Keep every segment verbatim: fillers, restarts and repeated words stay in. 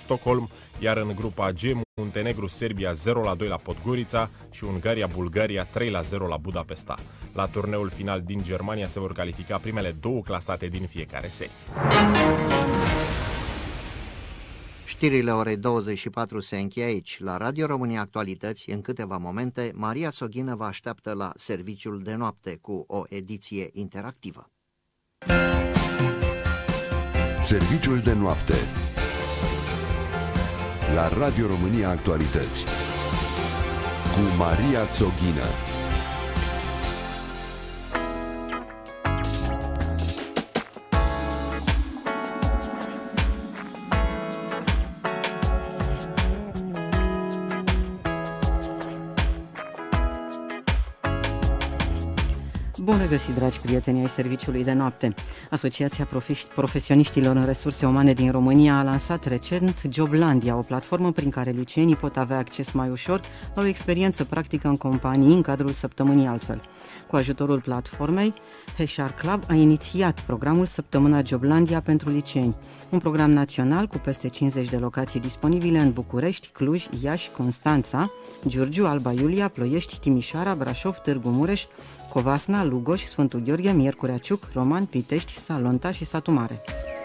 Stockholm, iar în grupa G, Muntenegru-Serbia zero la doi la Podgorița și Ungaria-Bulgaria trei la zero la Budapesta. La turneul final din Germania se vor califica primele două clasate din fiecare serie. Știrile orei douăzeci și patru se încheie aici. La Radio România Actualități, în câteva momente, Maria Țoghină vă așteaptă la Serviciul de Noapte cu o ediție interactivă. Serviciul de Noapte la Radio România Actualități cu Maria Țoghină. Bun găsit, dragi prieteni ai Serviciului de Noapte. Asociația Profesioniștilor în Resurse Umane din România a lansat recent Joblandia, o platformă prin care liceenii pot avea acces mai ușor la o experiență practică în companii în cadrul săptămânii Altfel. Cu ajutorul platformei, H R Club a inițiat programul Săptămâna Joblandia pentru liceeni, un program național cu peste cincizeci de locații disponibile în București, Cluj, Iași, Constanța, Giurgiu, Alba Iulia, Ploiești, Timișoara, Brașov, Târgu Mureș, Covasna, Lugoș, Sfântul Gheorghe, Miercurea Ciuc, Roman, Pitești, Salonta și Satu Mare.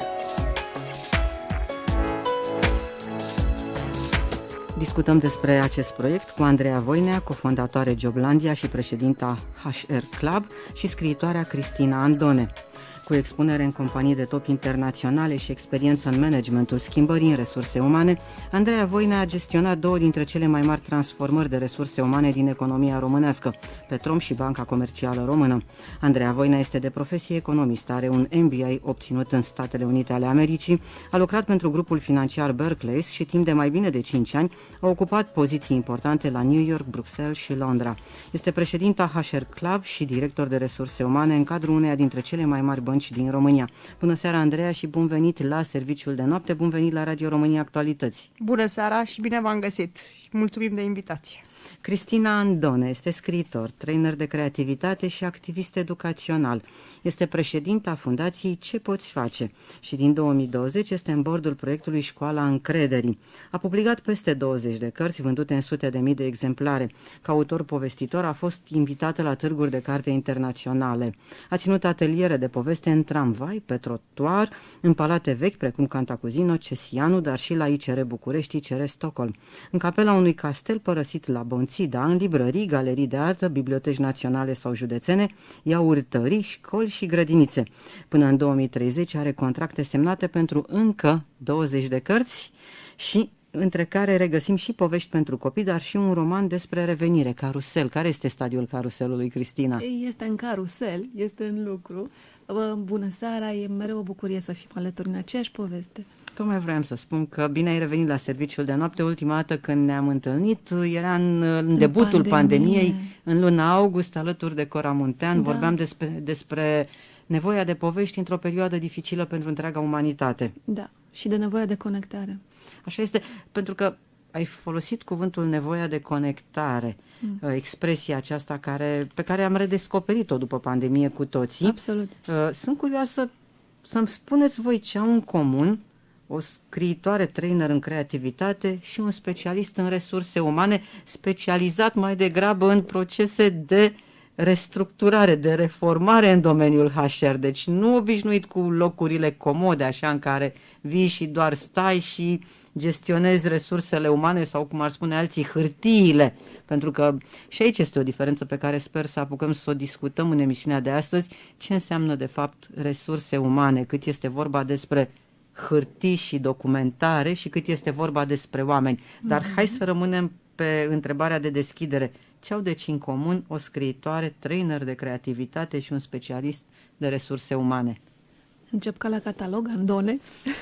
Discutăm despre acest proiect cu Andreea Voinea, cofondatoare Joblandia și președinta H R Club, și scriitoarea Cristina Andone. Cu expunere în companii de top internaționale și experiență în managementul schimbării în resurse umane, Andreea Voinea a gestionat două dintre cele mai mari transformări de resurse umane din economia românească, Petrom și Banca Comercială Română. Andreea Voinea este de profesie economist, are un M B A obținut în Statele Unite ale Americii, a lucrat pentru grupul financiar Barclays și timp de mai bine de cinci ani a ocupat poziții importante la New York, Bruxelles și Londra. Este președinta H R Club și director de resurse umane în cadrul uneia dintre cele mai mari bănci din România. Bună seara, Andreea, și bun venit la Serviciul de Noapte, bun venit la Radio România Actualități. Bună seara și bine v-am găsit. Mulțumim de invitație. Cristina Andone este scriitor, trainer de creativitate și activist educațional. Este președinta Fundației Ce Poți Face și din două mii douăzeci este în bordul proiectului Școala Încrederii. A publicat peste douăzeci de cărți vândute în sute de mii de exemplare. Ca autor povestitor a fost invitată la târguri de carte internaționale. A ținut ateliere de poveste în tramvai, pe trotuar, în palate vechi precum Cantacuzino, Cesianu, dar și la I C R București, I C R Stockholm. În capela unui castel părăsit la Bonțida, în librării, galerii de artă, biblioteci naționale sau județene, iaurtării, școli și grădinițe. Până în două mii treizeci are contracte semnate pentru încă douăzeci de cărți și între care regăsim și povești pentru copii, dar și un roman despre revenire, Carusel. Care este stadiul caruselului, Cristina? Este în carusel, este în lucru. Bună seara, e mereu o bucurie să fim alături în aceeași poveste. Tocmai vreau să spun că bine ai revenit la Serviciul de Noapte. Ultima dată când ne-am întâlnit era în, în debutul pandemie. pandemiei, în luna august, alături de Cora Muntean. Da. Vorbeam despre, despre nevoia de povești într-o perioadă dificilă pentru întreaga umanitate. Da, și de nevoia de conectare. Așa este, pentru că ai folosit cuvântul nevoia de conectare, mm. expresia aceasta care, pe care am redescoperit-o după pandemie cu toții. Absolut. Sunt curioasă să-mi spuneți voi ce au în comun o scriitoare, trainer în creativitate și un specialist în resurse umane, specializat mai degrabă în procese de restructurare, de reformare în domeniul H R. Deci nu obișnuit cu locurile comode, așa, în care vii și doar stai și gestionezi resursele umane sau, cum ar spune alții, hârtiile. Pentru că și aici este o diferență pe care sper să apucăm să o discutăm în emisiunea de astăzi. Ce înseamnă, de fapt, resurse umane? Cât este vorba despre hârtii și documentare și cât este vorba despre oameni. Dar mm-hmm. hai să rămânem pe întrebarea de deschidere. Ce au deci în comun o scriitoare, trainer de creativitate și un specialist de resurse umane? Încep ca la catalog, Andone,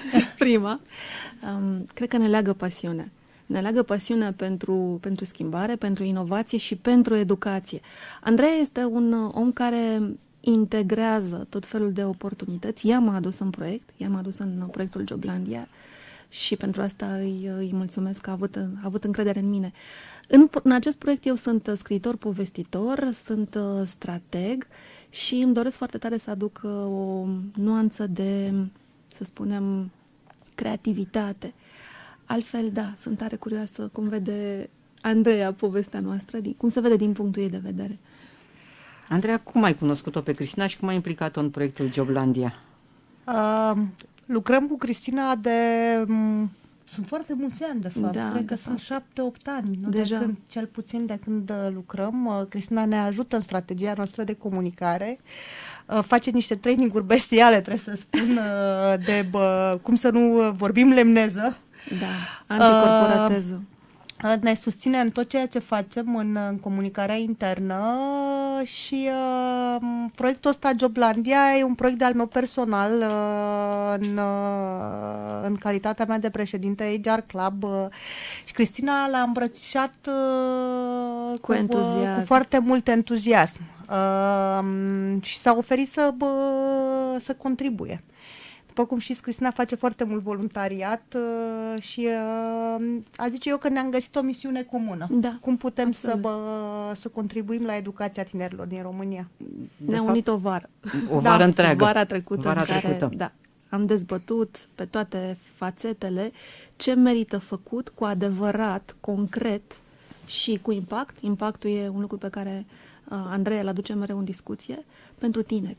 prima. Um, cred că ne leagă pasiunea. Ne leagă pasiunea pentru, pentru schimbare, pentru inovație și pentru educație. Andrei este un om care integrează tot felul de oportunități. Ea m-a adus în proiect, ea m-a adus în proiectul Joblandia și pentru asta îi, îi mulțumesc că a avut, a avut încredere în mine. În, în acest proiect eu sunt scriitor, povestitor, sunt strateg și îmi doresc foarte tare să aduc o nuanță de, să spunem, creativitate. Altfel, da, sunt tare curioasă cum vede Andreea povestea noastră, din, cum se vede din punctul ei de vedere. Andreea, cum ai cunoscut-o pe Cristina și cum ai implicat-o în proiectul Joblandia? Uh, lucrăm cu Cristina de... M- sunt foarte mulți ani, de fapt. Da, Cred de că fapt. sunt șapte, opt ani. Nu? Deja. De când, cel puțin de când uh, lucrăm. Uh, Cristina ne ajută în strategia noastră de comunicare. Uh, face niște traininguri bestiale, trebuie să spun, uh, de bă, cum să nu vorbim lemneză. Da, anticorporateză. Uh, Ne susține în tot ceea ce facem în, în comunicarea internă și uh, proiectul ăsta Joblandia e un proiect de-al meu personal uh, în, uh, în calitatea mea de președinte H R Club uh, și Cristina l-a îmbrățișat uh, Cu entuziasm. uh, cu foarte mult entuziasm uh, și s-a oferit să, bă, să contribuie. După cum știți, Cristina face foarte mult voluntariat uh, și uh, a zice eu că ne-am găsit o misiune comună. Da, Cum putem să, absolut. bă, să contribuim la educația tinerilor din România. Ne-a fapt, unit o vară. O vară Da, întreagă. Vara trecută, Vara în care, trecută. da, am dezbătut pe toate fațetele ce merită făcut cu adevărat, concret și cu impact. Impactul e un lucru pe care uh, Andreea îl aduce mereu în discuție pentru tineri.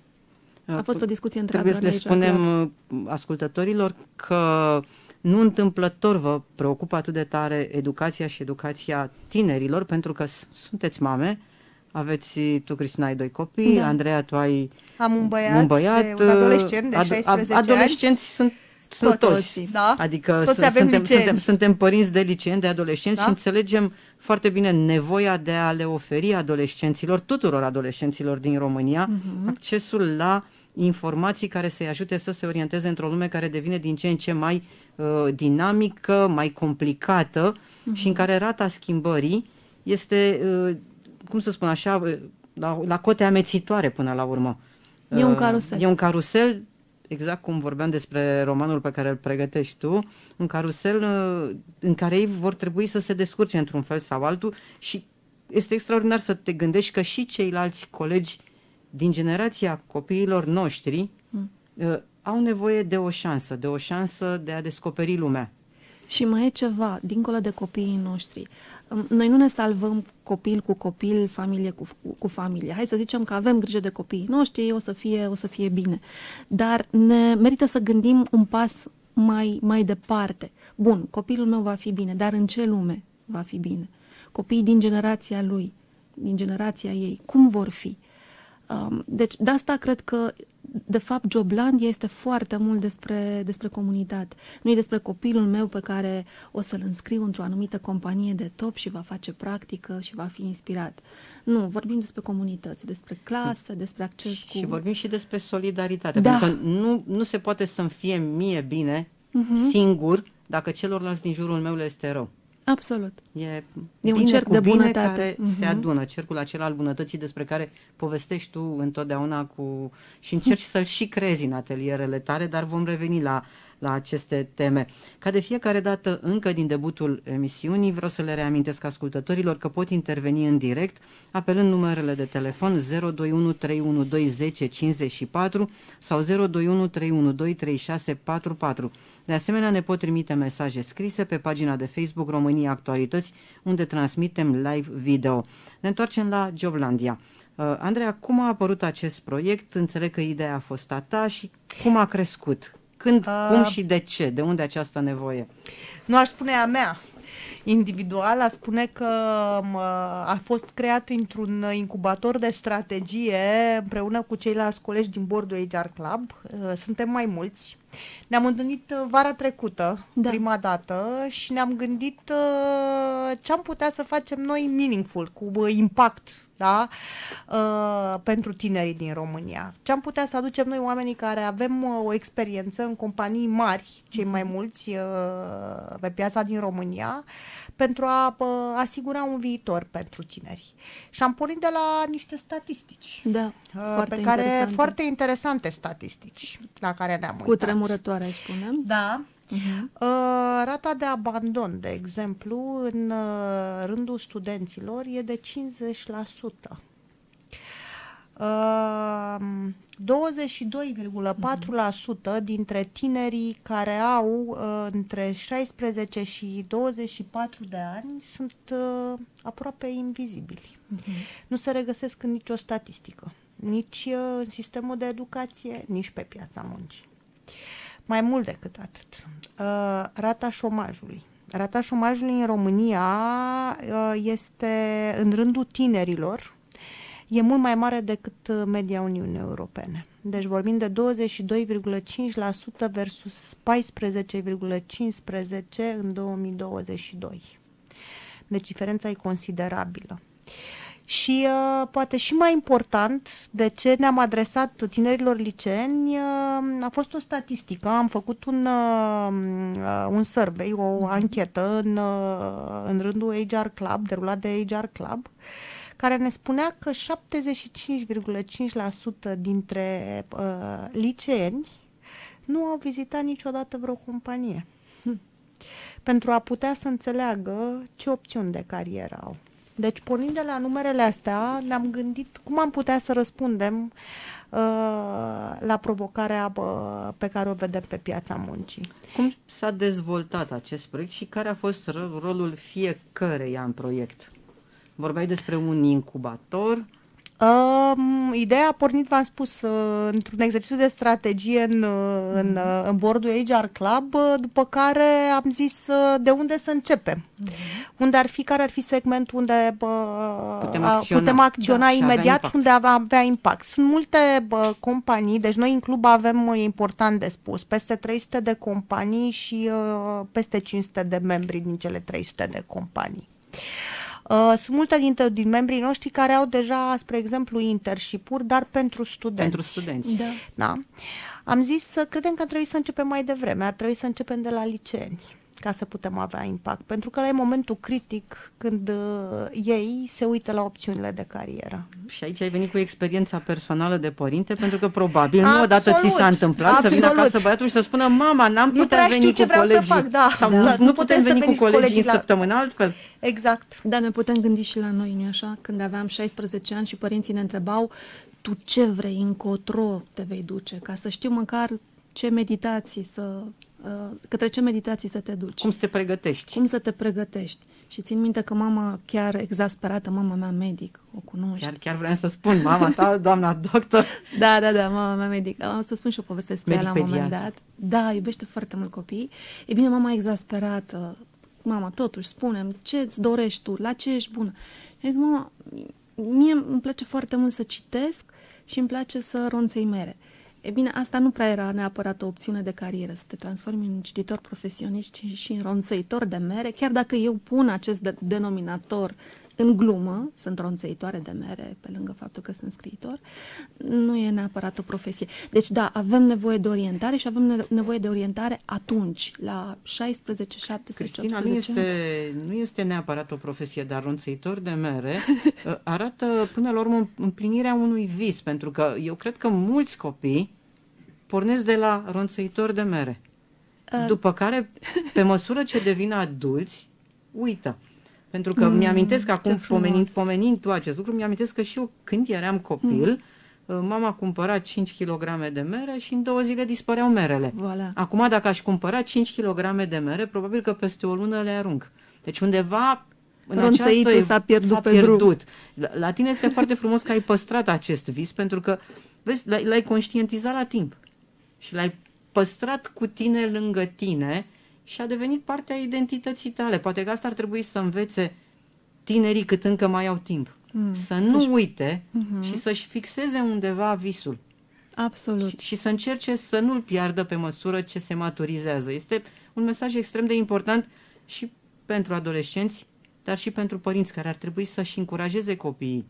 A fost o discuție întreagă. Trebuie să le spunem ascultătorilor că nu întâmplător vă preocupă atât de tare educația și educația tinerilor, pentru că sunteți mame, aveți, tu, Cristina, ai doi copii, Da. Andreea, tu ai Am un băiat, un, băiat, de, un adolescent de ad- șaisprezece adolescenți sunt, sunt Toți, toți, da. adică Toți s- avem suntem, liceeni. suntem, suntem părinți de liceeni, de adolescenți, Da. și înțelegem foarte bine nevoia de a le oferi adolescenților, tuturor adolescenților din România, uh-huh. accesul la informații care să-i ajute să se orienteze într-o lume care devine din ce în ce mai uh, dinamică, mai complicată uh-huh. și în care rata schimbării este, uh, cum să spun așa, uh, la, la cote amețitoare până la urmă. E un Uh, carusel. E un carusel, exact cum vorbeam despre romanul pe care îl pregătești tu, un carusel uh, în care ei vor trebui să se descurce într-un fel sau altul și este extraordinar să te gândești că și ceilalți colegi din generația copiilor noștri mm. uh, au nevoie de o șansă, de o șansă de a descoperi lumea. Și mai e ceva, dincolo de copiii noștri. Noi nu ne salvăm copil cu copil, familie cu, cu familie. Hai să zicem că avem grijă de copiii noștri, o să fie, o să fie bine. Dar ne merită să gândim un pas mai, mai departe. Bun, copilul meu va fi bine, dar în ce lume va fi bine? Copiii din generația lui, din generația ei, cum vor fi? Deci, de asta cred că, de fapt, Joblandia este foarte mult despre, despre comunitate. Nu e despre copilul meu pe care o să-l înscriu într-o anumită companie de top și va face practică și va fi inspirat. Nu, vorbim despre comunități, despre clasă, despre acces cu... Și vorbim și despre solidaritate, Da. pentru că nu, nu se poate să-mi fie mie bine uh-huh. singur dacă celorlalți din jurul meu le este rău. Absolut. E, E bine un cerc cu de bine bunătate. care Uh-huh. se adună, cercul acela al bunătății despre care povestești tu întotdeauna cu... și încerci să-l și crezi în atelierele tale, dar vom reveni la, la aceste teme. Ca de fiecare dată, încă din debutul emisiunii, vreau să le reamintesc ascultătorilor că pot interveni în direct apelând numerele de telefon zero doi unu trei unu doi zece cincizeci și patru sau zero doi unu trei unu doi trei șase patru patru. De asemenea, ne pot trimite mesaje scrise pe pagina de Facebook România Actualități, unde transmitem live video. Ne întoarcem la Joblandia. Uh, Andreea, cum a apărut acest proiect? Înțeleg că ideea a fost a ta și cum a crescut? Când, uh, cum și de ce? De unde această nevoie? Nu aș spune a mea. Individual, a spune că mă, a fost creat într-un incubator de strategie împreună cu ceilalți colegi din bordul H R Club. Suntem mai mulți. Ne-am întâlnit vara trecută, Da. prima dată, și ne-am gândit uh, ce am putea să facem noi meaningful, cu uh, impact, da? uh, pentru tinerii din România. Ce am putea să aducem noi, oamenii care avem uh, o experiență în companii mari, cei mai mulți uh, pe piața din România, pentru a uh, asigura un viitor pentru tineri. Și am pornit de la niște statistici. Da, uh, foarte pe care, interesante. foarte interesante statistici la care ne-am Cu uitat. tremurătoare, aș spune. Da. Uh-huh. Uh, rata de abandon, de exemplu, în uh, rândul studenților e de cincizeci la sută. douăzeci și doi virgulă patru la sută dintre tinerii care au uh, între șaisprezece și douăzeci și patru de ani sunt uh, aproape invizibili. Uh-huh. Nu se regăsesc în nicio statistică, nici uh, în sistemul de educație, nici pe piața muncii. Mai mult decât atât, uh, rata șomajului. Rata șomajului în România uh, este în rândul tinerilor, e mult mai mare decât media Uniunii Europene. Deci vorbim de douăzeci și doi virgulă cinci la sută versus paisprezece virgulă cincisprezece la sută în două mii douăzeci și doi. Deci diferența e considerabilă. Și uh, poate și mai important, de ce ne-am adresat tinerilor liceeni, uh, a fost o statistică. Am făcut un, uh, un survey, o anchetă în, uh, în rândul H R Club, derulat de H R Club, care ne spunea că șaptezeci și cinci virgulă cinci la sută dintre uh, liceeni nu au vizitat niciodată vreo companie. Hm. Pentru a putea să înțeleagă ce opțiuni de carieră au. Deci, pornind de la numerele astea, ne-am gândit cum am putea să răspundem uh, la provocarea uh, pe care o vedem pe piața muncii. Cum s-a dezvoltat acest proiect și care a fost rolul fiecăreia în proiect? Vorbeai despre un incubator. Um, ideea a pornit, v-am spus, uh, într-un exercițiu de strategie în, uh, în, uh, în bordul H R Club, uh, după care am zis uh, de unde să începem. Uh-huh. Unde ar fi, care ar fi segmentul unde uh, putem acționa, putem acționa da, imediat, unde avea, avea impact. Sunt multe uh, companii, deci noi în club avem, uh, important de spus, peste trei sute de companii și uh, peste cinci sute de membri din cele trei sute de companii. Uh, sunt multe dintre din membrii noștri care au deja, spre exemplu, internship-uri, dar pentru studenți. Pentru studenți. Da. Da. Am zis să credem că ar trebui să începem mai devreme, ar trebui să începem de la liceeni, ca să putem avea impact. Pentru că ăla e momentul critic când uh, ei se uită la opțiunile de carieră. Și aici ai venit cu experiența personală de părinte, pentru că probabil Absolut, nu odată ți s-a întâmplat absolut. să vină acasă băiatul și să spună: mama, n-am nu putea veni cu colegii. Fac, da. Sau Da. nu, Nu, nu putem veni cu colegii în la... săptămână altfel. Exact. Da, ne putem gândi și la noi, nu-i așa? Când aveam șaisprezece ani și părinții ne întrebau: tu ce vrei, încotro te vei duce? Ca să știu măcar ce meditații să... către ce meditații să te duci. Cum să te pregătești. Cum să te pregătești. Și țin minte că mama, chiar exasperată, mama mea medic, o cunoști. Chiar, chiar vreau să spun, mama ta, doamna doctor. Da, da, da, mama mea medic. O să spun și o poveste despre ea la un moment pediatru. dat. Da, iubește foarte mult copii. E bine, mama exasperată. Mama, totuși, spune-mi, ce îți dorești tu? La ce ești bună? Și am zis: mama, mie îmi place foarte mult să citesc și îmi place să ronțăi mere. E bine, asta nu prea era neapărat o opțiune de carieră, să te transformi în cititor profesionist și, și în ronțăitor de mere, chiar dacă eu pun acest de- denominator în glumă, sunt ronțăitoare de mere, pe lângă faptul că sunt scriitor, nu e neapărat o profesie. Deci da, avem nevoie de orientare și avem nevoie de orientare atunci, la șaisprezece, șaptesprezece, Cristina, optsprezece. nu este, nu este neapărat o profesie, dar ronțăitor de mere arată până la urmă împlinirea unui vis, pentru că eu cred că mulți copii pornesc de la ronțăitor de mere. După care, pe măsură ce devin adulți, uită. Pentru că mm, mi-amintesc că acum, pomenind, pomenind tu acest lucru, mi-amintesc că și eu, când eram copil, mm. mama cumpăra cinci kilograme de mere și în două zile dispăreau merele. Voilà. Acum, dacă aș cumpăra cinci kilograme de mere, probabil că peste o lună le arunc. Deci undeva în Ronțăitul această, s-a pierdut s-a pe pierdut. drum. La, la tine este foarte frumos că ai păstrat acest vis, pentru că, vezi, l-ai, l-ai conștientizat la timp și l-ai păstrat cu tine, lângă tine, și a devenit parte a identității tale. Poate că asta ar trebui să învețe tinerii cât încă mai au timp. Mm, să nu să-și... uite uh-huh. și să-și fixeze undeva visul. Absolut. Și, și să încerce să nu-l piardă pe măsură ce se maturizează. Este un mesaj extrem de important și pentru adolescenți, dar și pentru părinți care ar trebui să-și încurajeze copiii.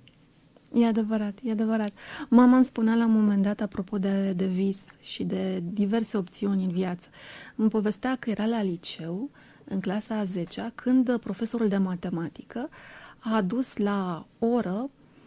E adevărat, e adevărat. Mama îmi spunea la un moment dat, apropo de, de vis și de diverse opțiuni în viață, îmi povestea că era la liceu, în clasa a zecea, când profesorul de matematică a adus la oră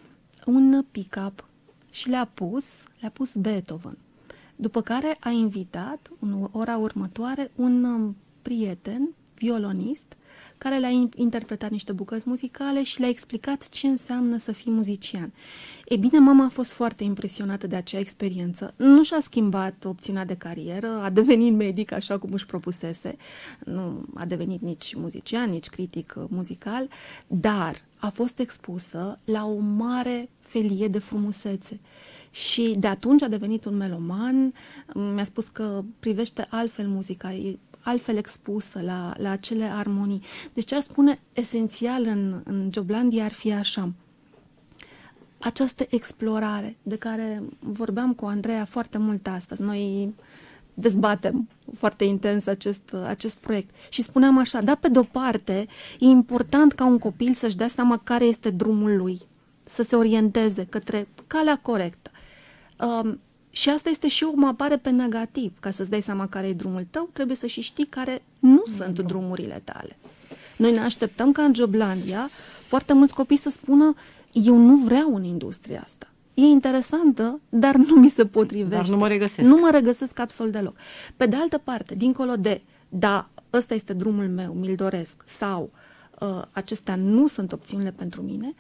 un pick-up și le-a pus, le-a pus Beethoven. După care a invitat, în ora următoare, un prieten, violonist, care le-a interpretat niște bucăți muzicale și le-a explicat ce înseamnă să fii muzician. E bine, mama a fost foarte impresionată de acea experiență. Nu și-a schimbat opțiunea de carieră, a devenit medic așa cum își propusese, nu a devenit nici muzician, nici critic muzical, dar a fost expusă la o mare felie de frumusețe. Și de atunci a devenit un meloman, mi-a spus că privește altfel muzica, e altfel expusă la, la acele armonii. Deci ce aș spune esențial în, în Joblandia ar fi așa: această explorare de care vorbeam cu Andreea foarte mult astăzi. Noi dezbatem foarte intens acest, acest proiect și spuneam așa, da, pe de-o parte e important ca un copil să-și dea seama care este drumul lui, să se orienteze către calea corectă. Um, și asta este și o mapare pe negativ. Ca să-ți dai seama care e drumul tău, trebuie să și știi care nu sunt drumurile tale. Noi ne așteptăm ca în Joblandia foarte mulți copii să spună: eu nu vreau în industria asta. E interesantă, dar nu mi se potrivește. Dar nu mă regăsesc. Nu mă regăsesc absolut deloc. Pe de altă parte, dincolo de, da, ăsta este drumul meu, mi-l doresc, sau uh, acestea nu sunt opțiunile pentru mine,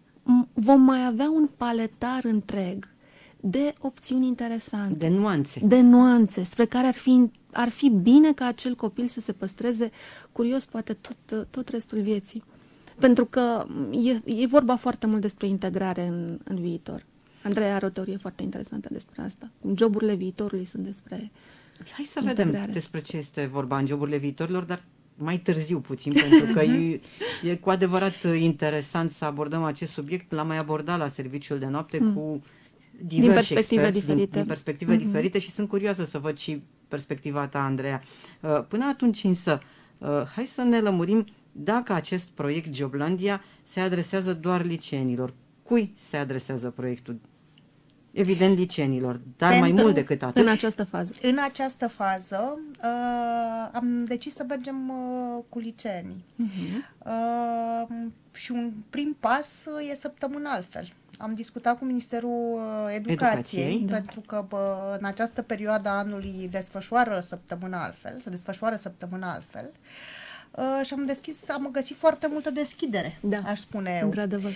vom mai avea un paletar întreg de opțiuni interesante. De nuanțe. De nuanțe, spre care ar fi, ar fi bine ca acel copil să se păstreze curios poate tot, tot restul vieții. Pentru că e, e vorba foarte mult despre integrare în, în viitor. Andreea are o teorie foarte interesantă despre asta. Cum joburile viitorului sunt despre Hai să integrare. vedem despre ce este vorba în joburile viitorilor, dar mai târziu puțin, pentru că e, e cu adevărat interesant să abordăm acest subiect. L-am mai abordat la serviciul de noapte mm. cu diversi din perspective experți, diferite. Din, din perspective mm-hmm. diferite și sunt curioasă să văd și perspectiva ta, Andreea. Până atunci însă, hai să ne lămurim dacă acest proiect Joblandia se adresează doar liceenilor. Cui se adresează proiectul? Evident liceenilor, dar Pentru, mai mult decât atât. În această fază. În această fază uh, am decis să mergem uh, cu liceenii. Uh-huh. Uh, și un prim pas uh, e săptămânal altfel. Am discutat cu Ministerul Educației, Educației pentru că bă, în această perioadă a anului desfășoară săptămâna altfel, se desfășoară săptămâna altfel. Uh, și am deschis, am găsit foarte multă deschidere, da, aș spune eu. Într-adevăr.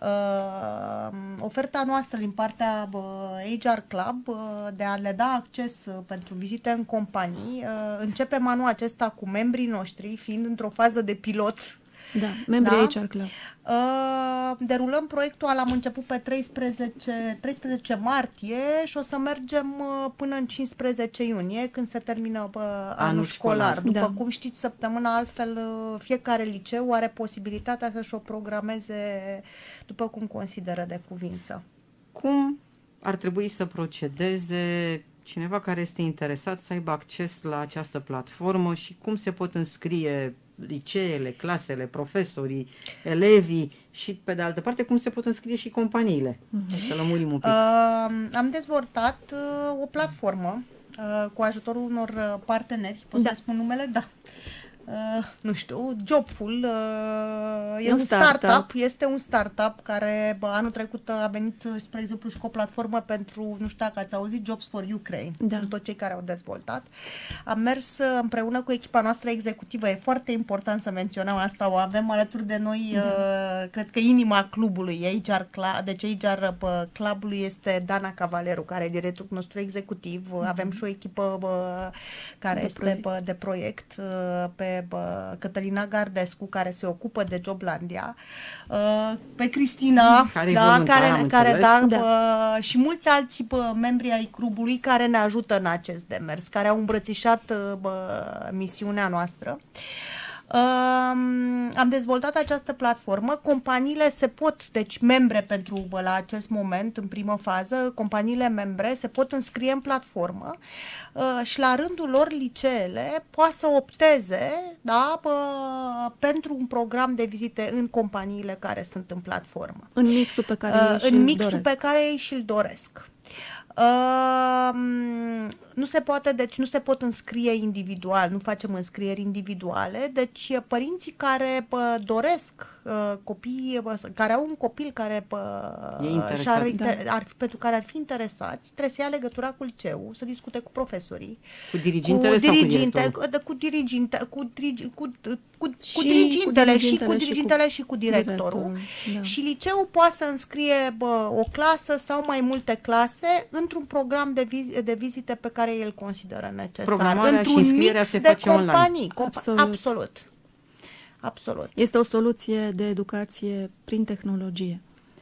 Uh, oferta noastră din partea uh, H R Club uh, de a le da acces uh, pentru vizite în companii, uh, începem anul acesta cu membrii noștri, fiind într-o fază de pilot. Da, membrii da? H R Club. Uh, derulăm proiectul, l-am început pe treisprezece, treisprezece martie și o să mergem uh, până în cincisprezece iunie, când se termină uh, anul, anul școlar. școlar. După da. cum știți, săptămâna altfel uh, fiecare liceu are posibilitatea să-și o programeze după cum consideră de cuvință. Cum ar trebui să procedeze cineva care este interesat să aibă acces la această platformă și cum se pot înscrie liceele, clasele, profesorii, elevii și, pe de altă parte, cum se pot înscrie și companiile? Uh-huh. Să lămurim un pic. Uh, am dezvoltat uh, o platformă uh, cu ajutorul unor parteneri. Pot da. să spun numele? Da. Uh, nu știu, Jobful uh, e, e un startup, startup, este un startup care bă, anul trecut a venit, spre exemplu, și cu o platformă pentru, nu știu dacă ați auzit, Jobs for Ukraine, da. sunt toți cei care au dezvoltat. Am mers împreună cu echipa noastră executivă, e foarte important să menționăm asta, o avem alături de noi, da. uh, cred că inima clubului, H R Club, deci H R Clubului este Dana Cavaleru, care e directorul nostru executiv, mm-hmm. avem și o echipă bă, care de este proiect. Bă, de proiect uh, pe Bă, Cătălina Gardescu, care se ocupă de Joblandia, pe Cristina, care, da, care, care da, da. Bă, și mulți alți bă, membri ai clubului care ne ajută în acest demers, care au îmbrățișat bă, misiunea noastră. Uh, am dezvoltat această platformă, companiile se pot, deci membre pentru bă, la acest moment, în primă fază, companiile membre se pot înscrie în platformă uh, și la rândul lor liceele poate să opteze da, bă, pentru un program de vizite în companiile care sunt în platformă. În mixul pe care uh, ei În mixul doresc. pe care ei și-l doresc. Uh, Nu se poate, deci nu se pot înscrie individual, nu facem înscrieri individuale, deci părinții care pă, doresc, uh, copii, pă, care au un copil care pă, interesat, ar, da. ar, pentru care ar fi interesați, trebuie să ia legătura cu liceul, să discute cu profesorii, Cu dirigintele cu sau cu diriginte, directorul? cu, cu diriginte, cu, dirigi, cu, cu, cu Și dirigintele, cu și cu dirigintele și cu dirigintele și cu directorul. directorul, da. Și liceul poate să înscrie bă, o clasă sau mai multe clase într-un program de, viz- de vizite pe care el consideră necesar. Programarea și într-un înscrierea mix se de face online. companii. Compa- Absolut. Absolut. Absolut. Este o soluție de educație prin tehnologie.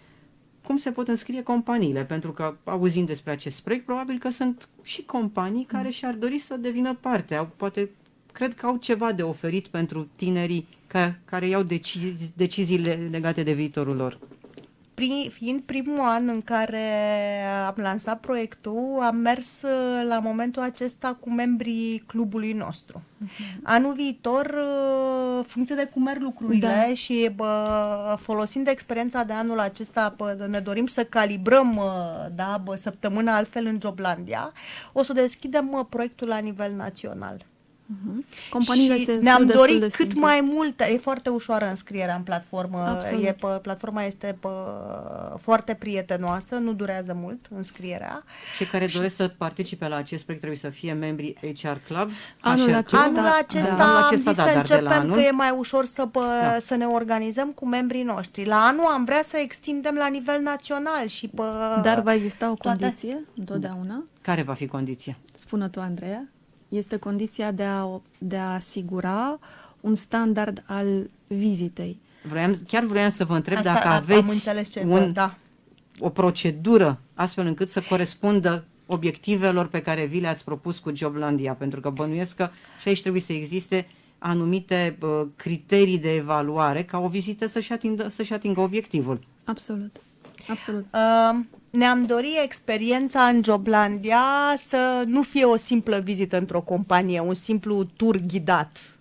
Cum se pot înscrie companiile? Pentru că, auzind despre acest proiect, probabil că sunt și companii care și-ar dori să devină parte. Au, poate, cred că au ceva de oferit pentru tinerii ca, care iau decizi, deciziile legate de viitorul lor. Prin, fiind primul an în care am lansat proiectul, am mers uh, la momentul acesta cu membrii clubului nostru. Uh-huh. Anul viitor, uh, funcție de cum merg lucrurile Da. și bă, folosind experiența de anul acesta, bă, ne dorim să calibrăm uh, da, bă, săptămâna altfel în Joblandia, o să deschidem uh, proiectul la nivel național. Uh-huh. Companiile Și se ne-am înscriu destul de dorit cât simplu. mai multe, e foarte ușoară înscrierea în platformă, Absolut. e, pe, platforma este pe, foarte prietenoasă, nu durează mult înscrierea. Cei care doresc să participe la acest proiect trebuie să fie membri H R Club. Anul H R acesta- Club. Anul acesta Da, anul am acesta, zis da, să dar de la începem anul? că e mai ușor să, pă, Da. să ne organizăm cu membrii noștri. La anul am vrea să extindem la nivel național și pe, Dar va exista o toate- condiție, întotdeauna, Care va fi condiția? spune tu, Andreea, este condiția de a, de a asigura un standard al vizitei. Vroiam, chiar vroiam să vă întreb Asta dacă am aveți înțeles ce, un, da. o procedură astfel încât să corespundă obiectivelor pe care vi le-ați propus cu Joblandia, pentru că bănuiesc că și aici trebuie să existe anumite uh, criterii de evaluare ca o vizită să-și atingă, să-și atingă obiectivul. Absolut. Absolut. Uh, ne-am dorit experiența în Joblandia să nu fie o simplă vizită într-o companie, un simplu tur ghidat.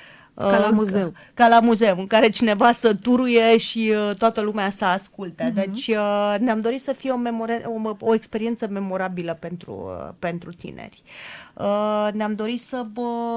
Ca la Uh, muzeu. Ca, ca la muzeu, în care cineva să turuie și uh, toată lumea să asculte. Mhm. Deci uh, ne-am dorit să fie o, memore- o, o experiență memorabilă pentru, uh, pentru tineri. Uh, ne-am dorit să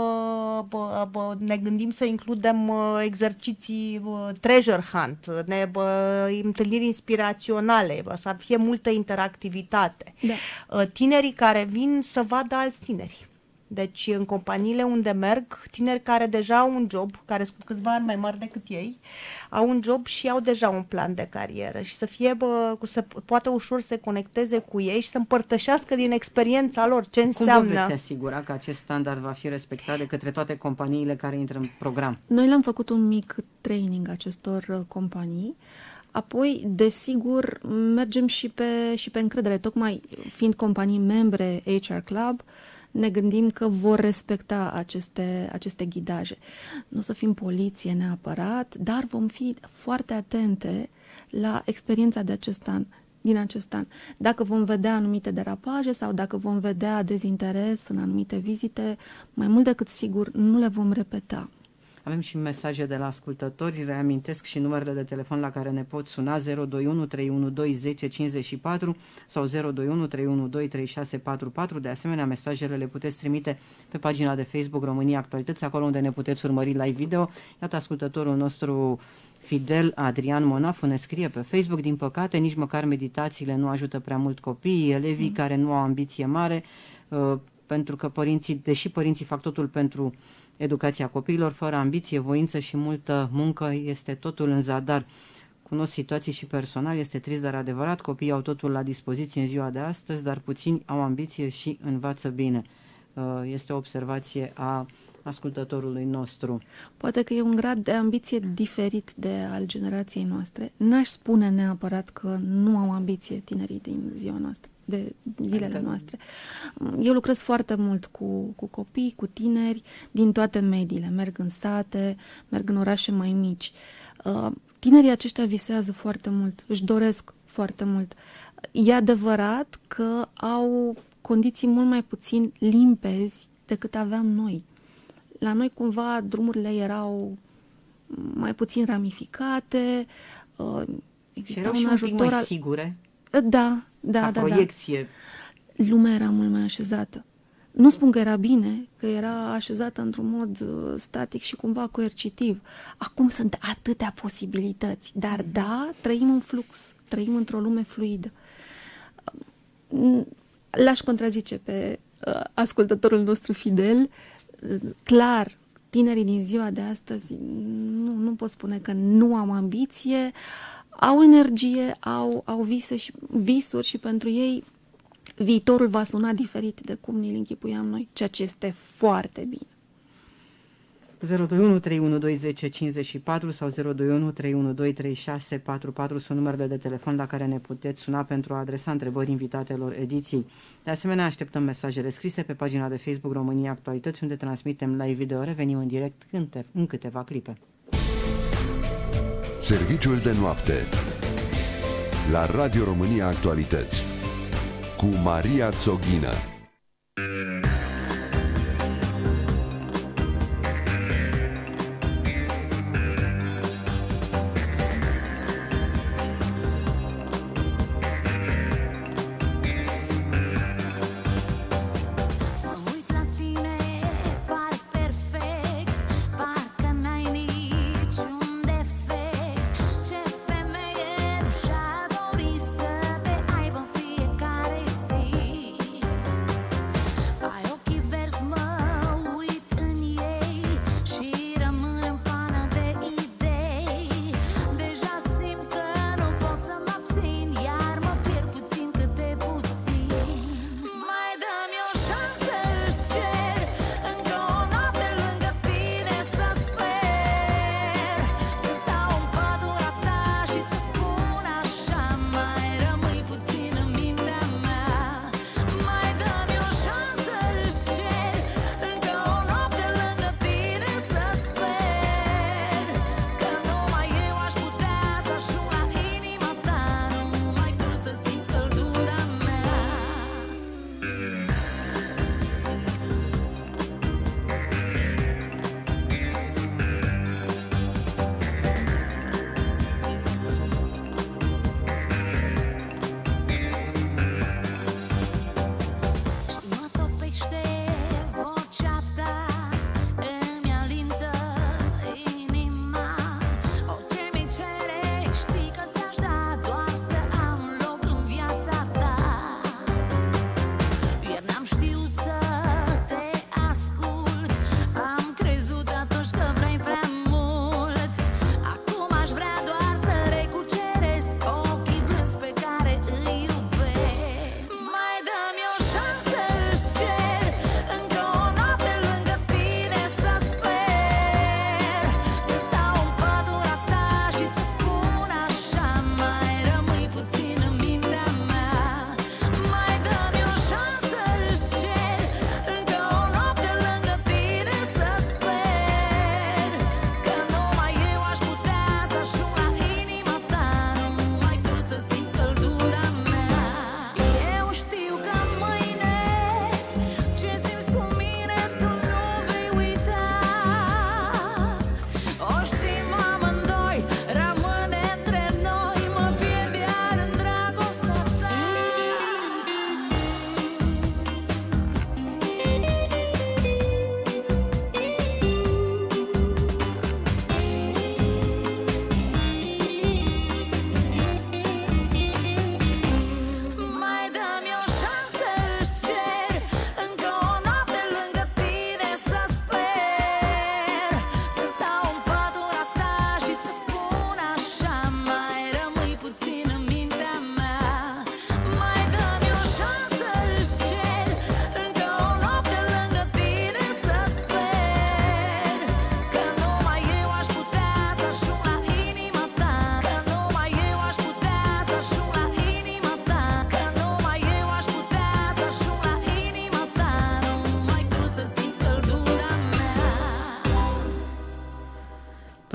bă, bă, bă, ne gândim să includem uh, exerciții uh, treasure hunt, ne, bă, întâlniri inspiraționale, bă, să fie multă interactivitate. Da. Uh, tinerii care vin să vadă alți tineri. Deci în companiile unde merg, tineri care deja au un job, care sunt cu câțiva ani mai mari decât ei, au un job și au deja un plan de carieră și să fie, bă, cu- să poată ușor să se conecteze cu ei și să împărtășească din experiența lor ce Cum vă înseamnă. veți asigura că acest standard va fi respectat de către toate companiile care intră în program? Noi le-am făcut un mic training acestor uh, companii. Apoi, desigur, mergem și pe, și pe încredere. Tocmai fiind companii membre H R Club, ne gândim că vor respecta aceste, aceste ghidaje. Nu o să fim poliție neapărat, dar vom fi foarte atente la experiența de acest an, din acest an. Dacă vom vedea anumite derapaje sau dacă vom vedea dezinteres în anumite vizite, mai mult decât sigur nu le vom repeta. Avem și mesaje de la ascultători, reamintesc și numerele de telefon la care ne pot suna zero doi unu trei unu doi zece cincizeci și patru sau zero doi unu trei unu doi trei șase patru patru. De asemenea, mesajele le puteți trimite pe pagina de Facebook România Actualități, acolo unde ne puteți urmări live video. Iată, ascultătorul nostru fidel, Adrian Monafu, ne scrie pe Facebook: din păcate, nici măcar meditațiile nu ajută prea mult copiii, elevii mm. care nu au ambiție mare, uh, pentru că părinții, deși părinții fac totul pentru educația copiilor, fără ambiție, voință și multă muncă, este totul în zadar. Cunosc situații și personal, este trist, dar adevărat, copiii au totul la dispoziție în ziua de astăzi, dar puțini au ambiție și învață bine. Este o observație a ascultătorului nostru. Poate că e un grad de ambiție diferit de al generației noastre. N-aș spune neapărat că nu au ambiție tinerii din ziua noastră, de zilele adică... noastre. Eu lucrez foarte mult cu, cu copii, cu tineri din toate mediile. Merg în sate, merg în orașe mai mici. Uh, tinerii aceștia visează foarte mult, își doresc foarte mult. E adevărat că au condiții mult mai puțin limpezi decât aveam noi. La noi cumva drumurile erau mai puțin ramificate, uh, exista erau un și ajutor un pic mai al... sigure. Da, da, ca da, proiecție. da. Lumea era mult mai așezată. Nu spun că era bine, că era așezată într-un mod uh, static și cumva coercitiv. Acum sunt atâtea posibilități, dar da, trăim în flux, trăim într-o lume fluidă. L-aș contrazice pe uh, ascultătorul nostru fidel. Uh, clar, tinerii din ziua de astăzi, nu, nu pot spune că nu am ambiție, au energie, au, au vise și, visuri și pentru ei viitorul va suna diferit de cum ni-l închipuiam noi, ceea ce este foarte bine. zero doi unu trei unu doi zece cincizeci și patru sau zero doi unu trei unu doi trei șase patru patru sunt numerele de telefon la care ne puteți suna pentru a adresa întrebări invitatelor ediției. De asemenea, așteptăm mesajele scrise pe pagina de Facebook România Actualități, unde transmitem live video. Revenim în direct în câteva clipe. Serviciul de noapte la Radio România Actualități cu Maria Țoghină.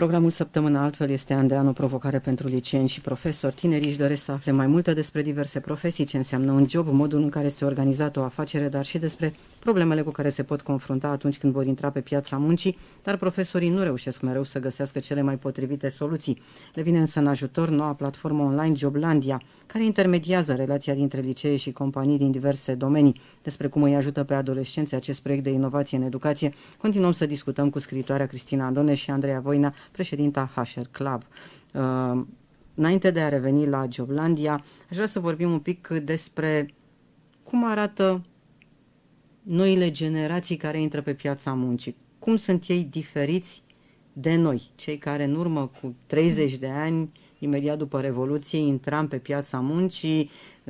Programul Săptămâna Altfel este an de an o provocare pentru liceeni și profesori. Tinerii își doresc să afle mai multe despre diverse profesii, ce înseamnă un job, modul în care este organizată o afacere, dar și despre problemele cu care se pot confrunta atunci când vor intra pe piața muncii, dar profesorii nu reușesc mereu să găsească cele mai potrivite soluții. Le vine însă în ajutor noua platformă online Joblandia, care intermediază relația dintre licee și companii din diverse domenii. Despre cum îi ajută pe adolescenți acest proiect de inovație în educație, continuăm să discutăm cu scriitoarea Cristina Andone și Andreea Voina, președinta H R Club. Uh, înainte de a reveni la Joblandia, aș vrea să vorbim un pic despre cum arată noile generații care intră pe piața muncii. Cum sunt ei diferiți de noi, cei care în urmă cu treizeci de ani, imediat după Revoluție, intram pe piața muncii,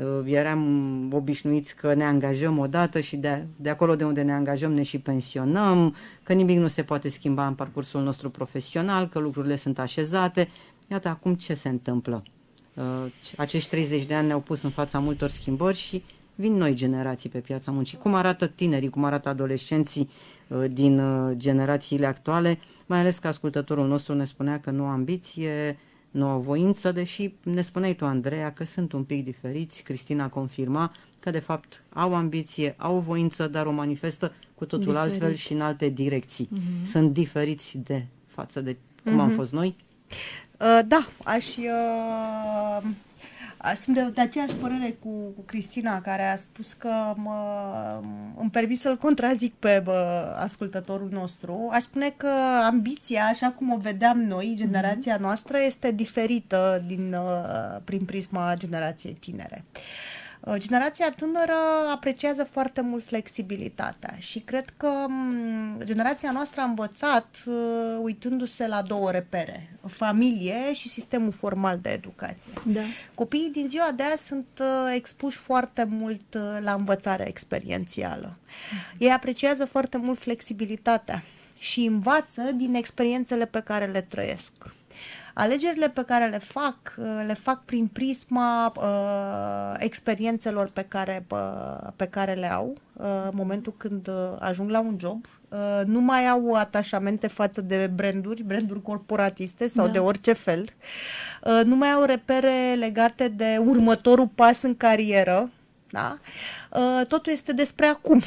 eram obișnuiți că ne angajăm odată și de, de acolo de unde ne angajăm ne și pensionăm, că nimic nu se poate schimba în parcursul nostru profesional, că lucrurile sunt așezate. Iată acum ce se întâmplă. Acești treizeci de ani ne-au pus în fața multor schimbări și vin noi generații pe piața muncii. Cum arată tinerii, cum arată adolescenții din generațiile actuale, mai ales că ascultătorul nostru ne spunea că nu au ambiție, nu au voință, deși ne spuneai tu, Andreea, că sunt un pic diferiți. Cristina confirma că de fapt au ambiție, au voință, dar o manifestă cu totul Diferit. altfel și în alte direcții. Mm-hmm. Sunt diferiți de față de cum mm-hmm. am fost noi? Uh, da, aș... Uh... Sunt de, de aceeași părere cu, cu Cristina, care a spus că mă, îmi permit să-l contrazic pe bă, ascultătorul nostru. Aș spune că ambiția, așa cum o vedeam noi, generația noastră, este diferită din, prin prisma generației tinere. Generația tânără apreciază foarte mult flexibilitatea și cred că generația noastră a învățat uitându-se la două repere, familie și sistemul formal de educație. Da. Copiii din ziua de azi sunt expuși foarte mult la învățarea experiențială. Ei apreciază foarte mult flexibilitatea și învață din experiențele pe care le trăiesc. Alegerile pe care le fac, le fac prin prisma uh, experiențelor pe care, uh, pe care le au uh, în momentul când ajung la un job. Uh, nu mai au atașamente față de branduri, branduri corporatiste sau da. de orice fel. Uh, nu mai au repere legate de următorul pas în carieră. Da? Uh, totul este despre acum.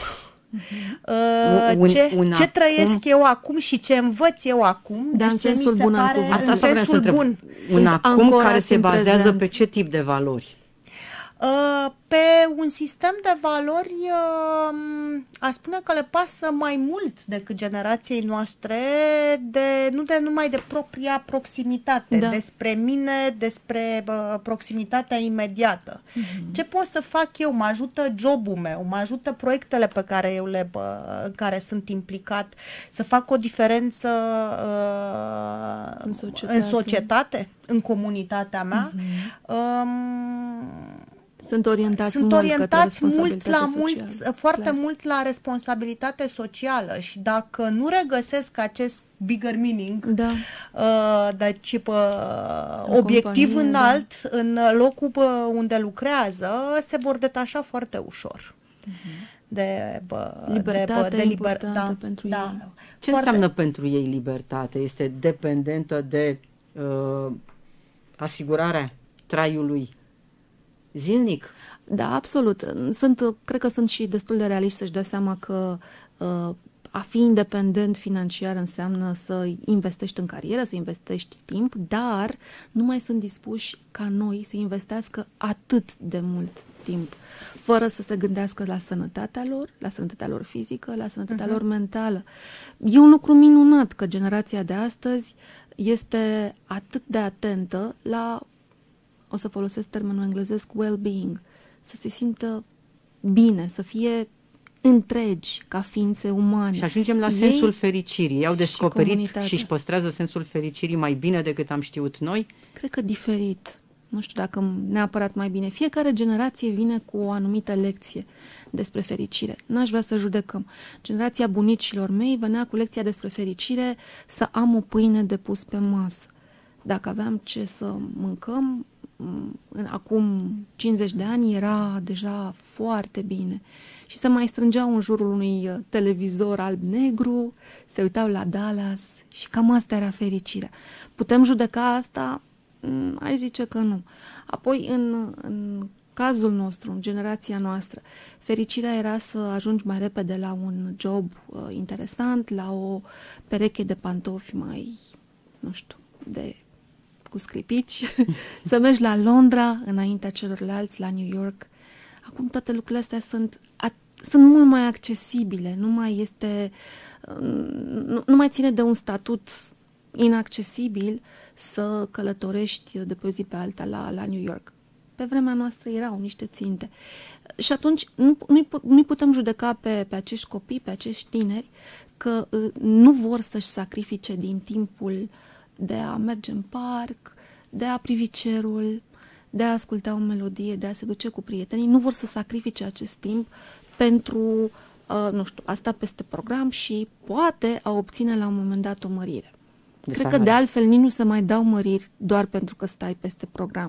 Uh, un, ce, un ce trăiesc acum, eu acum și ce învăț eu acum, dar în sensul bun al cuvântului. Asta asta vreau să întreb. Un Sunt acum care se bazează prezent. pe ce tip de valori? Uh, pe un sistem de valori, uh, aș spune că le pasă mai mult decât generației noastre, de, nu de numai de propria proximitate, da. despre mine, despre uh, proximitatea imediată. Uh-huh. Ce pot să fac eu? Mă ajută jobul meu, mă ajută proiectele pe care eu le, uh, în care sunt implicat, să fac o diferență uh, în, societate. în societate, în comunitatea mea. Uh-huh. Um, Sunt orientați, Sunt mult, orientați mult la mult, foarte Clar. mult la responsabilitate socială și dacă nu regăsesc acest bigger meaning, da. uh, deci uh, obiectiv companie, înalt da. în locul uh, unde lucrează, se vor detașa foarte ușor. Uh-huh. De, bă, libertate de, bă, de liber, da, pentru da. ei. Ce foarte... înseamnă pentru ei libertate? Este dependentă de uh, asigurarea traiului zilnic? Da, absolut. Sunt, cred că sunt și destul de realiști să-și dea seama că uh, a fi independent financiar înseamnă să investești în carieră, să investești timp, dar nu mai sunt dispuși ca noi să investească atât de mult timp, fără să se gândească la sănătatea lor, la sănătatea lor fizică, la sănătatea uh-huh. lor mentală. E un lucru minunat că generația de astăzi este atât de atentă la, o să folosesc termenul englezesc, well-being, să se simtă bine, să fie întregi ca ființe umane. Și ajungem la Ei sensul fericirii. Ei au descoperit și, și își păstrează sensul fericirii mai bine decât am știut noi? Cred că diferit. Nu știu dacă neapărat mai bine. Fiecare generație vine cu o anumită lecție despre fericire. N-aș vrea să judecăm. Generația bunicilor mei venea cu lecția despre fericire, să am o pâine de pus pe masă. Dacă aveam ce să mâncăm, în, acum cincizeci de ani era deja foarte bine. Și se mai strângeau în jurul unui televizor alb-negru, se uitau la Dallas și cam asta era fericirea. Putem judeca asta? Aș zice că nu. Apoi, în, în cazul nostru, în generația noastră, fericirea era să ajungi mai repede la un job uh, interesant, la o pereche de pantofi mai, nu știu, de cu scripici, să mergi la Londra înaintea celorlalți, la New York. Acum toate lucrurile astea sunt, a, sunt mult mai accesibile, nu mai este, nu, nu mai ține de un statut inaccesibil să călătorești de pe o zi pe alta la, la New York. Pe vremea noastră erau niște ținte. Și atunci nu, nu-i, nu-i putem judeca pe, pe acești copii, pe acești tineri, că uh, nu vor să-și sacrifice din timpul de a merge în parc, de a privi cerul, de a asculta o melodie, de a se duce cu prietenii. Nu vor să sacrifice acest timp pentru, uh, nu știu, a sta peste program și poate a obține la un moment dat o mărire. De Cred că de altfel nici nu se mai dau măriri doar pentru că stai peste program.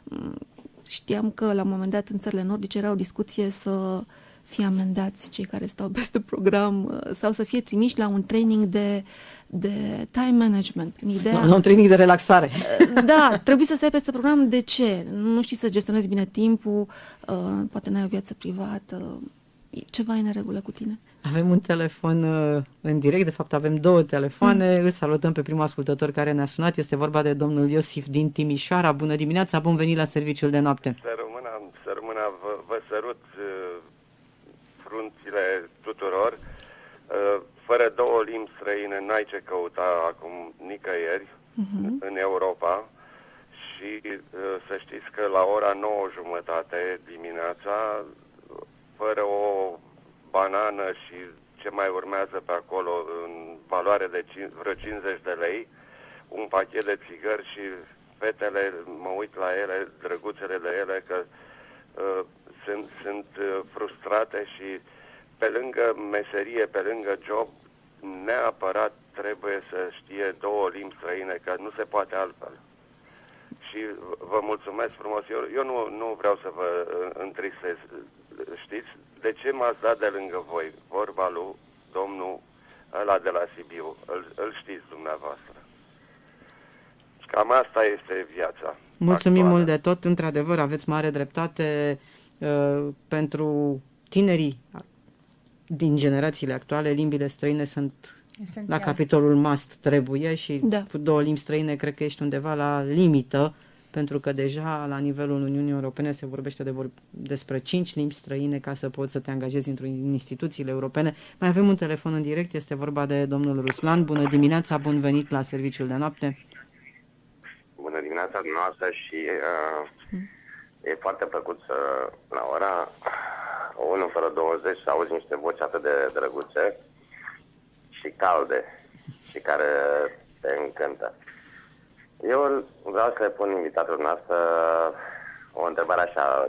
Știam că la un moment dat în țările nordice era o discuție să fie amendați cei care stau peste program sau să fie trimiși la un training de, de time management. În ideea, nu, nu un training de relaxare. Da, trebuie să stai peste program. De ce? Nu știi să gestionezi bine timpul, poate n-ai o viață privată, ceva e în neregulă cu tine. Avem un telefon uh, în direct, de fapt avem două telefoane, mm. îl salutăm pe primul ascultător care ne-a sunat, este vorba de domnul Iosif din Timișoara. Bună dimineața, bun venit la serviciul de noapte. Să rămână, să rămână vă, vă sărut uh, frunțile tuturor. Uh, fără două limbi străine n-ai ce căuta acum nicăieri mm-hmm. în Europa și uh, să știți că la ora nouă jumătate dimineața, fără o banană și ce mai urmează pe acolo în valoare de vreo cincizeci de lei, un pachet de țigări și fetele, mă uit la ele, drăguțele de ele, că uh, sunt, sunt uh, frustrate și pe lângă meserie, pe lângă job, neapărat trebuie să știe două limbi străine, că nu se poate altfel. Și vă mulțumesc frumos. Eu, eu nu, nu vreau să vă întristez. Știți de ce m-ați dat de lângă voi? Vorba lui domnul ăla de la Sibiu. Îl, îl știți dumneavoastră. Cam asta este viața. Mulțumim actuală. mult de tot. Într-adevăr, aveți mare dreptate. Uh, pentru tinerii din generațiile actuale, limbile străine sunt esențial. La capitolul must, trebuie, și da. Cu două limbi străine cred că ești undeva la limită, pentru că deja la nivelul Uniunii Europene se vorbește de vor- despre cinci limbi străine ca să poți să te angajezi într-o instituțiile europene. Mai avem un telefon în direct, este vorba de domnul Ruslan. Bună dimineața, bun venit la serviciul de noapte. Bună dimineața dumneavoastră și uh, hmm. e foarte plăcut să la ora unu fără douăzeci să auzi niște voci atât de drăguțe și calde și care te încântă. Eu vreau să le pun invitatul noastră o întrebare așa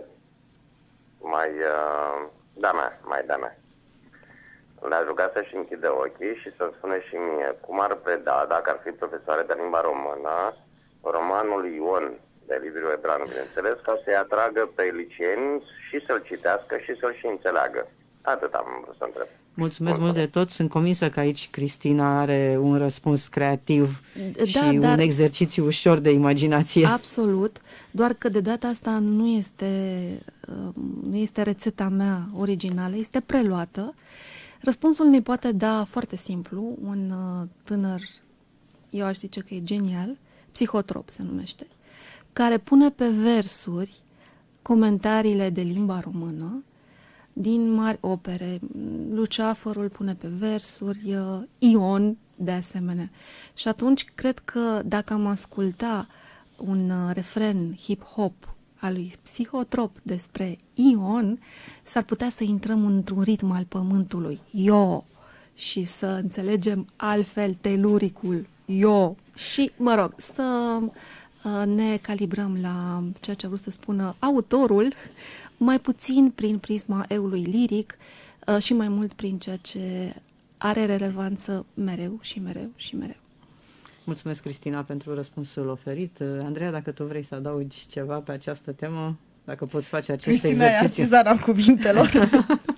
mai uh, da mea, mai da mea. Le-aș ruga să-și închide ochii și să-mi spune și mie cum ar preda, dacă ar fi profesoare de limba română, romanul Ion de Liviu Ebranu, bineînțeles, ca să-i atragă pe liceeni și să-l citească și să-l și înțeleagă. Atât am vrut să întreb. Mulțumesc mult de tot. Sunt convinsă că aici Cristina are un răspuns creativ da, și dar... un exercițiu ușor de imaginație. Absolut, doar că de data asta nu este, nu este rețeta mea originală, este preluată. Răspunsul ne poate da foarte simplu, un tânăr, eu aș zice că e genial, psihotrop se numește, care pune pe versuri comentariile de limba română din mari opere. Luceafărul pune pe versuri, Ion de asemenea. Și atunci cred că dacă am asculta un refren hip-hop al lui Psihotrop despre Ion, s-ar putea să intrăm într-un ritm al pământului, yo, și să înțelegem altfel teluricul, yo, și, mă rog, să ne calibrăm la ceea ce a vrut să spună autorul, mai puțin prin prisma eului liric și mai mult prin ceea ce are relevanță mereu și mereu și mereu. Mulțumesc, Cristina, pentru răspunsul oferit. Andreea, dacă tu vrei să adaugi ceva pe această temă, dacă poți face acest Cristina exercițiu. Cristina e artizana cuvintelor.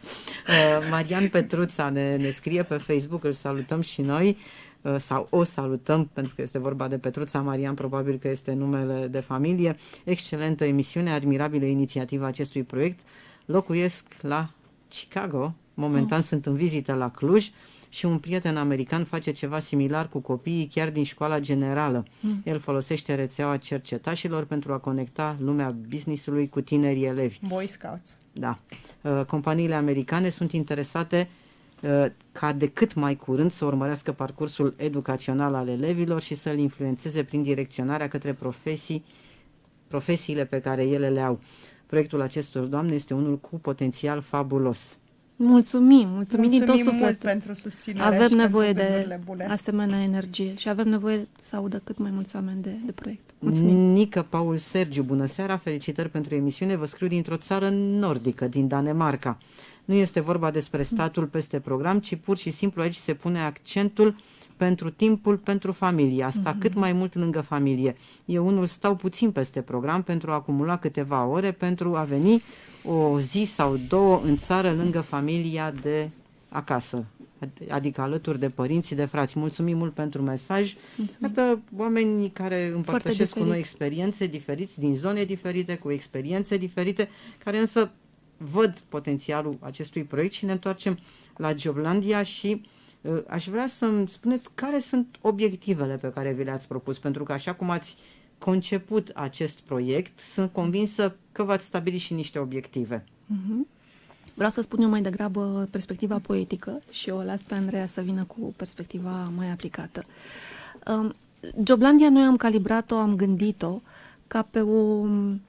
Marian Petruța ne, ne scrie pe Facebook, îl salutăm și noi, sau o salutăm, pentru că este vorba de Petruța Marian, probabil că este numele de familie. Excelentă emisiune, admirabilă inițiativa acestui proiect. Locuiesc la Chicago, momentan oh. sunt în vizită la Cluj și un prieten american face ceva similar cu copiii chiar din școala generală. Mm. El folosește rețeaua cercetașilor pentru a conecta lumea business-ului cu tinerii elevi. Boy Scouts. Da. Companiile americane sunt interesate ca de cât mai curând să urmărească parcursul educațional al elevilor și să-l influențeze prin direcționarea către profesii, profesiile pe care ele le au. Proiectul acestor doamne este unul cu potențial fabulos. Mulțumim, mulțumim, din tot sufletul pentru susținere. Avem nevoie de asemenea energie și avem nevoie să audă cât mai mulți oameni de, de proiect. Mulțumim. Nică Paul Sergiu, bună seara, felicitări pentru emisiune. Vă scriu dintr-o țară nordică, din Danemarca. Nu este vorba despre statul peste program, ci pur și simplu aici se pune accentul pentru timpul pentru familie, asta mm-hmm. cât mai mult lângă familie. Eu unul stau puțin peste program pentru a acumula câteva ore pentru a veni o zi sau două în țară lângă familia de acasă, adică alături de părinții, de frați. Mulțumim mult pentru mesaj. Iată, oamenii care împărtășesc cu noi experiențe diferiți, din zone diferite, cu experiențe diferite, care însă văd potențialul acestui proiect și ne întoarcem la Joblandia și uh, aș vrea să-mi spuneți care sunt obiectivele pe care vi le-ați propus, pentru că așa cum ați conceput acest proiect, sunt convinsă că v-ați stabilit și niște obiective. Mm-hmm. Vreau să spun eu mai degrabă perspectiva poetică și o las pe Andreea să vină cu perspectiva mai aplicată. Um, Joblandia noi am calibrat-o, am gândit-o ca pe o um,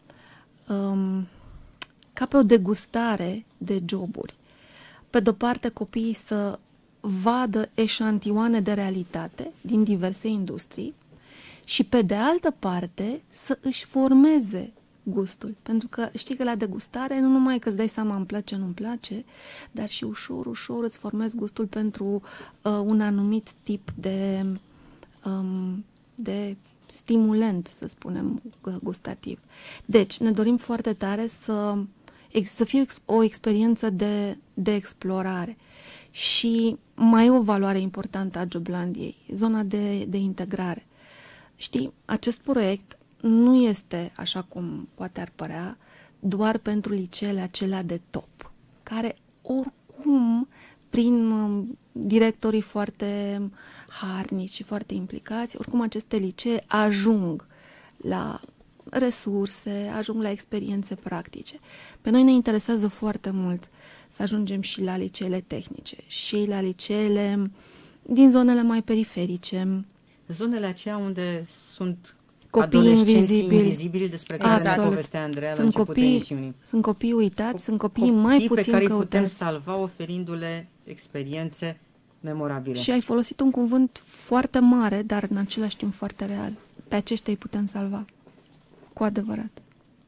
ca pe o degustare de joburi. Pe de-o parte, copiii să vadă eșantioane de realitate din diverse industrii și pe de altă parte să își formeze gustul. Pentru că știi că la degustare nu numai că îți dai seama îmi place, nu-mi place, dar și ușor, ușor îți formezi gustul pentru uh, un anumit tip de, um, de stimulant, să spunem, gustativ. Deci, ne dorim foarte tare să, să fie o experiență de, de explorare. Și mai e o valoare importantă a Joblandiei, zona de, de integrare. Știi, acest proiect nu este, așa cum poate ar părea, doar pentru liceele acelea de top, care oricum, prin directorii foarte harnici și foarte implicați, oricum aceste licee ajung la resurse, ajung la experiențe practice. Pe noi ne interesează foarte mult să ajungem și la liceele tehnice și la liceele din zonele mai periferice. Zonele aceea unde sunt copii invizibili, invizibili despre care ne povestea Andreea la începutul emisiunii. Sunt copii uitați, sunt copii mai puțin pe care căutați. Putem salva oferindu-le experiențe memorabile. Și ai folosit un cuvânt foarte mare, dar în același timp foarte real. Pe aceștia îi putem salva. Cu adevărat.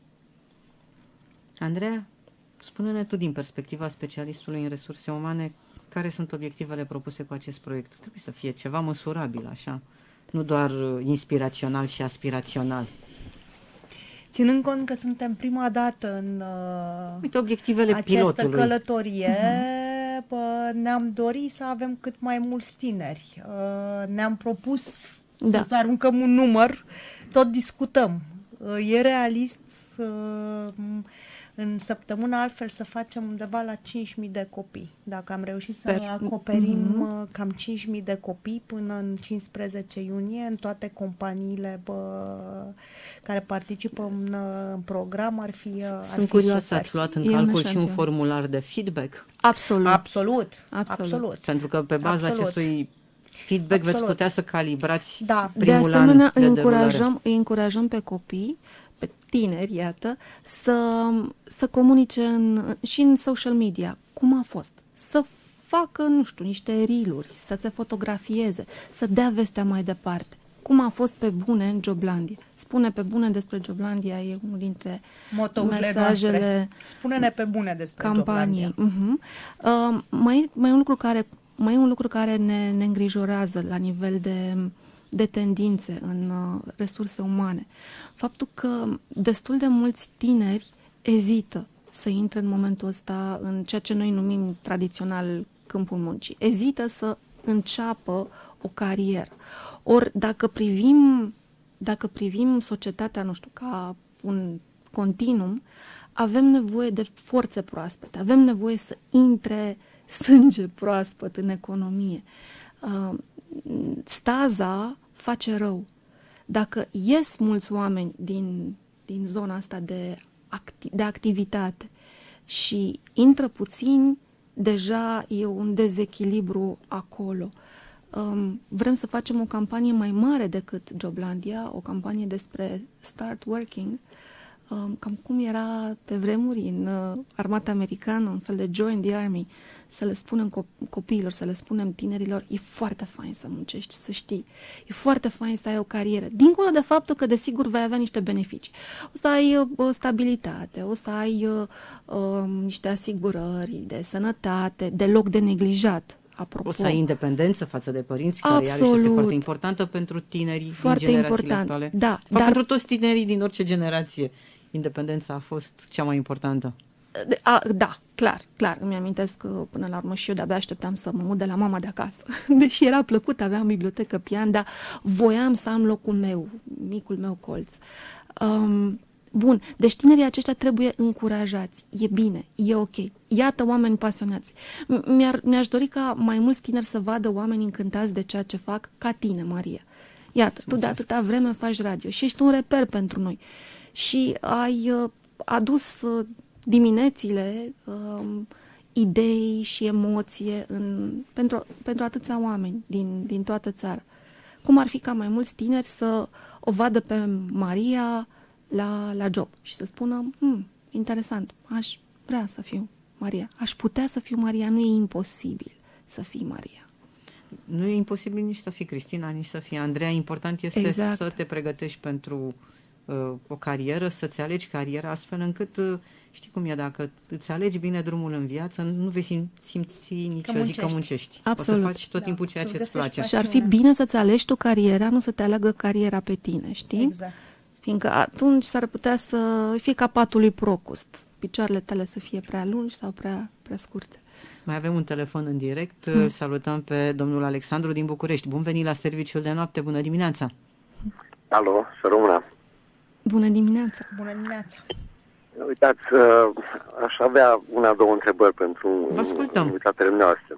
Andreea, spune-ne tu din perspectiva specialistului în resurse umane, care sunt obiectivele propuse cu acest proiect? Trebuie să fie ceva măsurabil, așa, nu doar inspirațional și aspirațional. Ținând cont că suntem prima dată în uh, Uite, obiectivele această pilotului. călătorie, uh-huh. bă, ne-am dorit să avem cât mai mulți tineri. Uh, ne-am propus da. să aruncăm un număr, tot discutăm. Uh, e realist uh, în săptămâna altfel să facem undeva la cinci mii de copii. Dacă am reușit să per... acoperim mm-hmm. cam cinci mii de copii până în cincisprezece iunie în toate companiile bă, care participă în, în program, ar fi ar Sunt fi curioasă, super. Ați luat în calcul și un formular de feedback? Absolut. Absolut. Absolut. Absolut. Pentru că pe baza Absolut. acestui feedback Absolut. veți putea să calibrați da. primul de asemenea, an de îi încurajăm, derulare. îi încurajăm pe copii, pe tineri, iată, să, să comunice în, și în social media cum a fost. Să facă, nu știu, niște reel-uri, să se fotografieze, să dea vestea mai departe. Cum a fost pe bune în Joblandia. Spune pe bune despre Joblandia e unul dintre Motourile mesajele noastre. Spune-ne pe bune despre campaniei. Joblandia. Uh-huh. Uh, mai, mai, un lucru care, mai e un lucru care ne, ne îngrijorează la nivel de, de tendințe în uh, resurse umane. Faptul că destul de mulți tineri ezită să intre în momentul ăsta în ceea ce noi numim tradițional câmpul muncii. Ezită să înceapă o carieră. Ori dacă privim, dacă privim societatea, nu știu, ca un continuum, avem nevoie de forțe proaspete, avem nevoie să intre sânge proaspăt în economie. Uh, staza face rău. Dacă ies mulți oameni din, din zona asta de, acti- de activitate și intră puțini, deja e un dezechilibru acolo. Um, vrem să facem o campanie mai mare decât Joblandia, o campanie despre start working, um, cam cum era pe vremuri în uh, armata americană, un fel de join the army, să le spunem cop- copiilor, să le spunem tinerilor, e foarte fain să muncești, să știi, e foarte fain să ai o carieră, dincolo de faptul că desigur vei avea niște beneficii. O să ai uh, stabilitate, o să ai uh, uh, niște asigurări de sănătate, deloc de neglijat. Apropo. O să ai independență față de părinți, care Absolut. iarăși este foarte importantă pentru tinerii Foarte din generațiile important. actuale. Da, Fapt, dar... pentru toți tinerii din orice generație, independența a fost cea mai importantă. A, da, clar, clar. Îmi amintesc că până la urmă și eu de-abia așteptam să mă mut de la mama de acasă. Deși era plăcut, aveam bibliotecă, pian, dar voiam să am locul meu, micul meu colț. Um, bun, deci tinerii aceștia trebuie încurajați. E bine, e ok. Iată oameni pasionați. Mi-ar, mi-aș dori ca mai mulți tineri să vadă oameni încântați de ceea ce fac, ca tine, Maria. Iată, tu de atâta vreme faci radio și ești un reper pentru noi. Și ai uh, adus... Uh, diminețile, um, idei și emoție în, pentru, pentru atâția oameni din, din toată țara. Cum ar fi ca mai mulți tineri să o vadă pe Maria la, la job și să spună, hm, interesant, aș vrea să fiu Maria, aș putea să fiu Maria, nu e imposibil să fii Maria. Nu e imposibil nici să fii Cristina, nici să fii Andreea. Important este exact. Să te pregătești pentru uh, o carieră, să-ți alegi cariera astfel încât... Uh, Știi cum e, dacă îți alegi bine drumul în viață, nu vei simți, simți nici o zi că muncești. Absolut. O să faci tot timpul da, ceea ce îți place. Și ar fi bine să-ți alegi tu cariera, nu să te aleagă cariera pe tine, știi? Exact. Fiindcă atunci s-ar putea să fie ca patul lui Procust. Picioarele tale să fie prea lungi sau prea, prea scurte. Mai avem un telefon în direct. Hmm. Salutăm pe domnul Alexandru din București. Bun venit la serviciul de noapte. Bună dimineața! Alo, să rămână! Bună dimineața! Bună dimineața! Uitați, aș avea una, două întrebări pentru invitatele noastre.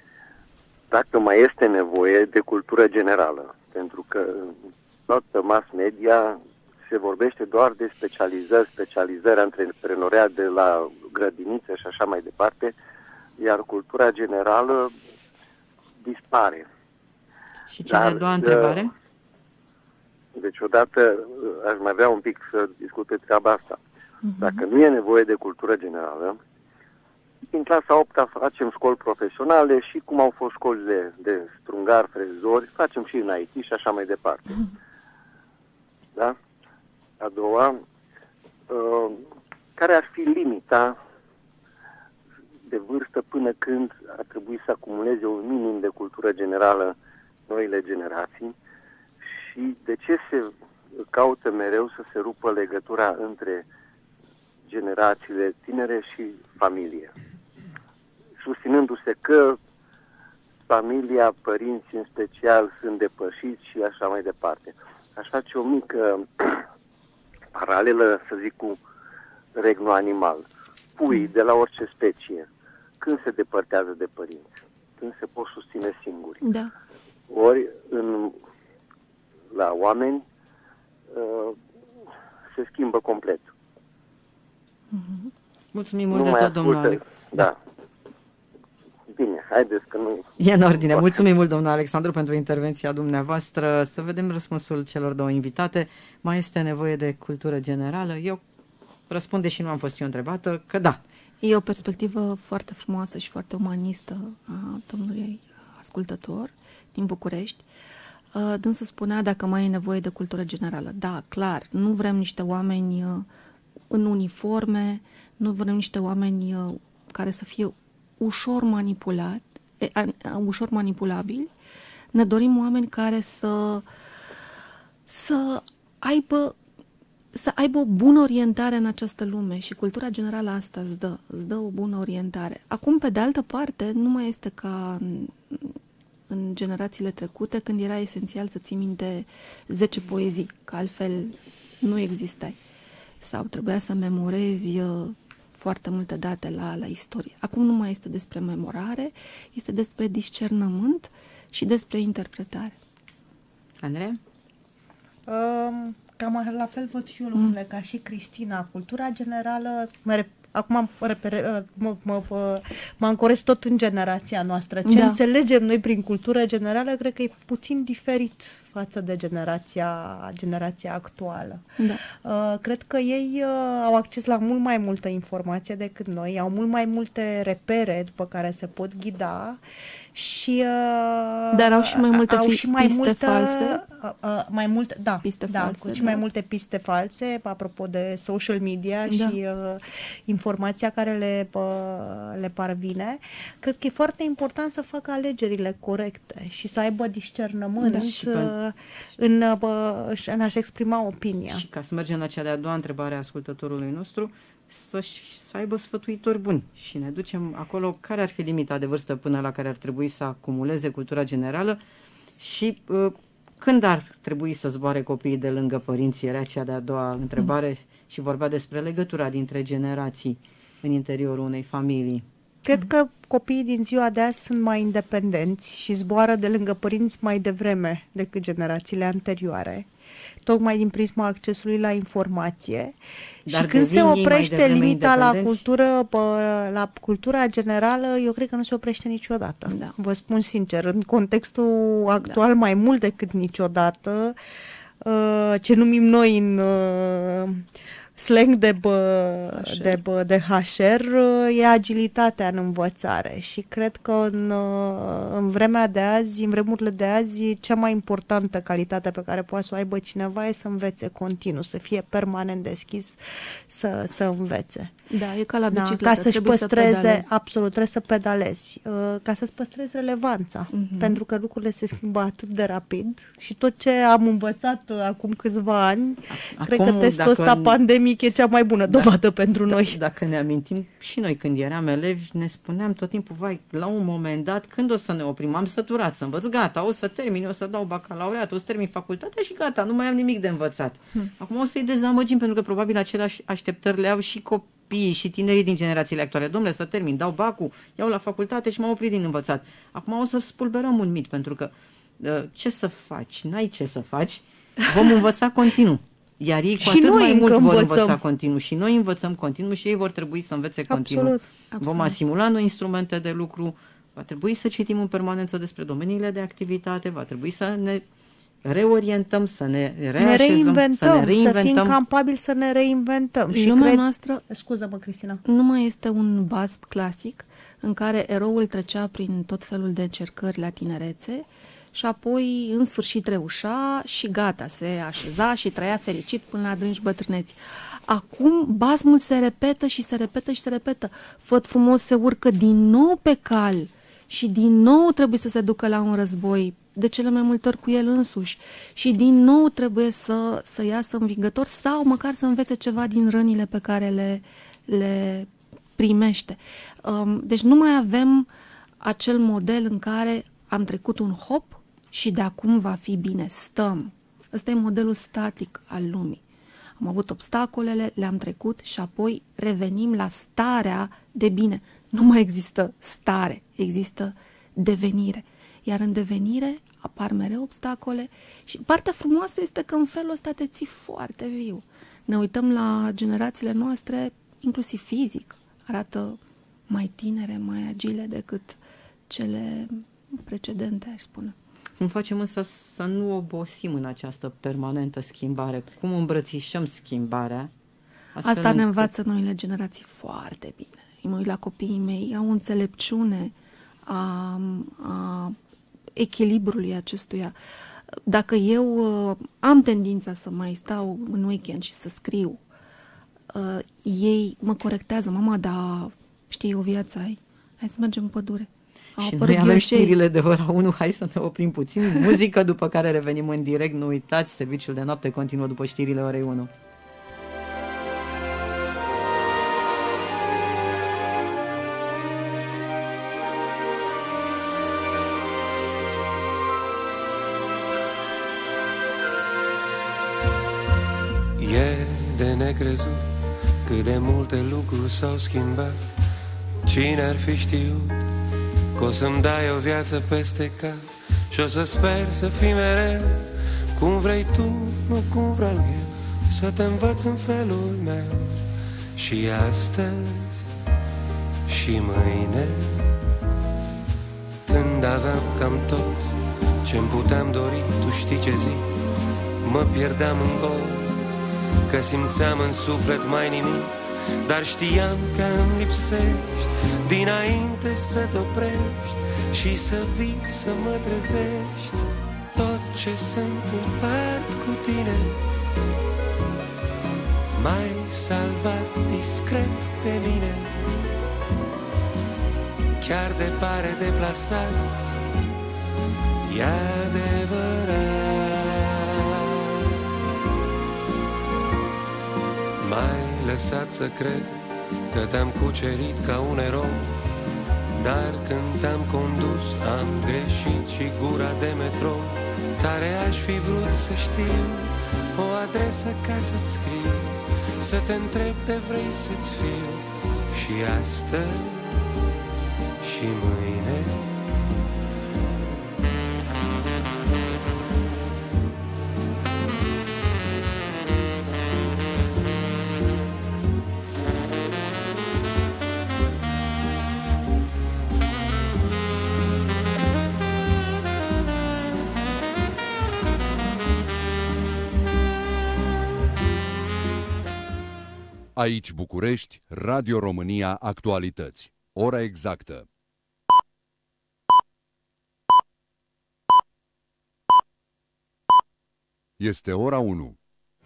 Dacă mai este nevoie de cultură generală, pentru că în toată mass media se vorbește doar de specializări, specializări antreprenoriat de la grădinițe și așa mai departe, iar cultura generală dispare. Și cea de-a doua întrebare? Deci odată aș mai vrea un pic să discut pe treaba asta. Dacă nu e nevoie de cultură generală, în clasa a opta facem școli profesionale și cum au fost școlile de strungari, frezori, facem și în I T și așa mai departe. Da? A doua, uh, care ar fi limita de vârstă până când ar trebui să acumuleze un minim de cultură generală noile generații și de ce se caută mereu să se rupă legătura între generațiile tinere și familie, susținându-se că familia, părinții în special, sunt depășiți și așa mai departe. Aș face o mică paralelă, să zic, cu regnul animal. Puii de la orice specie, când se depărtează de părinți, când se pot susține singuri. Da. Ori în, la oameni uh, se schimbă complet. Mm-hmm. Mulțumim mult nu de tot, domnul Alex. Da. Bine, haideți că nu... E în ordine. Mulțumim mult, domnul Alexandru, pentru intervenția dumneavoastră. Să vedem răspunsul celor două invitate. Mai este nevoie de cultură generală? Eu răspund, deși nu am fost eu întrebată, că da. E o perspectivă foarte frumoasă și foarte umanistă a domnului ascultător din București. Dânsul spunea dacă mai e nevoie de cultură generală. Da, clar. Nu vrem niște oameni în uniforme, nu vrem niște oameni care să fie ușor manipulat, ușor manipulabili, Ne dorim oameni care să, să aibă să aibă o bună orientare în această lume și cultura generală asta îți dă, îți dă o bună orientare. Acum, pe de altă parte, nu mai este ca în, în generațiile trecute, când era esențial să ții minte zece poezii, că altfel nu existai. Sau trebuia să memorezi uh, foarte multe date la, la istorie. Acum nu mai este despre memorare, este despre discernământ și despre interpretare. Andreea? Um... Cam la fel văd și eu lucrurile mm. ca și Cristina. Cultura generală, mă, acum repere, mă, mă, mă, mă ancorez tot în generația noastră. Ce da. înțelegem noi prin cultură generală, cred că e puțin diferit față de generația, generația actuală. Da. Uh, cred că ei uh, au acces la mult mai multă informație decât noi, au mult mai multe repere după care se pot ghida. Și, uh, Dar au și mai multe au fi, și mai piste multă, false? Uh, uh, mai multe, da, piste da, false, și da. mai multe piste false, apropo de social media da. și uh, informația care le, uh, le parvine. Cred că e foarte important să facă alegerile corecte și să aibă discernământ da. și uh, în, uh, în a-și exprima opinia. Și ca să mergem la cea de-a doua întrebare a ascultătorului nostru, să, să aibă sfătuitori buni și ne ducem acolo care ar fi limita de vârstă până la care ar trebui să acumuleze cultura generală și uh, când ar trebui să zboare copiii de lângă părinții. Era cea de-a doua întrebare mm. și vorbea despre legătura dintre generații în interiorul unei familii. Cred că copiii din ziua de azi sunt mai independenți și zboară de lângă părinți mai devreme decât generațiile anterioare, tocmai din prisma accesului la informație. Dar și când se oprește limita la cultură, la cultura generală, eu cred că nu se oprește niciodată. Da. Vă spun sincer, în contextul actual da. mai mult decât niciodată, ce numim noi în slang de, bă, de, bă, de H R, e agilitatea în învățare și cred că în, în vremea de azi, în vremurile de azi, cea mai importantă calitate pe care poate să o aibă cineva e să învețe continuu, să fie permanent deschis să, să învețe. Da, e ca la bicicletă, da, ca să-și păstreze, să absolut, trebuie să pedalezi, uh, ca să-ți păstrezi relevanța, uh-huh. pentru că lucrurile se schimbă atât de rapid și tot ce am învățat uh, acum câțiva ani, acum, cred că testul ăsta dacă, pandemic e cea mai bună dovadă da, pentru noi. Da, dacă ne amintim, și noi când eram elevi, ne spuneam tot timpul, vai, la un moment dat, când o să ne oprim? Am săturat să învăț, gata, o să termin, o să dau bacalaureat, o să termin facultatea și gata, nu mai am nimic de învățat. Hmm. Acum o să-i dezamăgim, pentru că probabil aceleași așteptări le au și copii și tinerii din generațiile actuale. Dom'le, să termin, dau bacul, iau la facultate și m-am oprit din învățat. Acum o să spulberăm un mit, pentru că ce să faci? N-ai ce să faci. Vom învăța continuu. Iar ei cu atât mai mult vor învăța continuu și noi învățăm continuu și ei vor trebui să învețe continuu. Absolut. Vom asimila noi instrumente de lucru, va trebui să citim în permanență despre domeniile de activitate, va trebui să ne reorientăm, să ne reașezăm, ne reinventăm, să ne reinventăm. Să fim capabili să ne reinventăm. Și lumea cred... noastră, scuză-mă, Cristina, nu mai este un basm clasic în care eroul trecea prin tot felul de încercări la tinerețe și apoi în sfârșit reușea și gata, se așeza și trăia fericit până la adânci bătrâneți. Acum basmul se repetă și se repetă și se repetă. Făt frumos se urcă din nou pe cal și din nou trebuie să se ducă la un război, de cele mai multe ori cu el însuși. Și din nou trebuie să, să iasă învingător sau măcar să învețe ceva din rănile pe care le, le primește. Deci nu mai avem acel model în care am trecut un hop și de acum va fi bine. Stăm. Ăsta e modelul static al lumii. Am avut obstacolele, le-am trecut și apoi revenim la starea de bine. Nu mai există stare, există devenire. Iar în devenire apar mereu obstacole și partea frumoasă este că în felul ăsta te ții foarte viu. Ne uităm la generațiile noastre, inclusiv fizic, arată mai tinere, mai agile decât cele precedente, aș spune. Cum facem însă să nu obosim în această permanentă schimbare? Cum îmbrățișăm schimbarea? Asta ne învață noile generații foarte bine. Îi mă uit la copiii mei, au o înțelepciune a, a echilibrului acestuia. Dacă eu uh, am tendința să mai stau în weekend și să scriu, uh, ei mă corectează, mama, dar știi, o viață ai, hai să mergem în pădure. Și noi avem știrile de ora unu, hai să ne oprim puțin, muzică, după care revenim în direct. Nu uitați, serviciul de noapte continuă după știrile orei unu. E de necrezut cât de multe lucruri s-au schimbat. Cine ar fi știut că o să-mi dai o viață peste cap și o să sper să fii mereu cum vrei tu, nu cum vreau eu, să te învăț în felul meu. Și astăzi și mâine, când aveam cam tot ce-mi puteam dori, tu știi ce zic, mă pierdeam în gol, că simțeam în suflet mai nimic, dar știam că îmi lipsești dinainte să te oprești și să vii să mă trezești. Tot ce sunt împart cu tine, m-ai salvat discret de mine. Chiar de pare deplasat, e adevărat. M-ai lăsat să cred că te-am cucerit ca un erou, dar când te-am condus am greșit și gura de metrou. Tare aș fi vrut să știu o adresă ca să-ți scriu, să te întreb de vrei să-ți fiu și astăzi și mâine. Aici București, Radio România Actualități. Ora exactă. Este ora unu.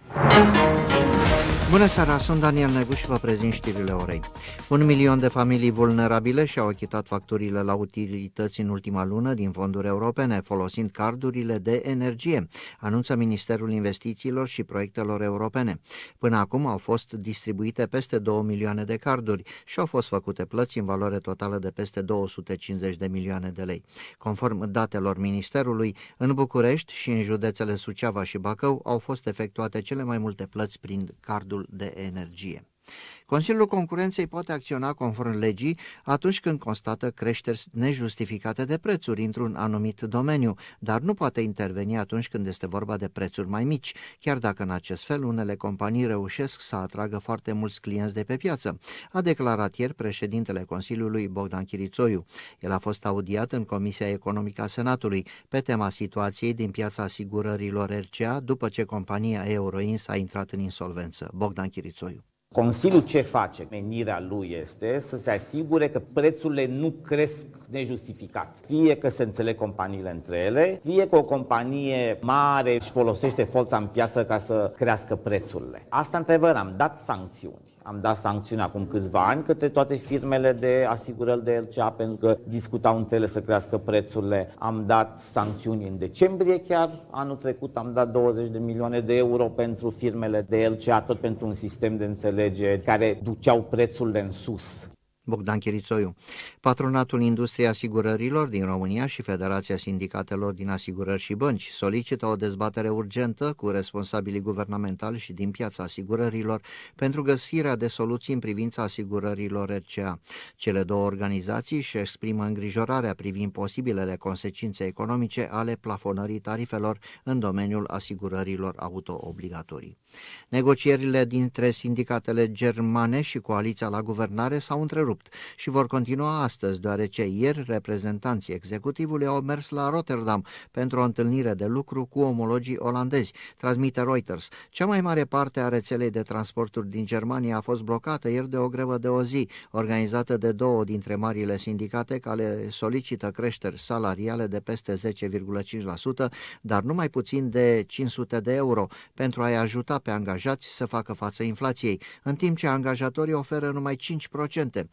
Bună seara, sunt Daniel Negu și vă prezint știrile orei. Un milion de familii vulnerabile și-au achitat facturile la utilități în ultima lună din fonduri europene, folosind cardurile de energie, anunță Ministerul Investițiilor și Proiectelor Europene. Până acum au fost distribuite peste două milioane de carduri și au fost făcute plăți în valoare totală de peste două sute cincizeci de milioane de lei. Conform datelor Ministerului, în București și în județele Suceava și Bacău au fost efectuate cele mai multe plăți prin cardul de energie. Consiliul Concurenței poate acționa conform legii atunci când constată creșteri nejustificate de prețuri într-un anumit domeniu, dar nu poate interveni atunci când este vorba de prețuri mai mici, chiar dacă în acest fel unele companii reușesc să atragă foarte mulți clienți de pe piață, a declarat ieri președintele Consiliului Bogdan Chirițoiu. El a fost audiat în Comisia Economică a Senatului pe tema situației din piața asigurărilor R C A după ce compania Euroins a intrat în insolvență. Bogdan Chirițoiu. Consiliul ce face? Menirea lui este să se asigure că prețurile nu cresc nejustificat. Fie că se înțeleg companiile între ele, fie că o companie mare își folosește forța în piață ca să crească prețurile. Asta într-adevăr, am dat sancțiuni. Am dat sancțiuni acum câțiva ani către toate firmele de asigurări de R C A pentru că discutau între ele să crească prețurile. Am dat sancțiuni în decembrie chiar, anul trecut am dat douăzeci de milioane de euro pentru firmele de R C A, tot pentru un sistem de înțelegeri care duceau prețurile în sus. Bogdan Chirițoiu. Patronatul Industriei Asigurărilor din România și Federația Sindicatelor din Asigurări și Bănci solicită o dezbatere urgentă cu responsabilii guvernamentali și din piața asigurărilor pentru găsirea de soluții în privința asigurărilor R C A. Cele două organizații își exprimă îngrijorarea privind posibilele consecințe economice ale plafonării tarifelor în domeniul asigurărilor auto-obligatorii. Negocierile dintre sindicatele germane și coaliția la guvernare s-au întrerupt și vor continua astăzi, deoarece ieri reprezentanții executivului au mers la Rotterdam pentru o întâlnire de lucru cu omologii olandezi, transmite Reuters. Cea mai mare parte a rețelei de transporturi din Germania a fost blocată ieri de o grevă de o zi, organizată de două dintre marile sindicate care solicită creșteri salariale de peste zece virgulă cinci la sută, dar nu mai puțin de cinci sute de euro, pentru a-i ajuta pe angajați să facă față inflației, în timp ce angajatorii oferă numai cinci la sută.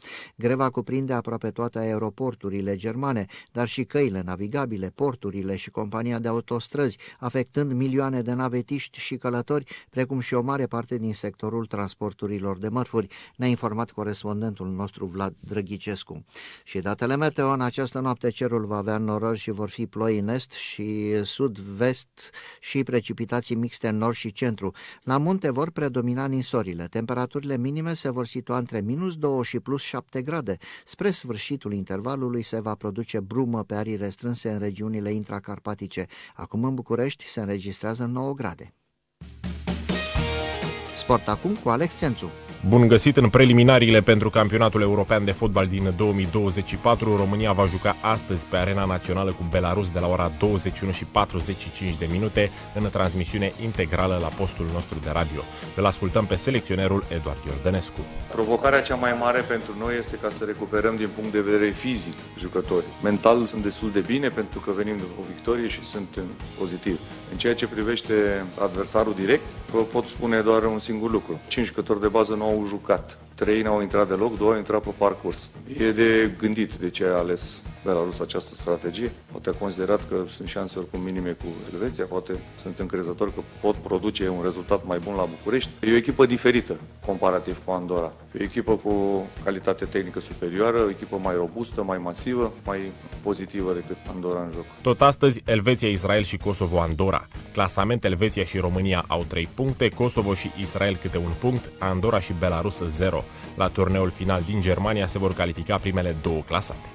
Greva cuprinde aproape toate aeroporturile germane, dar și căile navigabile, porturile și compania de autostrăzi, afectând milioane de navetiști și călători, precum și o mare parte din sectorul transporturilor de mărfuri, ne-a informat corespondentul nostru Vlad Drăghicescu. Și datele meteo: în această noapte cerul va avea norări și vor fi ploi în est și sud-vest și precipitații mixte în nord și centru. La munte vor predomina ninsorile. Temperaturile minime se vor situa între minus doi și plus șapte grade. Spre sfârșitul intervalului se va produce brumă pe arii restrânse în regiunile intracarpatice. Acum în București se înregistrează nouă grade. Sport acum cu Alex Țențu. Bun găsit în preliminariile pentru campionatul european de fotbal din două mii douăzeci și patru. România va juca astăzi pe Arena Națională cu Belarus de la ora douăzeci și unu și patruzeci și cinci de minute în transmisiune integrală la postul nostru de radio. Îl ascultăm pe selecționerul Eduard Iordănescu. Provocarea cea mai mare pentru noi este ca să recuperăm din punct de vedere fizic jucătorii. Mental sunt destul de bine pentru că venim după o victorie și sunt pozitiv. În ceea ce privește adversarul direct, vă pot spune doar un singur lucru. Cinci jucători de bază nu au jucat. Trei n-au intrat deloc, doi au intrat pe parcurs. E de gândit de ce a ales Belarus această strategie. Poate a considerat că sunt șanse oricum minime cu Elveția, poate sunt încrezători că pot produce un rezultat mai bun la București. E o echipă diferită comparativ cu Andorra. E o echipă cu calitate tehnică superioară, o echipă mai robustă, mai masivă, mai pozitivă decât Andorra în joc. Tot astăzi, Elveția, Israel și Kosovo, Andorra. Clasament: Elveția și România au trei puncte, Kosovo și Israel câte un punct, Andorra și Belarus zero. La turneul final din Germania se vor califica primele două clasate.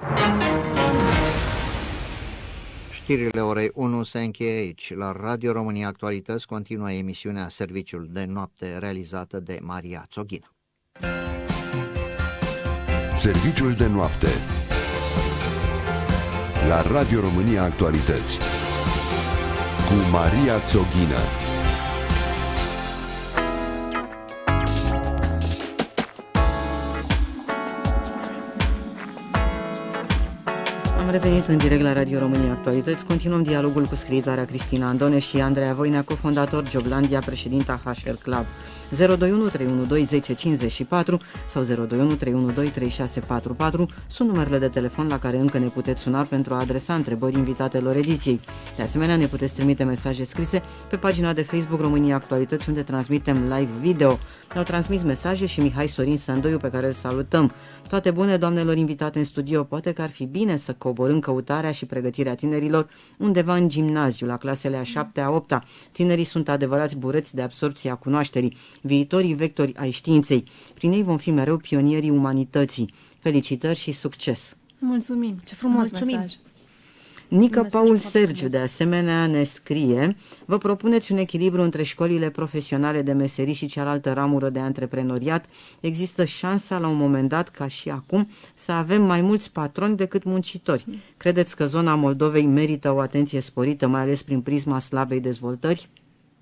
Știrile orei unu se încheie aici. La Radio România Actualități continuă emisiunea Serviciul de Noapte, realizată de Maria Țoghină. Serviciul de Noapte la Radio România Actualități cu Maria Țoghină. Am revenit în direct la Radio România Actualități. Continuăm dialogul cu scriitoarea Cristina Andone și Andreea Voinea, cofondator Joblandia, președinta H R Club. zero doi unu trei unu doi zece cincizeci și patru sau zero doi unu trei unu doi trei șase patru patru sunt numerele de telefon la care încă ne puteți suna pentru a adresa întrebări invitatelor ediției. De asemenea, ne puteți trimite mesaje scrise pe pagina de Facebook România Actualități, unde transmitem live video. Ne-au transmis mesaje și Mihai Sorin Sandoiu, pe care îl salutăm. Toate bune, doamnelor invitate în studio. Poate că ar fi bine să coborâm căutarea și pregătirea tinerilor undeva în gimnaziu, la clasele a șaptea, a opta. Tinerii sunt adevărați bureți de absorbție a cunoașterii, viitorii vectori ai științei. Prin ei vom fi mereu pionierii umanității. Felicitări și succes! Mulțumim! Ce frumos Mulțumim. mesaj! Nică Paul Sergiu, de asemenea, ne scrie: vă propuneți un echilibru între școlile profesionale de meserii și cealaltă ramură de antreprenoriat. Există șansa la un moment dat, ca și acum, să avem mai mulți patroni decât muncitori. Credeți că zona Moldovei merită o atenție sporită, mai ales prin prisma slabei dezvoltări?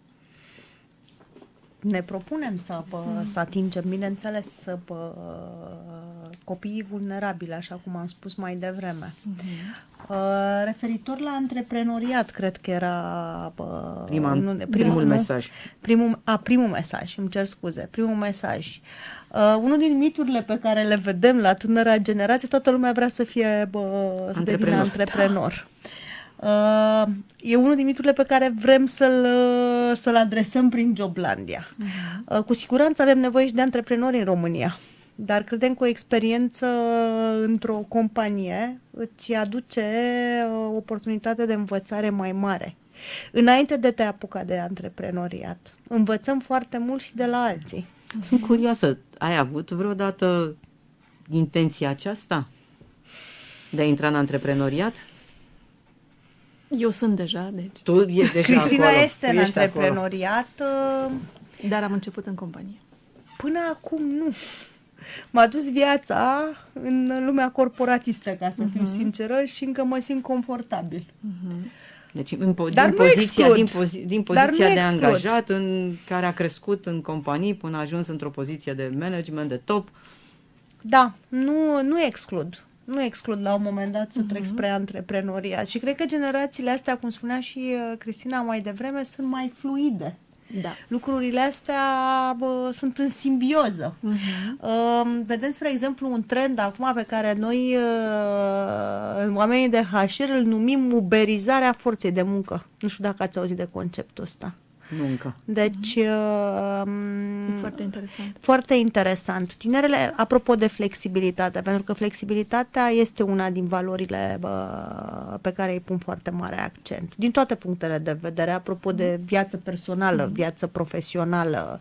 Ne propunem să, pă, să atingem, bineînțeles, să pă, copiii vulnerabili, așa cum am spus mai devreme. Uh-huh. Uh, referitor la antreprenoriat, cred că era pă, Prima, nu, primul, primul nu, mesaj. Primul, a, primul mesaj, îmi cer scuze, primul mesaj. Uh, unul din miturile pe care le vedem la tânăra generație, toată lumea vrea să fie bă, să devină antreprenor. Uh, e unul din miturile pe care vrem să-l, să-l adresăm prin Joblandia. Uh-huh. Uh, cu siguranță avem nevoie și de antreprenori în România, dar credem că o experiență într-o companie îți aduce o oportunitate de învățare mai mare. Înainte de te apuca de antreprenoriat, învățăm foarte mult și de la alții. Sunt curioasă, ai avut vreodată intenția aceasta de a intra în antreprenoriat? Eu sunt deja, deci. Tu ești deja Cristina acolo. este în antreprenoriat. Acolo. Dar am început în companie. Până acum nu. M-a dus viața în lumea corporatistă, ca să uh-huh. fiu sinceră, și încă mă simt confortabil. Uh-huh. Deci în po- Dar din, poziția, din, pozi- din poziția de exclud. angajat în care a crescut în companii până a ajuns într-o poziție de management, de top. Da, nu, nu exclud. Nu exclud la un moment dat să trec uh-huh. spre antreprenoriat. Și cred că generațiile astea, cum spunea și uh, Cristina mai devreme, sunt mai fluide. Da. Lucrurile astea bă, sunt în simbioză. Uh-huh. Uh, vedem, spre exemplu, un trend acum pe care noi, uh, oamenii de H R, îl numim uberizarea forței de muncă. Nu știu dacă ați auzit de conceptul ăsta. Nu încă. Deci, uh, foarte interesant. Foarte interesant. Tinerele, apropo de flexibilitate, pentru că flexibilitatea este una din valorile bă, pe care îi pun foarte mare accent. Din toate punctele de vedere, apropo de viață personală, viață profesională,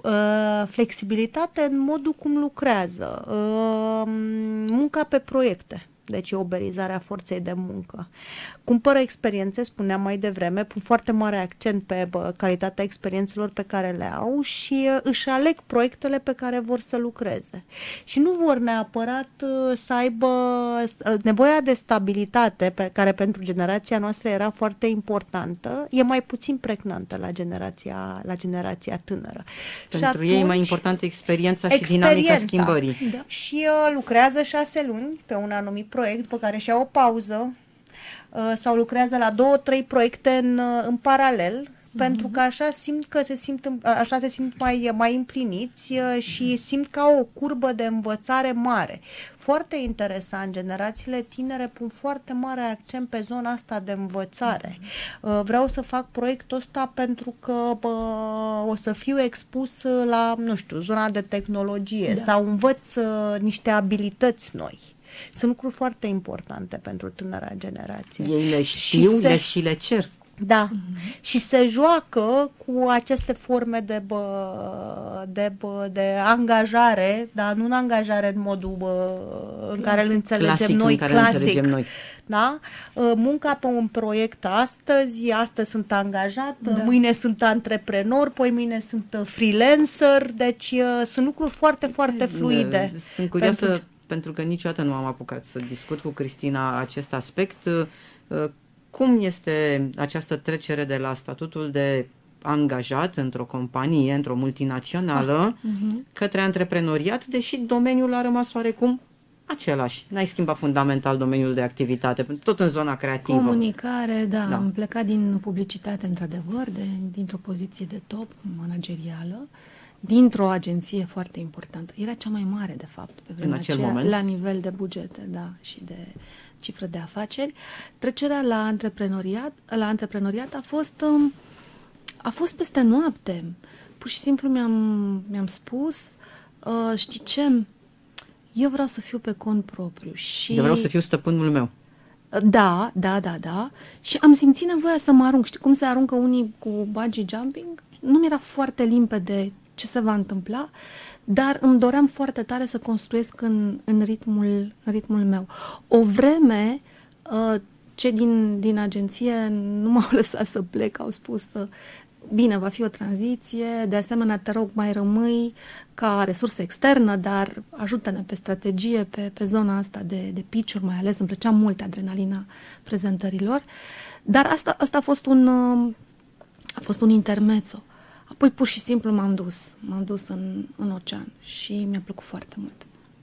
uh, flexibilitate în modul cum lucrează, uh, munca pe proiecte. Deci e uberizarea forței de muncă. Cumpără experiențe, spuneam mai devreme, pun foarte mare accent pe bă, calitatea experiențelor pe care le au și uh, își aleg proiectele pe care vor să lucreze. Și nu vor neapărat uh, să aibă uh, nevoia de stabilitate, pe care pentru generația noastră era foarte importantă, e mai puțin pregnantă la generația, la generația tânără. Pentru și atunci, ei e mai importantă experiența și dinamica schimbării. Da. Și uh, lucrează șase luni pe un anumit proiect, după care și-au o pauză uh, sau lucrează la două, trei proiecte în, în paralel, uh-huh. pentru că așa simt că se simt, așa se simt mai, mai împliniți uh, și simt ca o curbă de învățare mare. Foarte interesant, generațiile tinere pun foarte mare accent pe zona asta de învățare. Uh, vreau să fac proiectul ăsta pentru că bă, o să fiu expus la, nu știu, zona de tehnologie, da. Sau învăț uh, niște abilități noi. Sunt lucruri foarte importante pentru tânăra generație. Ei le știu, și se, le și le cer. Da. Mm-hmm. Și se joacă cu aceste forme de, bă, de, bă, de angajare, dar nu în angajare în modul bă, în care îl înțelegem clasic, noi, în care clasic. Înțelegem noi. Da? Munca pe un proiect astăzi, astăzi sunt angajat, da. Mâine sunt antreprenor, poi mâine sunt freelancer, deci sunt lucruri foarte, foarte fluide. Sunt curioasă pentru... pentru că niciodată nu am apucat să discut cu Cristina acest aspect. Cum este această trecere de la statutul de angajat într-o companie, într-o multinațională, uh-huh. către antreprenoriat, deși domeniul a rămas oarecum același. N-ai schimbat fundamental domeniul de activitate, tot în zona creativă. Comunicare, da, da. Am plecat din publicitate, într-adevăr, de, dintr-o poziție de top managerială, dintr-o agenție foarte importantă. Era cea mai mare, de fapt, pe vremea aceea, la nivel de bugete, da, și de cifră de afaceri. Trecerea la antreprenoriat, la antreprenoriat a fost, a fost peste noapte. Pur și simplu mi-am, mi-am spus, uh, știi ce, eu vreau să fiu pe cont propriu. Și eu vreau să fiu stăpânul meu. Da, da, da, da. Și am simțit nevoia să mă arunc. Știi cum se aruncă unii cu bungee jumping? Nu mi-era foarte limpede ce se va întâmpla, dar îmi doream foarte tare să construiesc în, în, ritmul, în ritmul meu. O vreme, uh, cei din, din agenție nu m-au lăsat să plec, au spus uh, bine, va fi o tranziție, de asemenea te rog mai rămâi ca resursă externă, dar ajută-ne pe strategie, pe, pe zona asta de, de pitch-uri, mai ales îmi plăcea mult adrenalina prezentărilor, dar asta, asta a fost un, uh, a fost un intermezzo. Apoi pur și simplu m-am dus, m-am dus în, în ocean și mi-a plăcut foarte mult.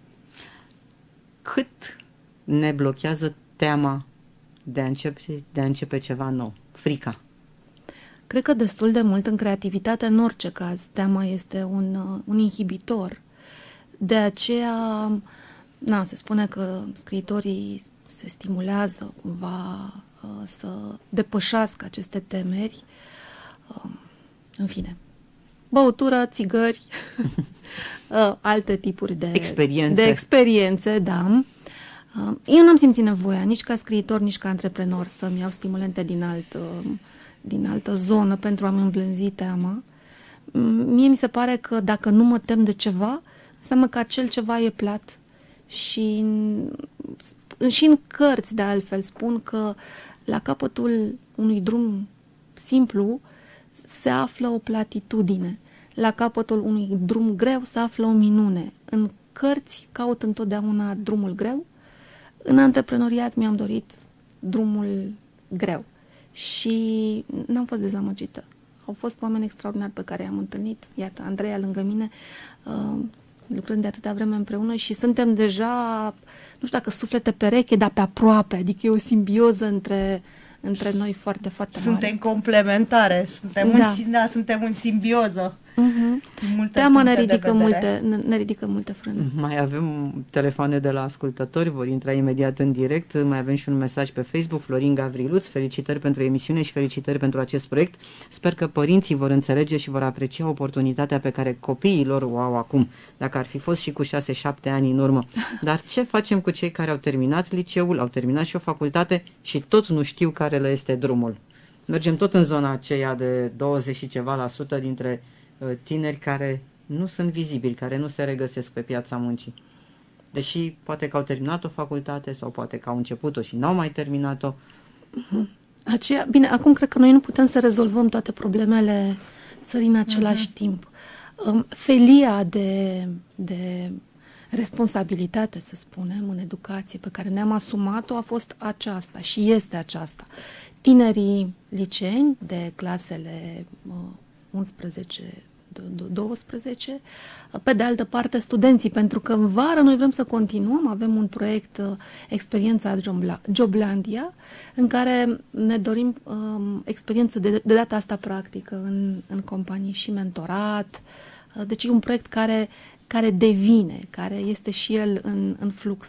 Cât ne blochează teama de a începe, de a începe ceva nou? Frica? Cred că destul de mult. În creativitate, în orice caz, teama este un, un inhibitor. De aceea, na, se spune că scriitorii se stimulează cumva uh, să depășească aceste temeri. Uh, În fine, băutură, țigări, alte tipuri de experiențe. de experiențe, da. Eu n-am simțit nevoia, nici ca scriitor, nici ca antreprenor, să-mi iau stimulente din, alt, din altă zonă pentru a-mi îmblânzi teama. Mie mi se pare că dacă nu mă tem de ceva, înseamnă că acel ceva e plat. Și, și în cărți, de altfel, spun că la capătul unui drum simplu se află o platitudine. La capătul unui drum greu se află o minune. În cărți caut întotdeauna drumul greu. În antreprenoriat mi-am dorit drumul greu. Și n-am fost dezamăgită. Au fost oameni extraordinari pe care i-am întâlnit. Iată, Andreea lângă mine, uh, lucrând de atâta vreme împreună și suntem deja, nu știu dacă suflete pereche, dar pe aproape. Adică e o simbioză între, între noi foarte, foarte mare. Suntem complementare, suntem, da. în, da, suntem în simbioză. Uh-huh. Teama ne ridică, multe, ne, ne ridică multe frâne. Mai avem telefoane de la ascultători, vor intra imediat în direct. Mai avem și un mesaj pe Facebook. Florin Gavriluț, felicitări pentru emisiune și felicitări pentru acest proiect. Sper că părinții vor înțelege și vor aprecia oportunitatea pe care copiii lor o au acum, dacă ar fi fost și cu șase șapte ani în urmă. Dar ce facem cu cei care au terminat liceul, au terminat și o facultate și tot nu știu care le este drumul? Mergem tot în zona aceea de douăzeci și ceva la sută dintre tineri care nu sunt vizibili, care nu se regăsesc pe piața muncii. Deși poate că au terminat o facultate sau poate că au început-o și n-au mai terminat-o. Aceea, bine, acum cred că noi nu putem să rezolvăm toate problemele țării în același uh-huh. timp. Felia de, de responsabilitate, să spunem, în educație pe care ne-am asumat-o a fost aceasta și este aceasta. Tinerii liceeni de clasele unsprezece doisprezece, pe de altă parte studenții, pentru că în vară noi vrem să continuăm, avem un proiect, experiența Joblandia, în care ne dorim um, experiență de, de data asta practică în, în companii și mentorat, deci e un proiect care, care devine, care este și el în, în flux.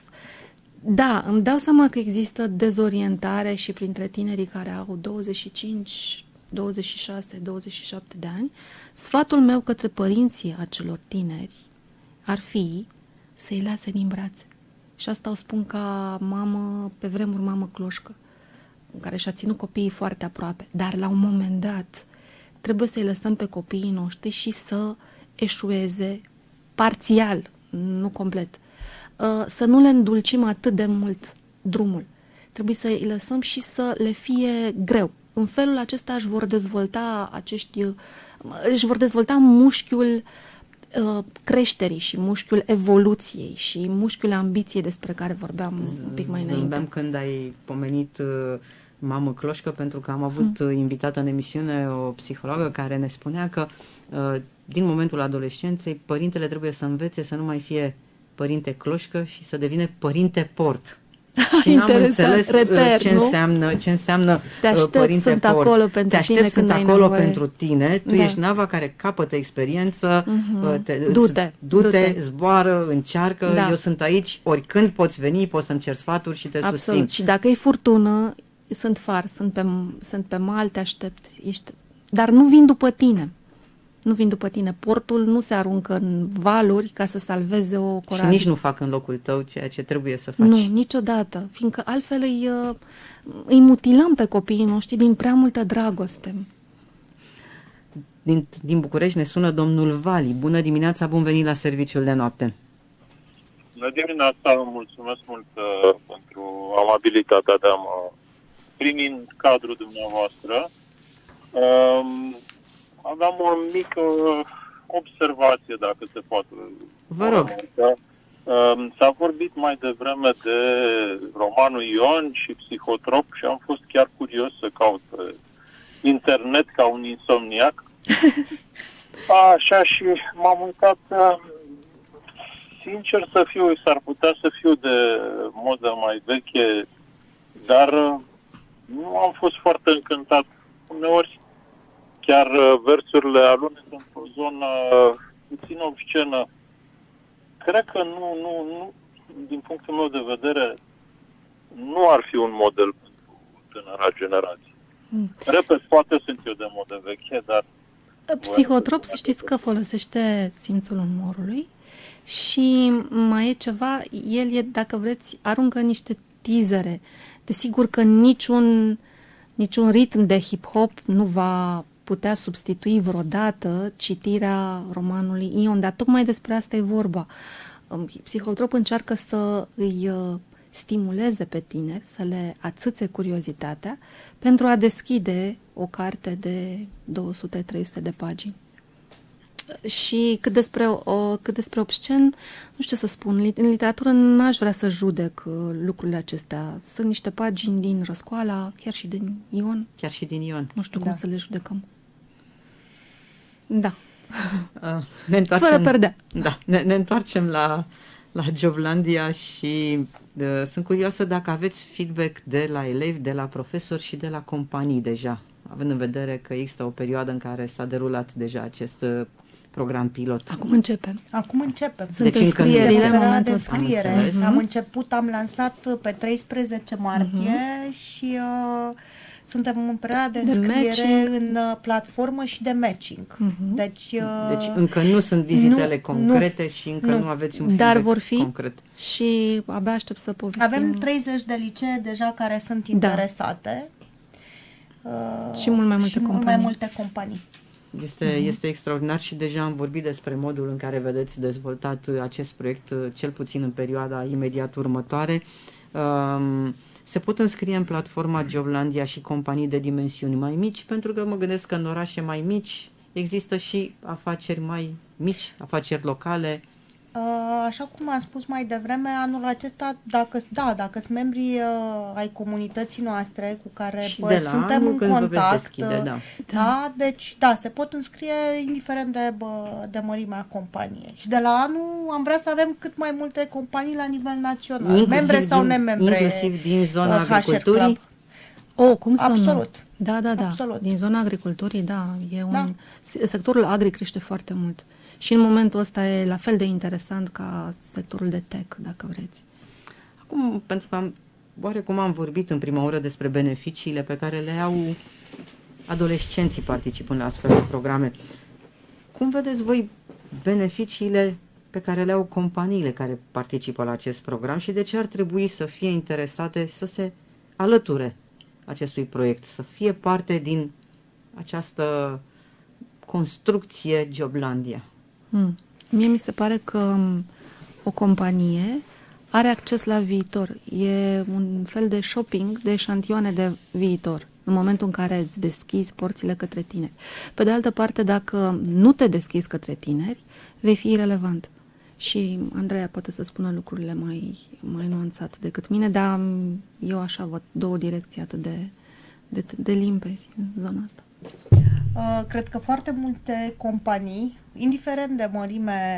Da, îmi dau seama că există dezorientare și printre tinerii care au douăzeci și cinci, douăzeci și șase, douăzeci și șapte de ani. Sfatul meu către părinții acelor tineri ar fi să-i lase din brațe. Și asta o spun ca mamă, pe vremuri mamă cloșcă, în care și-a ținut copiii foarte aproape. Dar la un moment dat trebuie să-i lăsăm pe copiii noștri și să eșueze parțial, nu complet. Să nu le îndulcim atât de mult drumul. Trebuie să îi lăsăm și să le fie greu. În felul acesta își vor dezvolta acești, își vor dezvolta mușchiul uh, creșterii și mușchiul evoluției și mușchiul ambiției despre care vorbeam un pic mai înainte. Zâmbeam când ai pomenit uh, mamă cloșcă, pentru că am avut hmm. invitată în emisiune o psihologă care ne spunea că uh, din momentul adolescenței părintele trebuie să învețe să nu mai fie părinte cloșcă și să devine părinte port. Și n-am înțeles Reper, ce, înseamnă, ce înseamnă te aștept, părinte sunt port. Acolo pentru te aștept, tine sunt când acolo ai pentru tine. Tu da. ești nava care capătă experiență. Uh-huh. Te, du-te, du-te, du-te, zboară, încearcă. Da. Eu sunt aici, oricând poți veni, poți să-mi ceri sfaturi și te Absolut. susțin. Și dacă e furtună, sunt far, sunt pe, sunt pe mal, te aștept. Ești... Dar nu vin după tine. Nu vin după tine. Portul nu se aruncă în valuri ca să salveze o corabie. Și nici nu fac în locul tău ceea ce trebuie să faci. Nu, niciodată. Fiindcă altfel îi, îi mutilăm pe copiii noștri din prea multă dragoste. Din, din București ne sună domnul Vali. Bună dimineața, bun venit la serviciul de noapte. Bună dimineața, mulțumesc mult uh, pentru amabilitatea de a mă primi în cadrul dumneavoastră. Uh, Aveam o mică observație, dacă se poate. Vă rog. S-a vorbit mai devreme de romanul Ion și Psihotrop și am fost chiar curios să caut pe internet ca un insomniac. Așa, și m-am uitat, sincer să fiu, s-ar putea să fiu de modă mai veche, dar nu am fost foarte încântat. Uneori chiar versurile alunecă într-o zonă puțin obscenă. Cred că nu, nu, nu, din punctul meu de vedere, nu ar fi un model pentru tânăra generație. Mm. Repet, poate sunt eu de modă veche, dar... Psihotrop, să știți că folosește simțul umorului și mai e ceva, el e, dacă vreți, aruncă niște teasere. Desigur că niciun, niciun ritm de hip-hop nu va putea substitui vreodată citirea romanului Ion, dar tocmai despre asta e vorba. Psihotrop încearcă să îi stimuleze pe tineri, să le ațâțe curiozitatea pentru a deschide o carte de două sute trei sute de pagini. Și cât despre, o, cât despre obscen, nu știu ce să spun, în literatură n-aș vrea să judec lucrurile acestea. Sunt niște pagini din Răscoala, chiar și din Ion. Chiar și din Ion. Nu știu da. cum să le judecăm. Da. Ne întoarcem, fără perdea. Da, ne, ne întoarcem la, la Joblandia și uh, sunt curioasă dacă aveți feedback de la elevi, de la profesori și de la companii deja, având în vedere că există o perioadă în care s-a derulat deja acest uh, program pilot. Acum începem. Acum începem. Sunt deci înscrierile în momentul ăsta. Am, am început, am lansat pe treisprezece martie uh-huh. și uh, suntem în perioada de înscriere în uh, platformă și de matching. Uh-huh. Deci, uh, deci încă nu sunt vizitele nu, concrete nu, și încă nu, nu aveți un feedback dar vor fi concret. Și abia aștept să povestim. Avem treizeci de licee deja care sunt interesate. Da. Uh, și mult mai multe și companii. Mult mai multe companii. Este, uh-huh. este extraordinar și deja am vorbit despre modul în care vedeți dezvoltat acest proiect, cel puțin în perioada imediat următoare. Um, se pot înscrie în platforma Joblandia și companii de dimensiuni mai mici, pentru că mă gândesc că în orașe mai mici există și afaceri mai mici, afaceri locale. Așa cum am spus mai devreme, anul acesta, dacă, da, dacă sunt membrii uh, ai comunității noastre cu care bă, suntem în contact, deschide, da. Da, deci da, se pot înscrie indiferent de, bă, de mărimea companiei. Și de la anul am vrea să avem cât mai multe companii la nivel național, inclusiv membre sau din, nemembre. Inclusiv din zona uh, agriculturii. Oh, cum să Absolut. Nu? Da, da, da. Absolut. Din zona agriculturii, da, e un da. sectorul agri crește foarte mult. Și în momentul ăsta e la fel de interesant ca sectorul de tech, dacă vreți. Acum, pentru că am, oarecum am vorbit în prima oră despre beneficiile pe care le au adolescenții participând la astfel de programe. Cum vedeți voi beneficiile pe care le au companiile care participă la acest program și de ce ar trebui să fie interesate să se alăture acestui proiect, să fie parte din această construcție Joblandia? Hmm. Mie mi se pare că o companie are acces la viitor. E un fel de shopping de eșantioane de viitor, în momentul în care îți deschizi porțile către tineri. Pe de altă parte, dacă nu te deschizi către tineri, vei fi irelevant. Și Andreea poate să spună lucrurile mai, mai nuanțat decât mine, dar eu așa văd două direcții atât de, de, de limpezi în zona asta. Uh, cred că foarte multe companii, indiferent de mărime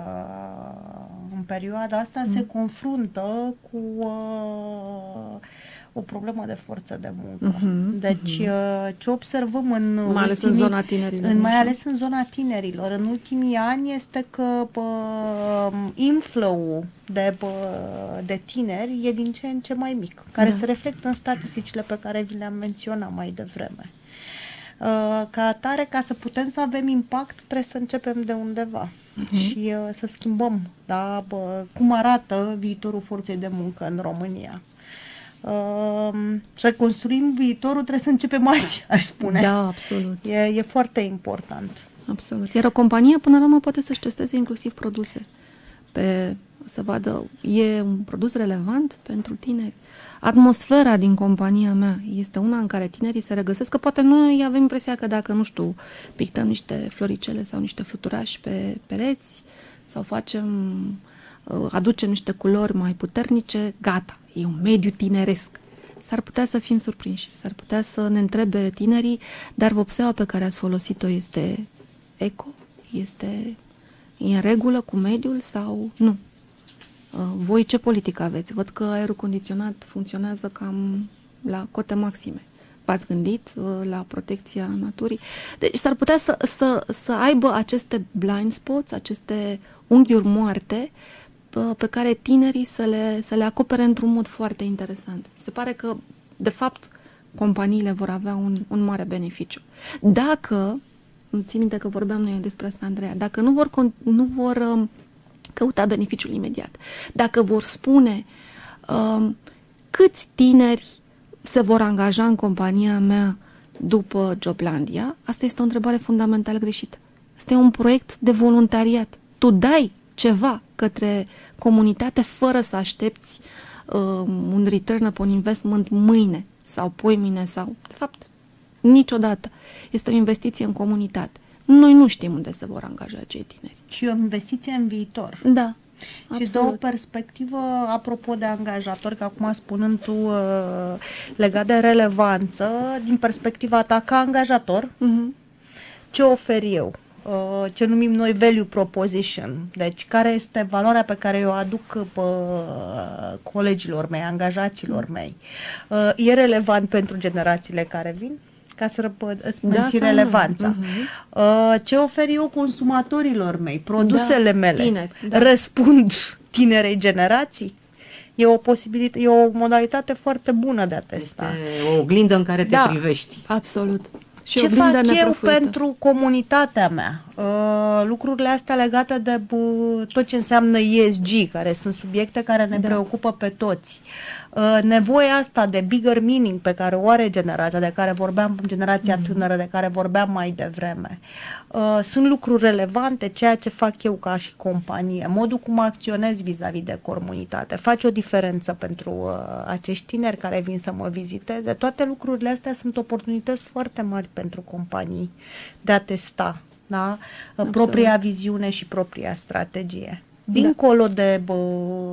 uh, în perioada asta, mm. se confruntă cu uh, o problemă de forță de muncă. Mm-hmm. Deci, uh, ce observăm în mai ultimii, ales în zona tinerilor. În, mai ales în zona tinerilor. În ultimii ani este că uh, inflow-ul de, uh, de tineri e din ce în ce mai mic, care da. se reflectă în statisticile pe care vi le-am menționat mai devreme. Uh, ca atare, ca să putem să avem impact, trebuie să începem de undeva uh-huh. și uh, să schimbăm, da, bă, cum arată viitorul forței de muncă în România. Uh, să construim viitorul, trebuie să începem azi, aș spune. Da, absolut. E, e foarte important. Absolut. Iar o companie, până la urmă, poate să-și testeze inclusiv produse. Pe, să vadă, e un produs relevant pentru tineri. Atmosfera din compania mea este una în care tinerii se regăsesc, că poate noi avem impresia că dacă, nu știu, pictăm niște floricele sau niște fluturași pe pereți sau facem, aducem niște culori mai puternice, gata, e un mediu tineresc. S-ar putea să fim surprinși, s-ar putea să ne întrebe tinerii, dar vopseaua pe care ați folosit-o este eco? Este în regulă cu mediul sau nu? Voi ce politică aveți? Văd că aerul condiționat funcționează cam la cote maxime. V-ați gândit la protecția naturii? Deci s-ar putea să, să, să aibă aceste blind spots, aceste unghiuri moarte pe care tinerii să le, să le acopere într-un mod foarte interesant. Se pare că, de fapt, companiile vor avea un, un mare beneficiu. Dacă, îmi țin minte că vorbeam noi despre asta, Andreea, dacă nu vor, nu vor căuta beneficiul imediat, dacă vor spune um, câți tineri se vor angaja în compania mea după Joblandia, asta este o întrebare fundamental greșită. Asta e un proiect de voluntariat. Tu dai ceva către comunitate fără să aștepți um, un return upon investment mâine sau poimine sau, de fapt, niciodată. Este o investiție în comunitate. Noi nu știm unde se vor angaja cei tineri. Și o investiție în viitor. Da. Și de o perspectivă, apropo de angajatori, că acum spunând tu uh, legat de relevanță, din perspectiva ta ca angajator, uh-huh. ce ofer eu? ce numim noi value proposition, deci care este valoarea pe care eu o aduc pe colegilor mei, angajaților mei. E relevant pentru generațiile care vin? Ca să mențin da, relevanța. Uh-huh. Ce ofer eu consumatorilor mei? Produsele da, mele tineri, da. Răspund tinerei generații? E o posibilitate, e o modalitate foarte bună de a testa. Este o oglindă în care te da. privești. Absolut. Și ce fac eu pentru comunitatea mea? Uh, lucrurile astea legate de uh, tot ce înseamnă E S G, care sunt subiecte care ne da. preocupă pe toți. Uh, nevoia asta de bigger meaning pe care o are generația, de care vorbeam, generația mm. tânără, de care vorbeam mai devreme. Uh, sunt lucruri relevante, ceea ce fac eu ca și companie, modul cum acționez vis-a-vis de comunitate. Face o diferență pentru uh, acești tineri care vin să mă viziteze. Toate lucrurile astea sunt oportunități foarte mari pentru companii de a testa, da? Propria viziune și propria strategie. Dincolo da. de... Bă,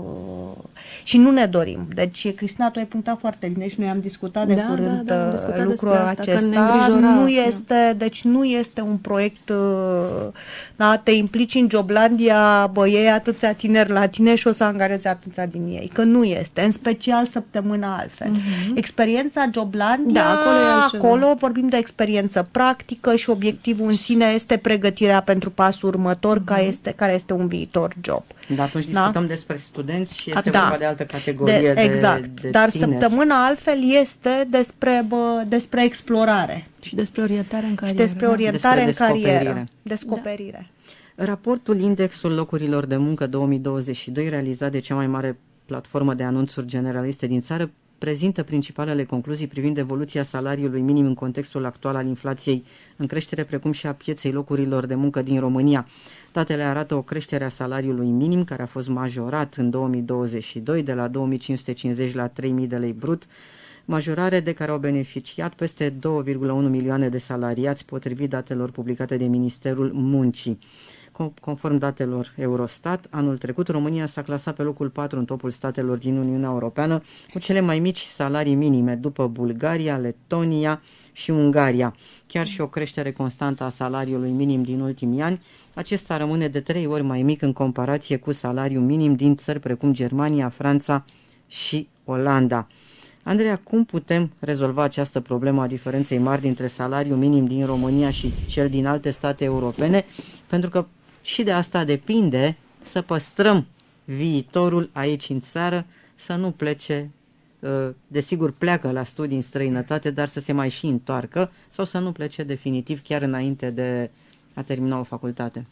și nu ne dorim. Deci, Cristina, tu ai punctat foarte bine și noi am discutat de da, curând da, da, discutat lucrul acesta. Nu este, da. Deci nu este un proiect, da, te implici în Joblandia, bă, iei atâția tineri la tine și o să angajezi atâția din ei. Că nu este. În special săptămâna altfel. Uh-huh. Experiența Joblandia, da, acolo, acolo vorbim de experiență practică și obiectivul în sine este pregătirea pentru pasul următor, uh-huh. care, este, care este un viitor job. Dar atunci discutăm da? despre studenți și este da. vorba de altă categorie de, de Exact, de, de dar tineri. Săptămâna altfel este despre, bă, despre explorare. Și despre orientare în carieră. Și despre orientare da. în carieră. Descoperire. Descoperire. Da. Raportul Indexul Locurilor de Muncă două mii douăzeci și doi, realizat de cea mai mare platformă de anunțuri generaliste din țară, prezintă principalele concluzii privind evoluția salariului minim în contextul actual al inflației în creștere, precum și a pieței locurilor de muncă din România. Datele arată o creștere a salariului minim, care a fost majorat în două mii douăzeci și doi de la două mii cinci sute cincizeci la trei mii de lei brut, majorare de care au beneficiat peste două virgulă unu milioane de salariați, potrivit datelor publicate de Ministerul Muncii. Conform datelor Eurostat, anul trecut România s-a clasat pe locul patru în topul statelor din Uniunea Europeană, cu cele mai mici salarii minime, după Bulgaria, Letonia și Ungaria. Chiar și o creștere constantă a salariului minim din ultimii ani, acesta rămâne de trei ori mai mic în comparație cu salariul minim din țări precum Germania, Franța și Olanda. Andreea, cum putem rezolva această problemă a diferenței mari dintre salariul minim din România și cel din alte state europene? Pentru că și de asta depinde să păstrăm viitorul aici în țară, să nu plece, desigur pleacă la studii în străinătate, dar să se mai și întoarcă sau să nu plece definitiv chiar înainte de a termina o facultate.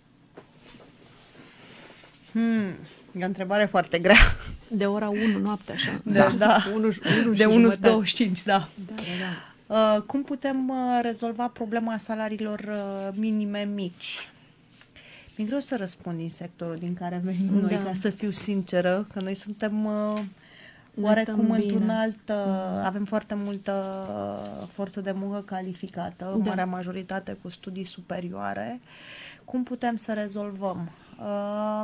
Hmm, e o întrebare foarte grea. De ora unu noaptea, așa. De, da. Da. unu, unu de unu douăzeci și cinci, da. da, da, da. Uh, cum putem uh, rezolva problema salariilor uh, minime mici? Mi-e greu să răspund din sectorul din care venim da. noi, ca să fiu sinceră, că noi suntem uh, oarecum într-un alt, uh, avem foarte multă uh, forță de muncă calificată, da. marea majoritate cu studii superioare. Cum putem să rezolvăm? Uh,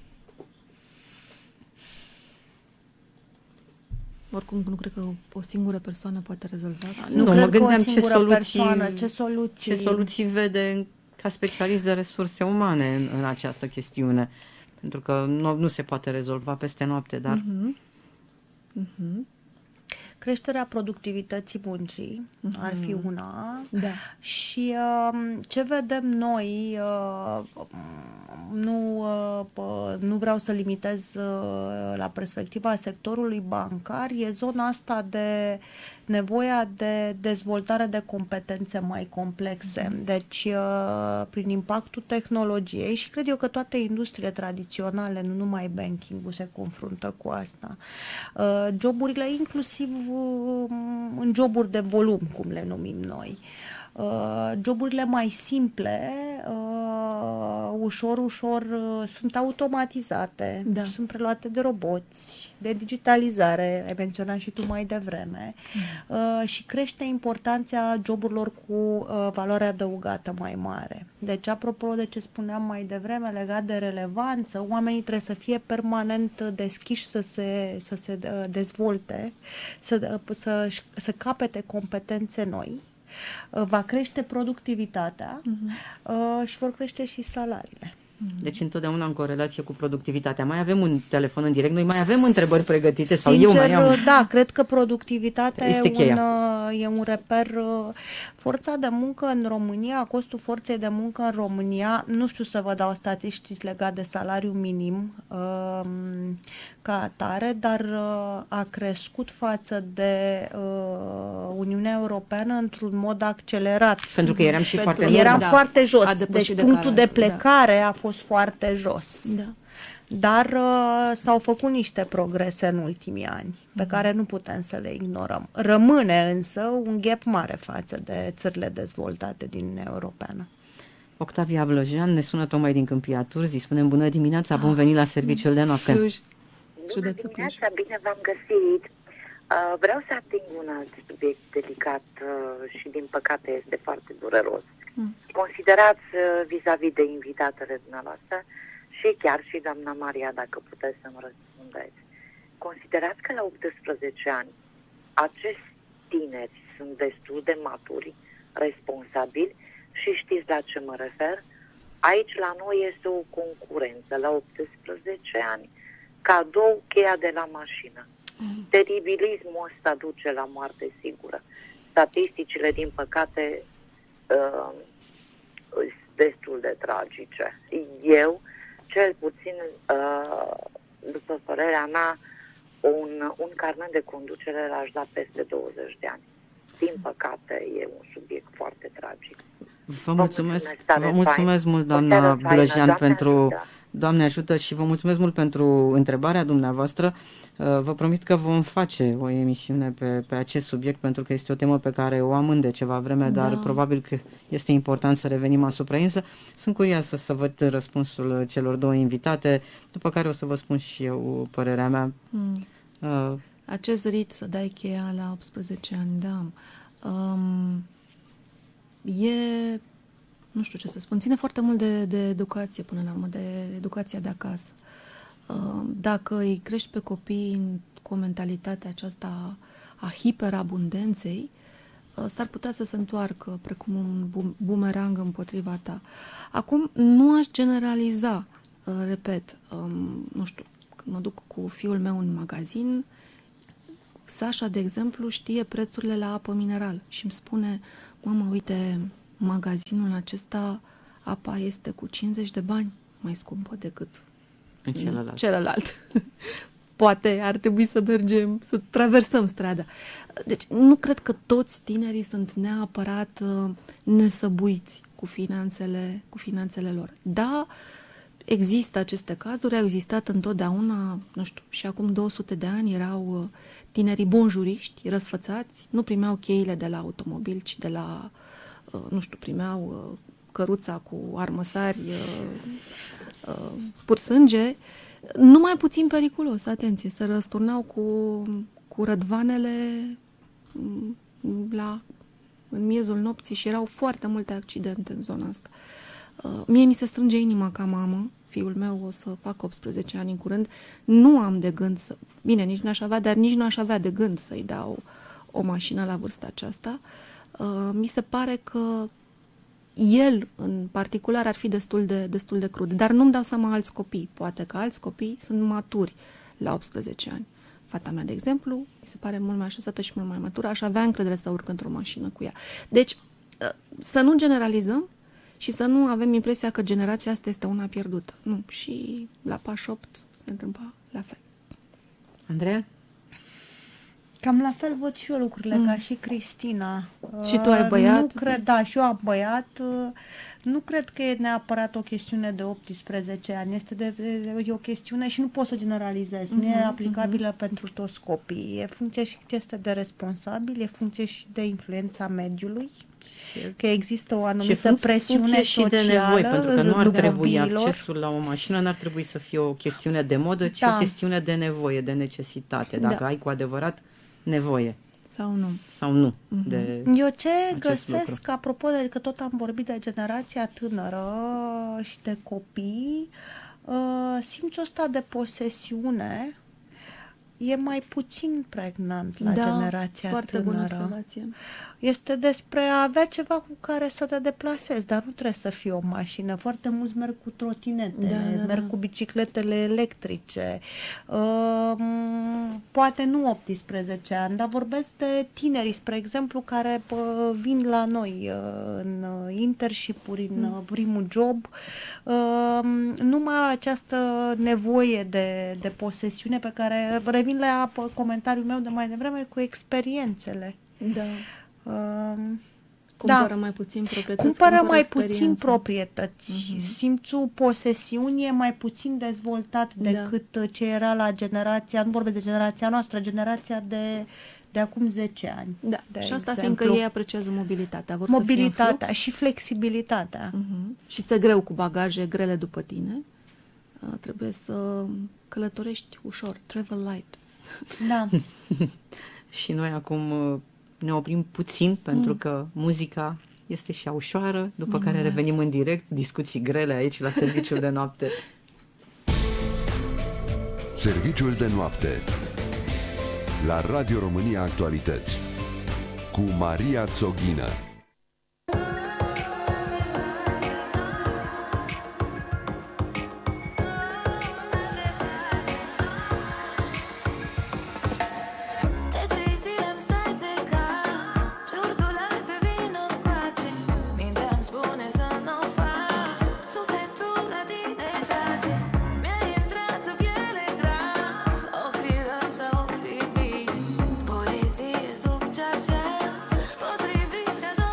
Oricum, nu cred că o singură persoană poate rezolva. Nu, nu mă gândeam ce soluții, persoană, ce soluții... ce soluții vede ca specialist de resurse umane în, în această chestiune. Pentru că nu, nu se poate rezolva peste noapte, dar... Uh-huh. Uh-huh. Creșterea productivității muncii uh-huh. ar fi una. Da. Și uh, ce vedem noi, uh, nu, uh, nu vreau să limitez uh, la perspectiva sectorului bancar, e zona asta de nevoia de dezvoltare de competențe mai complexe. Deci, uh, prin impactul tehnologiei, și cred eu că toate industriile tradiționale, nu numai banking-ul, se confruntă cu asta. Uh, joburile, inclusiv uh, în joburi de volum, cum le numim noi. Uh, joburile mai simple, uh, ușor, ușor uh, sunt automatizate, da. sunt preluate de roboți, de digitalizare, ai menționat și tu mai devreme, mm. uh, și crește importanța joburilor cu uh, valoare adăugată mai mare. Deci, apropo de ce spuneam mai devreme legat de relevanță, oamenii trebuie să fie permanent deschiși să se, să se uh, dezvolte, să, uh, să, să capete competențe noi, uh, va crește productivitatea uh-huh. uh, și vor crește și salariile. Deci întotdeauna în corelație cu productivitatea. Mai avem un telefon în direct, noi mai avem întrebări pregătite. Sincer, sau eu mai am... da, cred că productivitatea este e un, e un reper. Forța de muncă în România, costul forței de muncă în România, nu știu să vă dau statistici legat de salariul minim uh, ca atare, dar uh, a crescut față de uh, Uniunea Europeană într-un mod accelerat. Pentru că eram și Pentru foarte eram da. foarte jos, deci de punctul care, de plecare da. a fost foarte jos. Da. Dar uh, s-au făcut niște progrese în ultimii ani, pe care nu putem să le ignorăm. Rămâne însă un gap mare față de țările dezvoltate din Uniunea Europeană. Octavia Blojean ne sună tocmai din Câmpia Turzii. Spunem bună dimineața, bun venit la serviciul de noapte. Bună dimineața, bine v-am găsit. Uh, vreau să ating un alt subiect delicat uh, și din păcate este foarte dureros. Mm. Considerați uh, vis-a-vis de invitatele dumneavoastră și chiar și doamna Maria, dacă puteți să-mi răspundeți. Considerați că la optsprezece ani acești tineri sunt destul de maturi, responsabili și știți la ce mă refer? Aici la noi este o concurență. La optsprezece ani, cadou cheia de la mașină. Mm. Teribilismul ăsta duce la moarte sigură. Statisticile, din păcate, uh, sunt destul de tragice. Eu, cel puțin, uh, după părerea mea, un, un carnet de conducere l-aș da peste douăzeci de ani. Din păcate, e un subiect foarte tragic. Vă mulțumesc, vă mulțumesc mult, doamna Blăjean, pentru... Doamne ajută și vă mulțumesc mult pentru întrebarea dumneavoastră. Vă promit că vom face o emisiune pe, pe acest subiect, pentru că este o temă pe care o am de ceva vreme, da. Dar probabil că este important să revenim asupra ei. Însă sunt curioasă să văd răspunsul celor două invitate, după care o să vă spun și eu părerea mea. Mm. Uh, Acest rit să dai cheia la optsprezece ani, da. Um, e... nu știu ce să spun, ține foarte mult de, de educație până la urmă, de educația de acasă. Dacă îi crești pe copii cu o mentalitate aceasta a hiperabundenței, s-ar putea să se întoarcă precum un bumerang împotriva ta. Acum, nu aș generaliza, repet, nu știu, când mă duc cu fiul meu în magazin, Sasha, de exemplu, știe prețurile la apă mineral și îmi spune, mamă, uite, magazinul acesta, apa este cu cincizeci de bani mai scumpă decât în celălalt. celălalt. Poate ar trebui să mergem, să traversăm strada. Deci nu cred că toți tinerii sunt neapărat uh, nesăbuiți cu finanțele, cu finanțele lor. Da, există aceste cazuri, au existat întotdeauna, nu știu, și acum două sute de ani erau uh, tinerii bonjuriști, răsfățați, nu primeau cheile de la automobil, ci de la nu știu, primeau căruța cu armăsari, pur sânge, numai puțin periculos, atenție, se răsturnau cu, cu rădvanele la, în miezul nopții și erau foarte multe accidente în zona asta. Mie mi se strânge inima ca mamă, fiul meu o să facă optsprezece ani în curând, nu am de gând să, bine, nici n-aș avea, dar nici n-aș avea de gând să-i dau o mașină la vârsta aceasta. Uh, mi se pare că el, în particular, ar fi destul de, destul de crud. Dar nu-mi dau seama alți copii. Poate că alți copii sunt maturi la optsprezece ani. Fata mea, de exemplu, mi se pare mult mai așezată și mult mai matură. Aș avea încredere să urc într-o mașină cu ea. Deci, uh, să nu generalizăm și să nu avem impresia că generația asta este una pierdută. Nu. Și la pași opt se întâmplă la fel. Andreea? Cam la fel văd și eu lucrurile, mm. ca și Cristina. Și tu ai băiat? Nu cred, da, și eu am băiat. Nu cred că e neapărat o chestiune de optsprezece ani. Este de, e o chestiune și nu pot să generalizez. Mm-hmm, nu e aplicabilă mm-hmm. pentru toți copiii. E funcție și este de responsabil, e funcție și de influența mediului. Că există o anumită și presiune și de nevoi, pentru că nu ar trebui accesul la o mașină, n-ar trebui să fie o chestiune de modă, ci da. o chestiune de nevoie, de necesitate. Dacă da. ai cu adevărat nevoie. Sau nu. Sau nu. Mm-hmm. De Eu ce găsesc, lucru. apropo de că tot am vorbit de generația tânără și de copii, uh, simțul ăsta de posesiune e mai puțin pregnant la da, generația foarte tânără. bună observație. Este despre a avea ceva cu care să te deplasezi, dar nu trebuie să fie o mașină. Foarte mulți merg cu trotinete, da, da, merg da. cu bicicletele electrice. Uh, poate nu optsprezece ani, dar vorbesc de tineri, spre exemplu, care uh, vin la noi uh, în internship-uri, în uh, primul job. Uh, numai această nevoie de, de posesiune pe care revin la comentariul meu de mai devreme cu experiențele. Da. Uh, Cumpără da. mai puțin proprietăți. Cumpără mai puțin proprietăți. Uh-huh. Simțul posesiunii e mai puțin dezvoltat decât da. ce era la generația, nu vorbesc de generația noastră, generația de, de acum zece ani. Da. De și asta exemplu. fiindcă ei apreciază mobilitatea. Vor mobilitatea să fie în flux. și flexibilitatea. Uh-huh. Și ți-e greu cu bagaje grele după tine. Uh, trebuie să călătorești ușor. Travel light. Da. Și noi acum ne oprim puțin pentru mm. că muzica este și ușoară, după mm. care revenim în direct, discuții grele aici la Serviciul de Noapte. Serviciul de Noapte la Radio România Actualități cu Maria Țoghină. Poezie sub ceașă, potriviți ca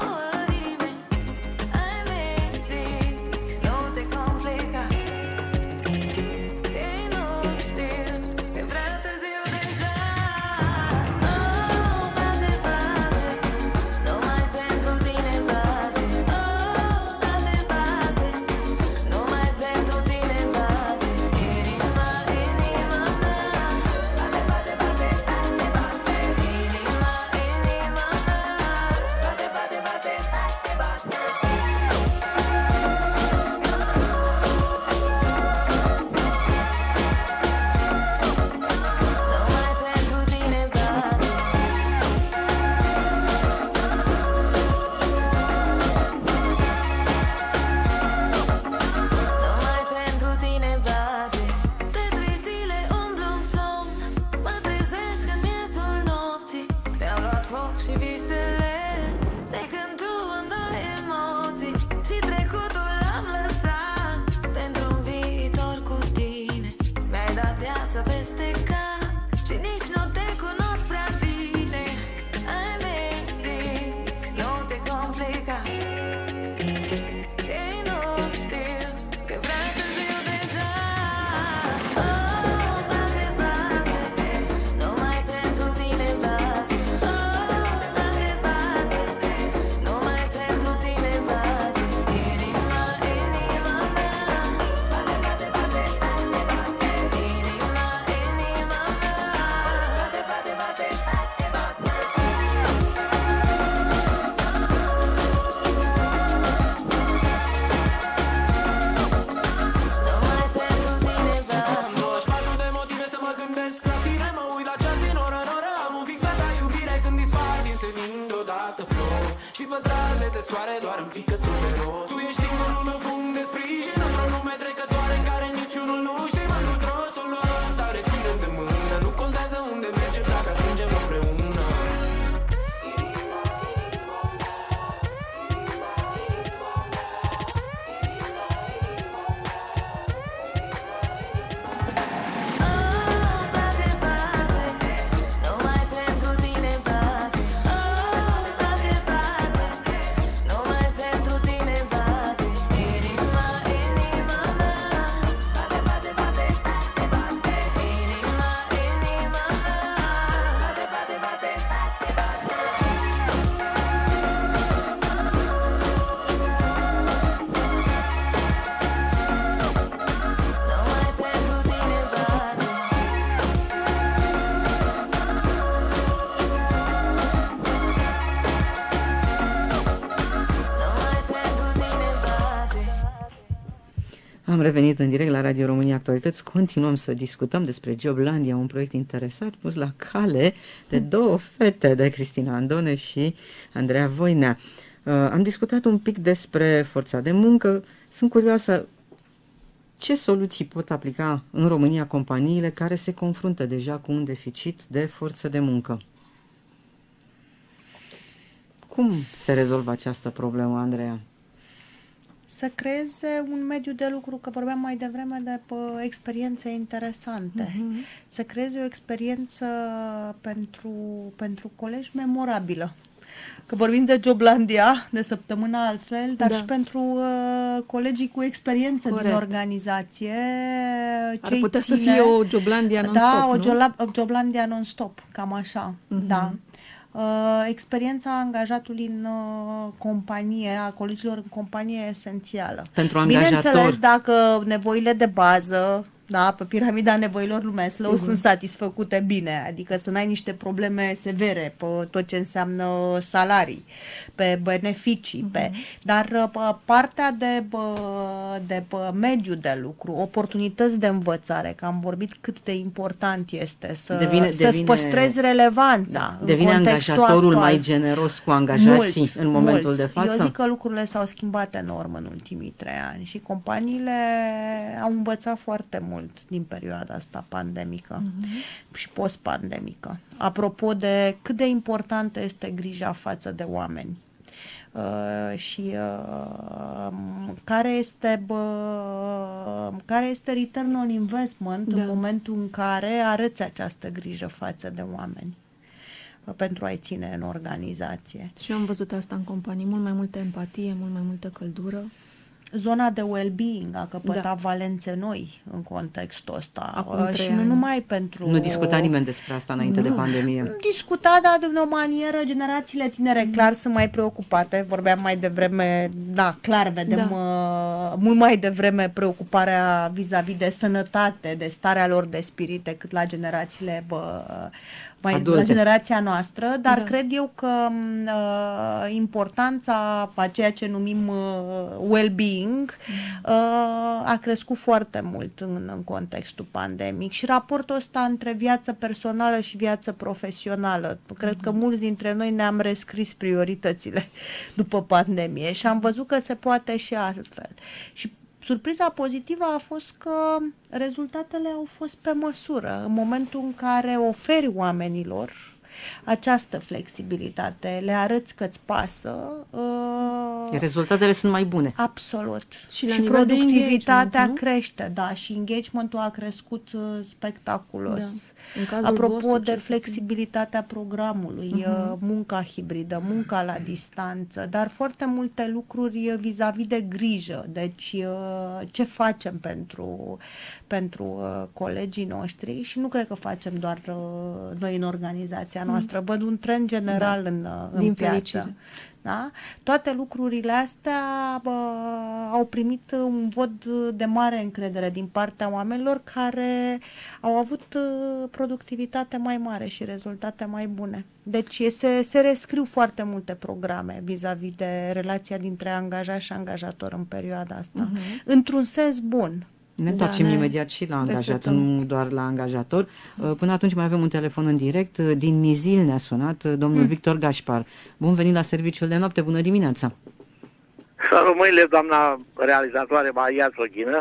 Am revenit în direct la Radio România Actualități. Continuăm să discutăm despre Joblandia, un proiect interesat pus la cale de două fete, de Cristina Andone și Andreea Voinea. Uh, am discutat un pic despre forța de muncă. Sunt curioasă, ce soluții pot aplica în România companiile care se confruntă deja cu un deficit de forță de muncă? Cum se rezolvă această problemă, Andreea? Să creeze un mediu de lucru, că vorbeam mai devreme de pă, experiențe interesante. Uh-huh. Să creeze o experiență pentru, pentru colegi memorabilă. Că vorbim de Joblandia, de săptămâna altfel, dar da. și pentru uh, colegii cu experiență Corect. din organizație. Ar putea ține, să fie o Joblandia non-stop, Da, o nu? Joblandia non-stop, cam așa, uh-huh. da. Uh, experiența angajatului în uh, companie, a colegilor în companie e esențială. Pentru angajator. Bineînțeles, dacă nevoile de bază, da, pe piramida nevoilor lui Maslow Sigur. sunt satisfăcute bine, adică să n-ai niște probleme severe pe tot ce înseamnă salarii, pe beneficii, uh-huh. pe, dar pe partea de, de pe mediu de lucru, oportunități de învățare, că am vorbit cât de important este să, devine, să-ți devine, păstrezi relevanța. Da, devine angajatorul actual. mai generos cu angajații mult, în momentul mult. de față? Eu zic că lucrurile s-au schimbat enorm în ultimii trei ani și companiile au învățat foarte mult din perioada asta pandemică uh-huh. și post-pandemică. Apropo de cât de importantă este grija față de oameni uh, și uh, care este bă, care este return on investment da. în momentul în care arăți această grijă față de oameni uh, pentru a-i ține în organizație. Și eu am văzut asta în companii, mult mai multă empatie, mult mai multă căldură. Zona de well-being a căpătat da. valențe noi în contextul ăsta. Acum și nu numai pentru... Nu discuta nimeni despre asta înainte nu. de pandemie. Discuta, dar de o manieră, generațiile tinere mm. clar sunt mai preocupate. Vorbeam mai devreme, da, clar vedem da. uh, mult mai devreme preocuparea vis-a-vis de sănătate, de starea lor de spirit, decât la generațiile bă, mai Adulte. la generația noastră, dar da. cred eu că uh, importanța a ceea ce numim uh, well-being uh, a crescut foarte mult în, în contextul pandemic și raportul ăsta între viață personală și viață profesională. Cred că mulți dintre noi ne-am rescris prioritățile după pandemie și am văzut că se poate și altfel. Și surpriza pozitivă a fost că rezultatele au fost pe măsură. În momentul în care oferi oamenilor această flexibilitate, le arăți că-ți pasă. Uh, Rezultatele sunt mai bune. Absolut. Și, și productivitatea crește, da, și engagement-ul a crescut uh, spectaculos. Da. Apropo vostru, de flexibilitatea programului, uh-huh. munca hibridă, munca la distanță, dar foarte multe lucruri vis-a-vis de grijă. Deci uh, ce facem pentru, pentru uh, colegii noștri și nu cred că facem doar uh, noi în organizația noastră, văd un trend general da. în, în Din piață. Fericire. Da? Toate lucrurile astea bă, au primit un vot de mare încredere din partea oamenilor care au avut productivitate mai mare și rezultate mai bune. Deci se, se rescriu foarte multe programe vis-a-vis de relația dintre angajat și angajator în perioada asta. Uh-huh. Într-un sens bun. Ne întoarcem da, imediat și la angajat, nu doar la angajator. Până atunci mai avem un telefon în direct. Din Mizil ne-a sunat domnul mm. Victor Gașpar. Bun venit la serviciul de noapte, bună dimineața! Salut, mâine, doamna realizatoare Maria Țoghină,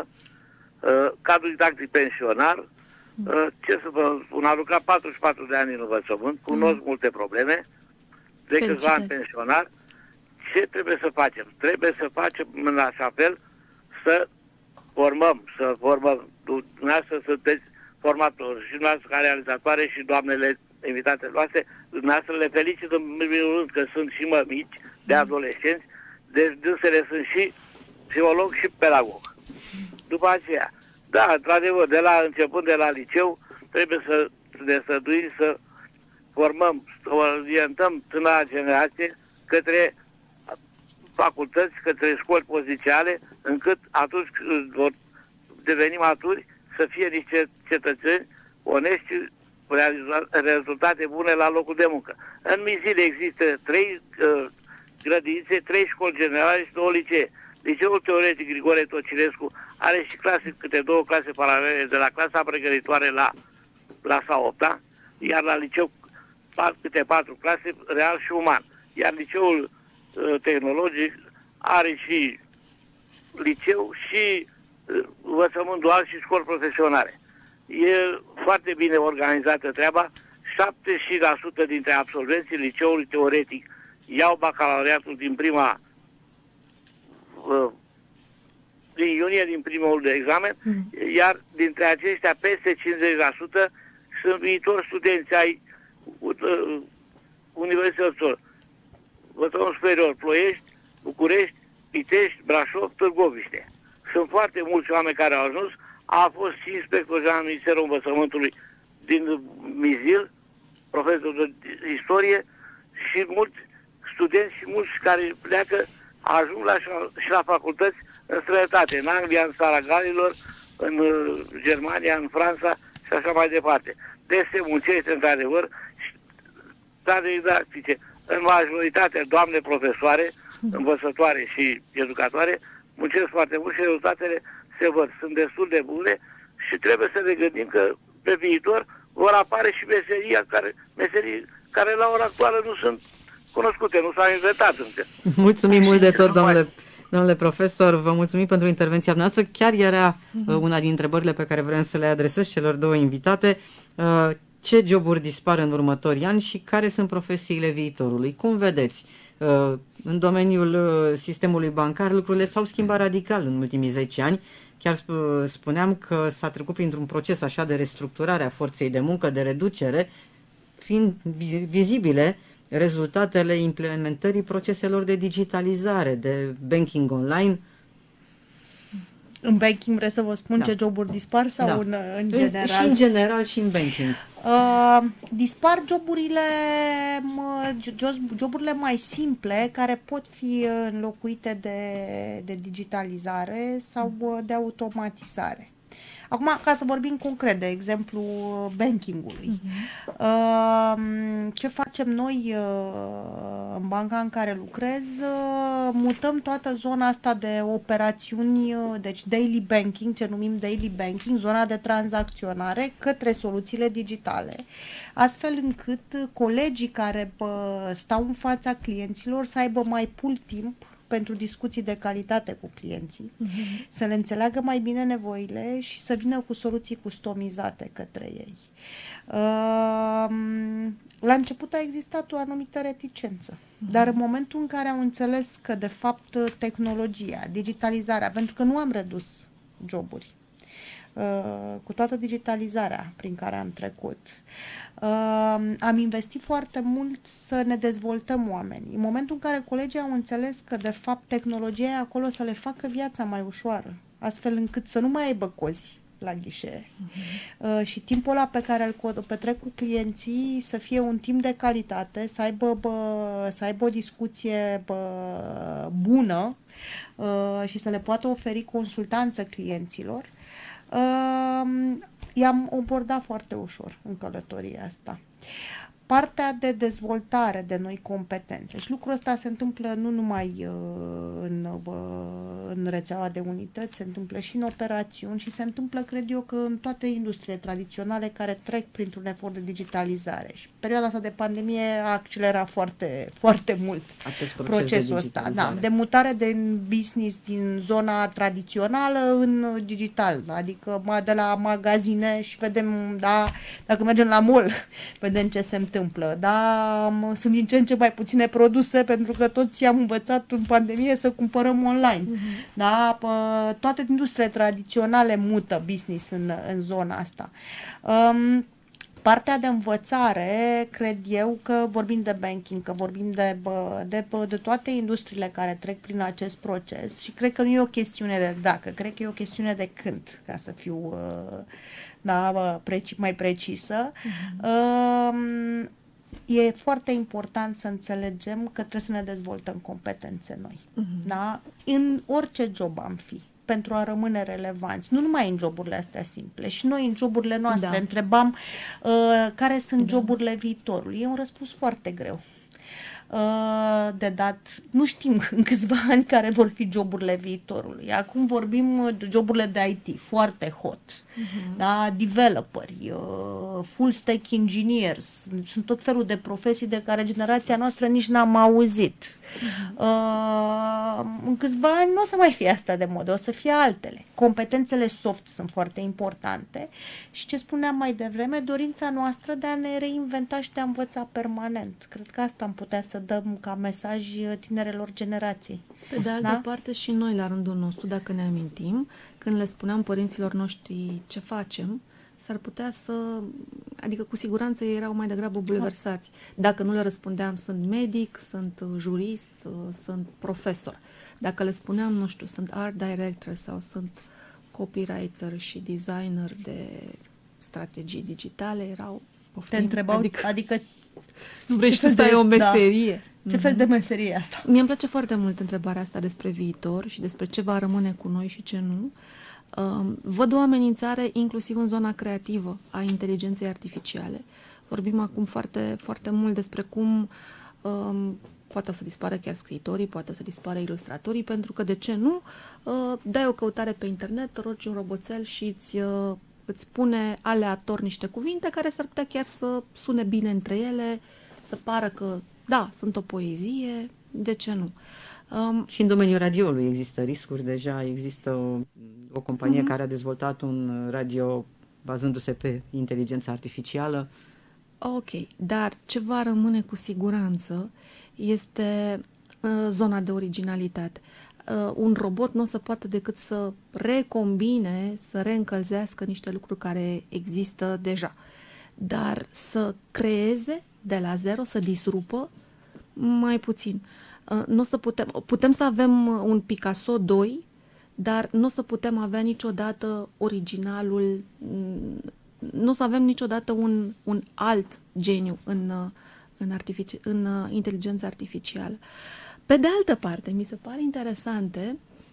cadru didactic pensionar. Ce să vă spun, am lucrat patruzeci și patru de ani în învățământ, cunosc mm. multe probleme, de câțiva ani pensionar. Ce trebuie să facem? Trebuie să facem în așa fel să formăm, să formăm, dumneavoastră sunteți formatori și dumneavoastră ca realizatoare și doamnele invitate noastre, dumneavoastră le felicit în primul rând că sunt și mămici de adolescenți, deci dânsele sunt și psiholog și pedagog. După aceea, da, într-adevăr, de la începând de la liceu, trebuie să ne străduim să formăm, să orientăm tânăra generație către facultăți, către școli pozițiale, încât atunci când vor deveni maturi să fie niște cetățeni onești, rezultate bune la locul de muncă. În Mizil există trei uh, grădinițe, trei școli generale și două licee. Liceul Teoretic Grigore Tocirescu are și clase, câte două clase paralele de la clasa pregătitoare la clasa opta, iar la liceu câte patru clase, real și uman. Iar liceul uh, tehnologic are și liceu și uh, învățământ dual și școli profesionale. E foarte bine organizată treaba. șaptezeci la sută dintre absolvenții liceului teoretic iau bacalaureatul din prima uh, din iunie, din primul de examen, mm. iar dintre aceștia peste cincizeci la sută sunt viitori studenți ai uh, universităților Învățământ Superior Ploiești, București, Pitești, Brașov, Târgoviște. Sunt foarte mulți oameni care au ajuns. A fost și inspector general al Ministerul Învățământului din Mizil, profesor de istorie, și mulți studenți și mulți care pleacă ajung la, și la facultăți în străinătate, în Anglia, în Țara Galilor, în Germania, în Franța și așa mai departe. Deci se muncește într-adevăr stade didactice. În majoritate, doamne profesoare, învățătoare și educatoare, muncesc foarte mult și rezultatele se văd. Sunt destul de bune și trebuie să ne gândim că pe viitor vor apare și meserii care, meserii care la ora actuală nu sunt cunoscute, nu s-au inventat încă. Mulțumim mult de tot, domnule, domnule profesor, vă mulțumim pentru intervenția noastră. Chiar era uh, una din întrebările pe care vreau să le adresez celor două invitate. Uh, ce joburi dispar în următorii ani și care sunt profesiile viitorului? Cum vedeți? Uh, în domeniul uh, sistemului bancar lucrurile s-au schimbat radical în ultimii zece ani. Chiar sp- spuneam că s-a trecut printr-un proces așa de restructurare a forței de muncă, de reducere, fiind vizibile rezultatele implementării proceselor de digitalizare, de banking online. În banking vreți să vă spun da. ce joburi dispar sau da. în, în general? Și în general și în banking. Uh, dispar joburile, joburile mai simple care pot fi înlocuite de, de digitalizare sau de automatizare. Acum, ca să vorbim concret, de exemplu, bankingului. Uh-huh. Ce facem noi în banca în care lucrez? Mutăm toată zona asta de operațiuni, deci daily banking, ce numim daily banking, zona de tranzacționare, către soluțiile digitale, astfel încât colegii care stau în fața clienților să aibă mai mult timp pentru discuții de calitate cu clienții, uh-huh. să le înțeleagă mai bine nevoile și să vină cu soluții customizate către ei. La început a existat o anumită reticență, uh-huh. dar în momentul în care am înțeles că, de fapt, tehnologia, digitalizarea, pentru că nu am redus joburi, cu toată digitalizarea prin care am trecut, Uh, am investit foarte mult să ne dezvoltăm oamenii. În momentul în care colegii au înțeles că, de fapt, tehnologia e acolo să le facă viața mai ușoară, astfel încât să nu mai aibă cozi la ghișee. Uh-huh. Uh, și timpul ăla pe care îl petrec cu clienții să fie un timp de calitate, să aibă, bă, să aibă o discuție bă, bună uh, și să le poată oferi consultanță clienților. Uh, i-am abordat foarte ușor în călătoria asta. Partea de dezvoltare de noi competențe. Și lucrul ăsta se întâmplă nu numai uh, în, uh, în rețeaua de unități, se întâmplă și în operațiuni și se întâmplă, cred eu, că în toate industriile tradiționale care trec printr-un efort de digitalizare. Și perioada asta de pandemie a accelerat foarte, foarte mult acest proces procesul de ăsta. Da, de mutare de business din zona tradițională în digital. Adică de la magazine și vedem, da, dacă mergem la mall, vedem ce se întâmplă. Întâmplă, da, sunt din ce în ce mai puține produse pentru că toți am învățat în pandemie să cumpărăm online. Uh-huh. Da, toate industriile tradiționale mută business în, în zona asta. Um, Partea de învățare, cred eu că vorbim de banking, că vorbim de, de, de toate industriile care trec prin acest proces și cred că nu e o chestiune de dacă, cred că e o chestiune de când, ca să fiu da, preci, mai precisă. Uh-huh. E foarte important să înțelegem că trebuie să ne dezvoltăm competențe noi. Uh-huh. Da? În orice job am fi, pentru a rămâne relevanți, nu numai în joburile astea simple, și noi în joburile noastre da. întrebam uh, care sunt da. joburile viitorului. E un răspuns foarte greu. de dat. Nu știm în câțiva ani care vor fi joburile viitorului. Acum vorbim de joburile de I T, foarte hot. Uh-huh. Da? Developeri, full stack engineers, sunt tot felul de profesii de care generația noastră nici n-am auzit. Uh-huh. În câțiva ani nu o să mai fie asta de modă, o să fie altele. Competențele soft sunt foarte importante și ce spuneam mai devreme, dorința noastră de a ne reinventa și de a învăța permanent. Cred că asta am putea să dăm ca mesaj tinerelor generații. Pe de altă da? parte și noi la rândul nostru, dacă ne amintim, când le spuneam părinților noștri ce facem, s-ar putea să, adică cu siguranță ei erau mai degrabă bulversați. Dacă nu le răspundeam, sunt medic, sunt jurist, sunt profesor. Dacă le spuneam, nu știu, sunt art director sau sunt copywriter și designer de strategii digitale, erau poftim. Te întrebau, adică, adică nu vrei și tu să ai o meserie. Da. Ce fel de meserie asta? Mie îmi place foarte mult întrebarea asta despre viitor și despre ce va rămâne cu noi și ce nu. Uh, văd o amenințare inclusiv în zona creativă a inteligenței artificiale. Vorbim acum foarte, foarte mult despre cum uh, poate o să dispară chiar scriitorii, poate o să dispară ilustratorii, pentru că, de ce nu, uh, dai o căutare pe internet, rogi un roboțel și îți, uh, îți pune aleator niște cuvinte care s-ar putea chiar să sune bine între ele, să pară că, da, sunt o poezie, de ce nu? Um, și în domeniul radioului există riscuri, deja există o, o companie uh-huh. care a dezvoltat un radio bazându-se pe inteligența artificială. Ok, dar ce va rămâne cu siguranță este uh, zona de originalitate. Uh, un robot nu o să poată decât să recombine, să reîncălzească niște lucruri care există deja. Dar să creeze de la zero, să disrupă, mai puțin. Uh, nu o să putem, putem să avem un Picasso doi, dar nu o să putem avea niciodată originalul, nu o să avem niciodată un, un alt geniu în, în, artifici, în inteligența artificială. Pe de altă parte, mi se pare interesante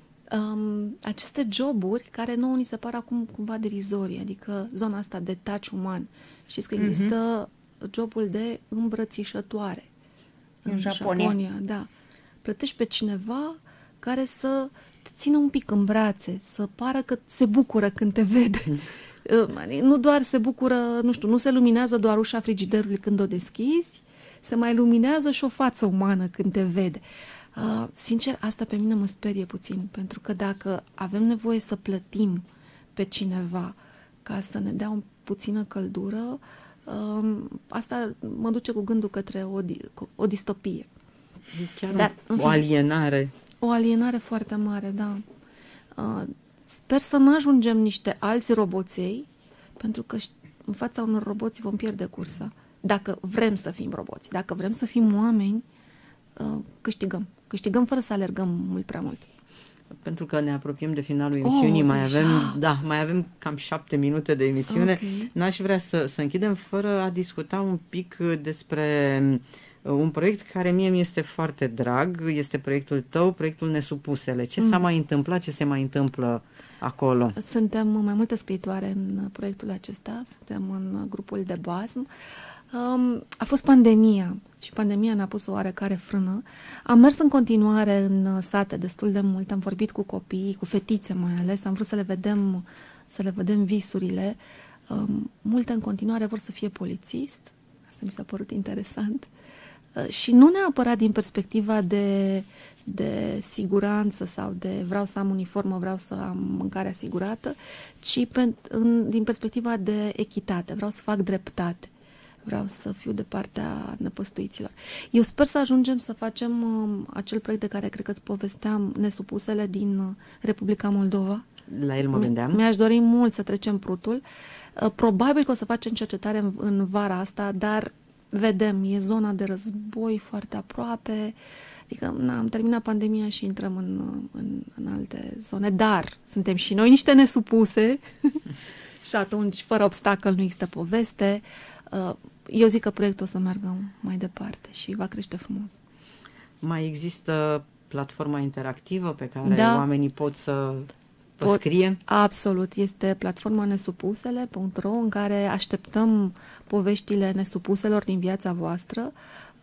um, aceste joburi care nouă ni se par acum cumva derizorii, adică zona asta de touch uman. Știți că există uh-huh. jobul de îmbrățișătoare în, în Japonia. Japonia, da. Plătești pe cineva care să te țină un pic în brațe, să pară că se bucură când te vede. Nu doar se bucură, nu știu, nu se luminează doar ușa frigiderului când o deschizi, se mai luminează și o față umană când te vede. Uh, sincer, asta pe mine mă sperie puțin, pentru că dacă avem nevoie să plătim pe cineva ca să ne dea o puțină căldură, uh, asta mă duce cu gândul către o, o distopie. Chiar Dar, o alienare. O alienare foarte mare, da. Uh, sper să nu ajungem niște alți roboței, pentru că în fața unor roboți vom pierde cursa. Dacă vrem să fim roboți, dacă vrem să fim oameni, uh, câștigăm. Câștigăm fără să alergăm mult prea mult. Pentru că ne apropiem de finalul emisiunii, oh, mai avem, da, mai avem cam șapte minute de emisiune. Okay. N-aș vrea să, să închidem fără a discuta un pic despre un proiect care mie mi este foarte drag, este proiectul tău, proiectul Nesupusele. Ce mm. s-a mai întâmplat, ce se mai întâmplă acolo? Suntem mai multe scriitoare în proiectul acesta, suntem în grupul de bază. Um, a fost pandemia și pandemia ne-a pus o oarecare frână. Am mers în continuare în sate destul de mult, am vorbit cu copii, cu fetițe mai ales, am vrut să le vedem, să le vedem visurile. Um, multe în continuare vor să fie polițist, asta mi s-a părut interesant. Uh, și nu neapărat din perspectiva de, de siguranță sau de vreau să am uniformă, vreau să am mâncare asigurată, ci pe, în, din perspectiva de echitate, vreau să fac dreptate. Vreau să fiu de partea năpăstuiților. Eu sper să ajungem să facem uh, acel proiect de care cred că îți povesteam, Nesupusele, din uh, Republica Moldova. La el mă gândeam. Mi-aș dori mult să trecem prutul. Uh, probabil că o să facem cercetare în, în vara asta, dar vedem, e zona de război foarte aproape. Adică na, am terminat pandemia și intrăm în, în, în alte zone, dar suntem și noi niște nesupuse și atunci, fără obstacol, nu există poveste. Uh, Eu zic că proiectul o să meargă mai departe și va crește frumos. Mai există platforma interactivă pe care da. oamenii pot să vă scrie? Absolut. Este platforma nesupusele punct ro în care așteptăm poveștile nesupuselor din viața voastră.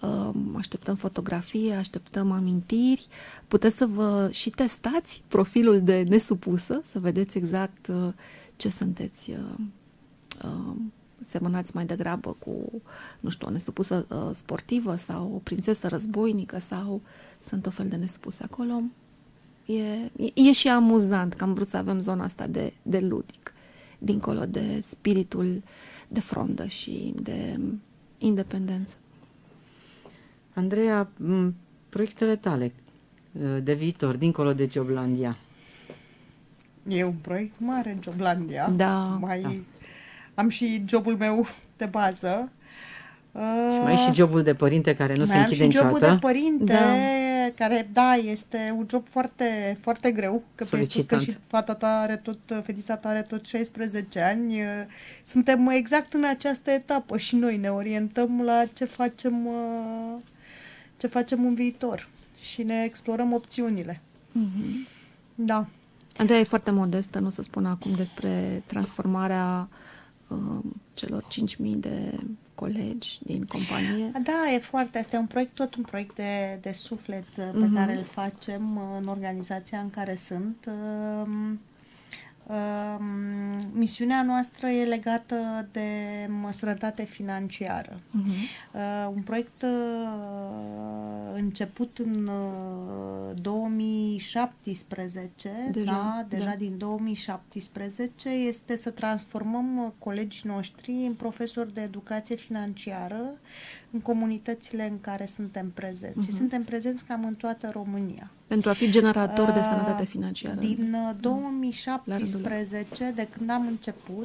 așteptăm fotografii, așteptăm amintiri. Puteți să vă și testați profilul de nesupusă, să vedeți exact ce sunteți. Semănați mai degrabă cu, nu știu, o nesupusă sportivă sau o prințesă războinică sau sunt o fel de nesupuse acolo. E, e și amuzant că am vrut să avem zona asta de, de ludic, dincolo de spiritul de frondă și de independență. Andreea, proiectele tale de viitor, dincolo de Joblandia? E un proiect mare, Joblandia. Da. Mai da. Am și jobul meu de bază. Și mai ai și jobul de părinte care nu se închide niciodată. Am și jobul de părinte, da. care, da, este un job foarte, foarte greu. Că mi-ai spus că și fata ta are tot, fetița ta are tot șaisprezece ani. Suntem exact în această etapă și noi ne orientăm la ce facem, ce facem în viitor și ne explorăm opțiunile. Mm-hmm. Da. Andreea e foarte modestă, nu să spun acum despre transformarea uh, celor cinci mii de colegi din companie. Da, e foarte, asta e un proiect, tot un proiect de, de suflet pe uh-huh. care îl facem în organizația în care sunt. Uh, uh, misiunea noastră e legată de sănătate financiară. Uh-huh. Uh, un proiect uh, început în uh, două mii șaptesprezece, deja, da, deja da. din două mii șaptesprezece, este să transformăm colegii noștri în profesori de educație financiară în comunitățile în care suntem prezenți. Uh-huh. Și suntem prezenți cam în toată România. Pentru a fi generator de sănătate financiară. Din două mii șaptesprezece, de când am început,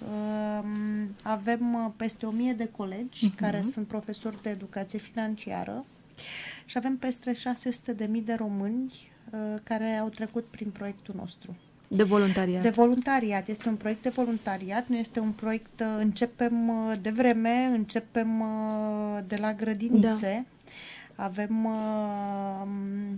avem peste o mie de colegi uh-huh. care sunt profesori de educație financiară și avem peste șase sute de mii de români care au trecut prin proiectul nostru. De voluntariat. De voluntariat. Este un proiect de voluntariat, nu este un proiect, începem de vreme, începem de la grădinițe. Da. Avem uh,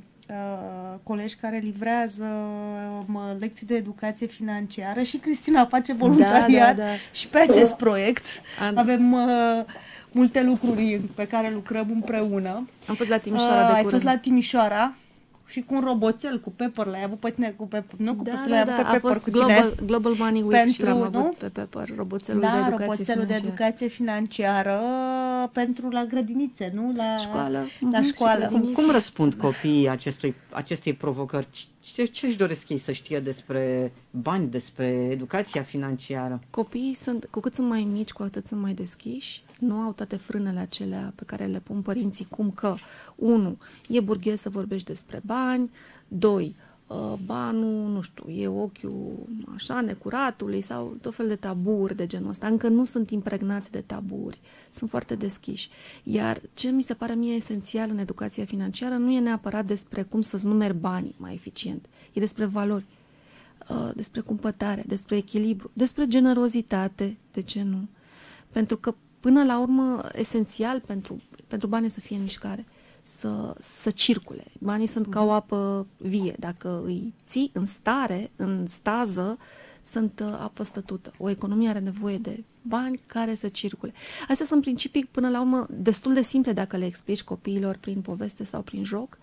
uh, colegi care livrează uh, lecții de educație financiară și Cristina face voluntariat da, da, da. și pe acest proiect. Am... Avem uh, multe lucruri pe care lucrăm împreună. Am fost la Timișoara uh, de curând. Ai fost la Timișoara și cu un roboțel, cu Pepper, l-ai avut pe tine cu Pepper, nu cu da, Pepper, da, l-ai avut da. pe Pepper a fost cu Global, tine. Global Money Week pentru, și l-am avut nu? pe Pepper, roboțelul da, de educație roboțelul financiară. de educație financiară pentru la grădinițe, nu? La școală. La uh-huh, școală. Cum, cum răspund copiii acestui, acestei provocări? Ce, ce își doresc ei să știe despre bani, despre educația financiară? Copiii sunt, cu cât sunt mai mici, cu atât sunt mai deschiși. Nu au toate frânele acelea pe care le pun părinții, cum că, unu, e burghez să vorbești despre bani, doi, banul, nu știu, e ochiul așa necuratului sau tot fel de taburi de genul ăsta. Încă nu sunt impregnați de taburi, sunt foarte deschiși. Iar ce mi se pare mie esențial în educația financiară nu e neapărat despre cum să-ți numeri banii mai eficient, e despre valori, despre cumpătare, despre echilibru, despre generozitate, de ce nu? Pentru că până la urmă, esențial pentru, pentru bani să fie în mișcare, să, să circule. Banii sunt ca o apă vie. Dacă îi ții în stare, în stază, sunt apă stătută. O economie are nevoie de bani care să circule. Astea sunt principii, până la urmă, destul de simple dacă le explici copiilor prin poveste sau prin joc.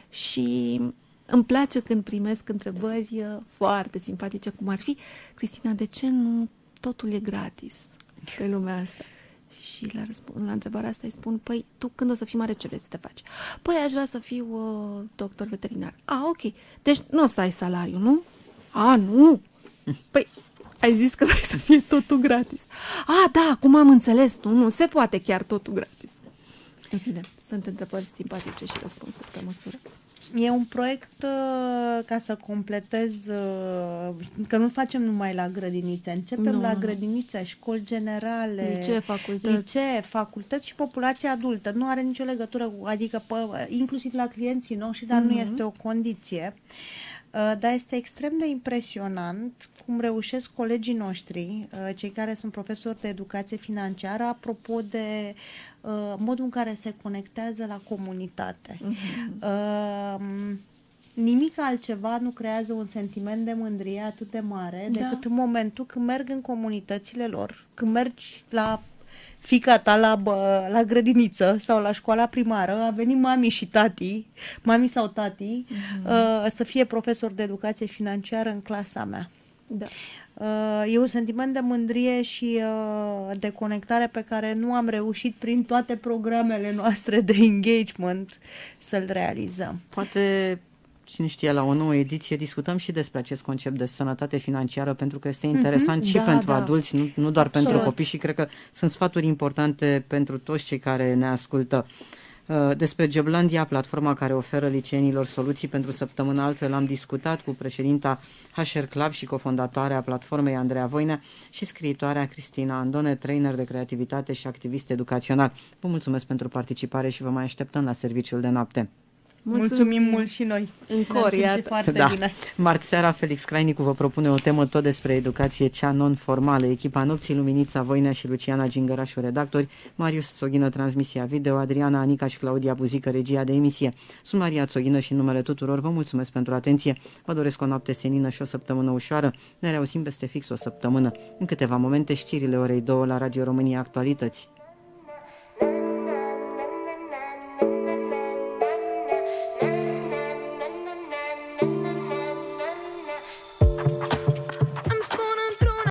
Și îmi place când primesc întrebări foarte simpatice, cum ar fi: Cristina, de ce nu totul e gratis pe lumea asta? Și la, răsp- la întrebarea asta îi spun: păi, tu când o să fii mare, ce vrei să te faci? Păi, aș vrea să fiu uh, doctor veterinar. A, ok. Deci nu o să ai salariu, nu? A, nu. Păi, ai zis că vrei să fie totul gratis. A, da, acum am înțeles. Nu, nu se poate chiar totul gratis. În fine, sunt întrebări simpatice și răspunsuri pe măsură. E un proiect, ca să completez, că nu facem numai la grădinițe, începem nu. la grădinițe, școli generale, licee, facultăți. licee, facultăți și populația adultă. Nu are nicio legătură cu, adică pă, inclusiv la clienții noștri, dar uh-huh. nu este o condiție. Dar este extrem de impresionant cum reușesc colegii noștri, cei care sunt profesori de educație financiară, apropo de uh, modul în care se conectează la comunitate. Uh-huh. Uh, nimic altceva nu creează un sentiment de mândrie atât de mare da. decât în momentul când merg în comunitățile lor, când mergi la fiica ta la, bă, la grădiniță sau la școala primară, a venit mami și tati, mami sau tati, mm-hmm. uh, să fie profesor de educație financiară în clasa mea. Da. Uh, e un sentiment de mândrie și uh, de conectare pe care nu am reușit prin toate programele noastre de engagement să-l realizăm. Poate, cine știe, la o nouă ediție discutăm și despre acest concept de sănătate financiară, pentru că este interesant mm-hmm. și da, pentru da. adulți, nu, nu doar Absolut. pentru copii, și cred că sunt sfaturi importante pentru toți cei care ne ascultă. Despre Joblandia, platforma care oferă liceenilor soluții pentru săptămână, altfel am discutat cu președinta H R Club și cofondatoarea platformei Andreea Voinea și scriitoarea Cristina Andone, trainer de creativitate și activist educațional. Vă mulțumesc pentru participare și vă mai așteptăm la serviciul de noapte. Mulțumim, Mulțumim mult și noi. În cor, iată. Foarte da. bine. Marți seara, Felix Crainicu vă propune o temă tot despre educație, cea non-formală. Echipa Nopții, Luminița Voinea și Luciana Gingărașu, redactori, Marius Țoghină, transmisia video, Adriana Anica și Claudia Buzică, regia de emisie. Sunt Maria Țoghină și în numele tuturor vă mulțumesc pentru atenție. Vă doresc o noapte senină și o săptămână ușoară. Ne reauzim peste fix o săptămână. În câteva momente, știrile orei două la Radio România Actualități.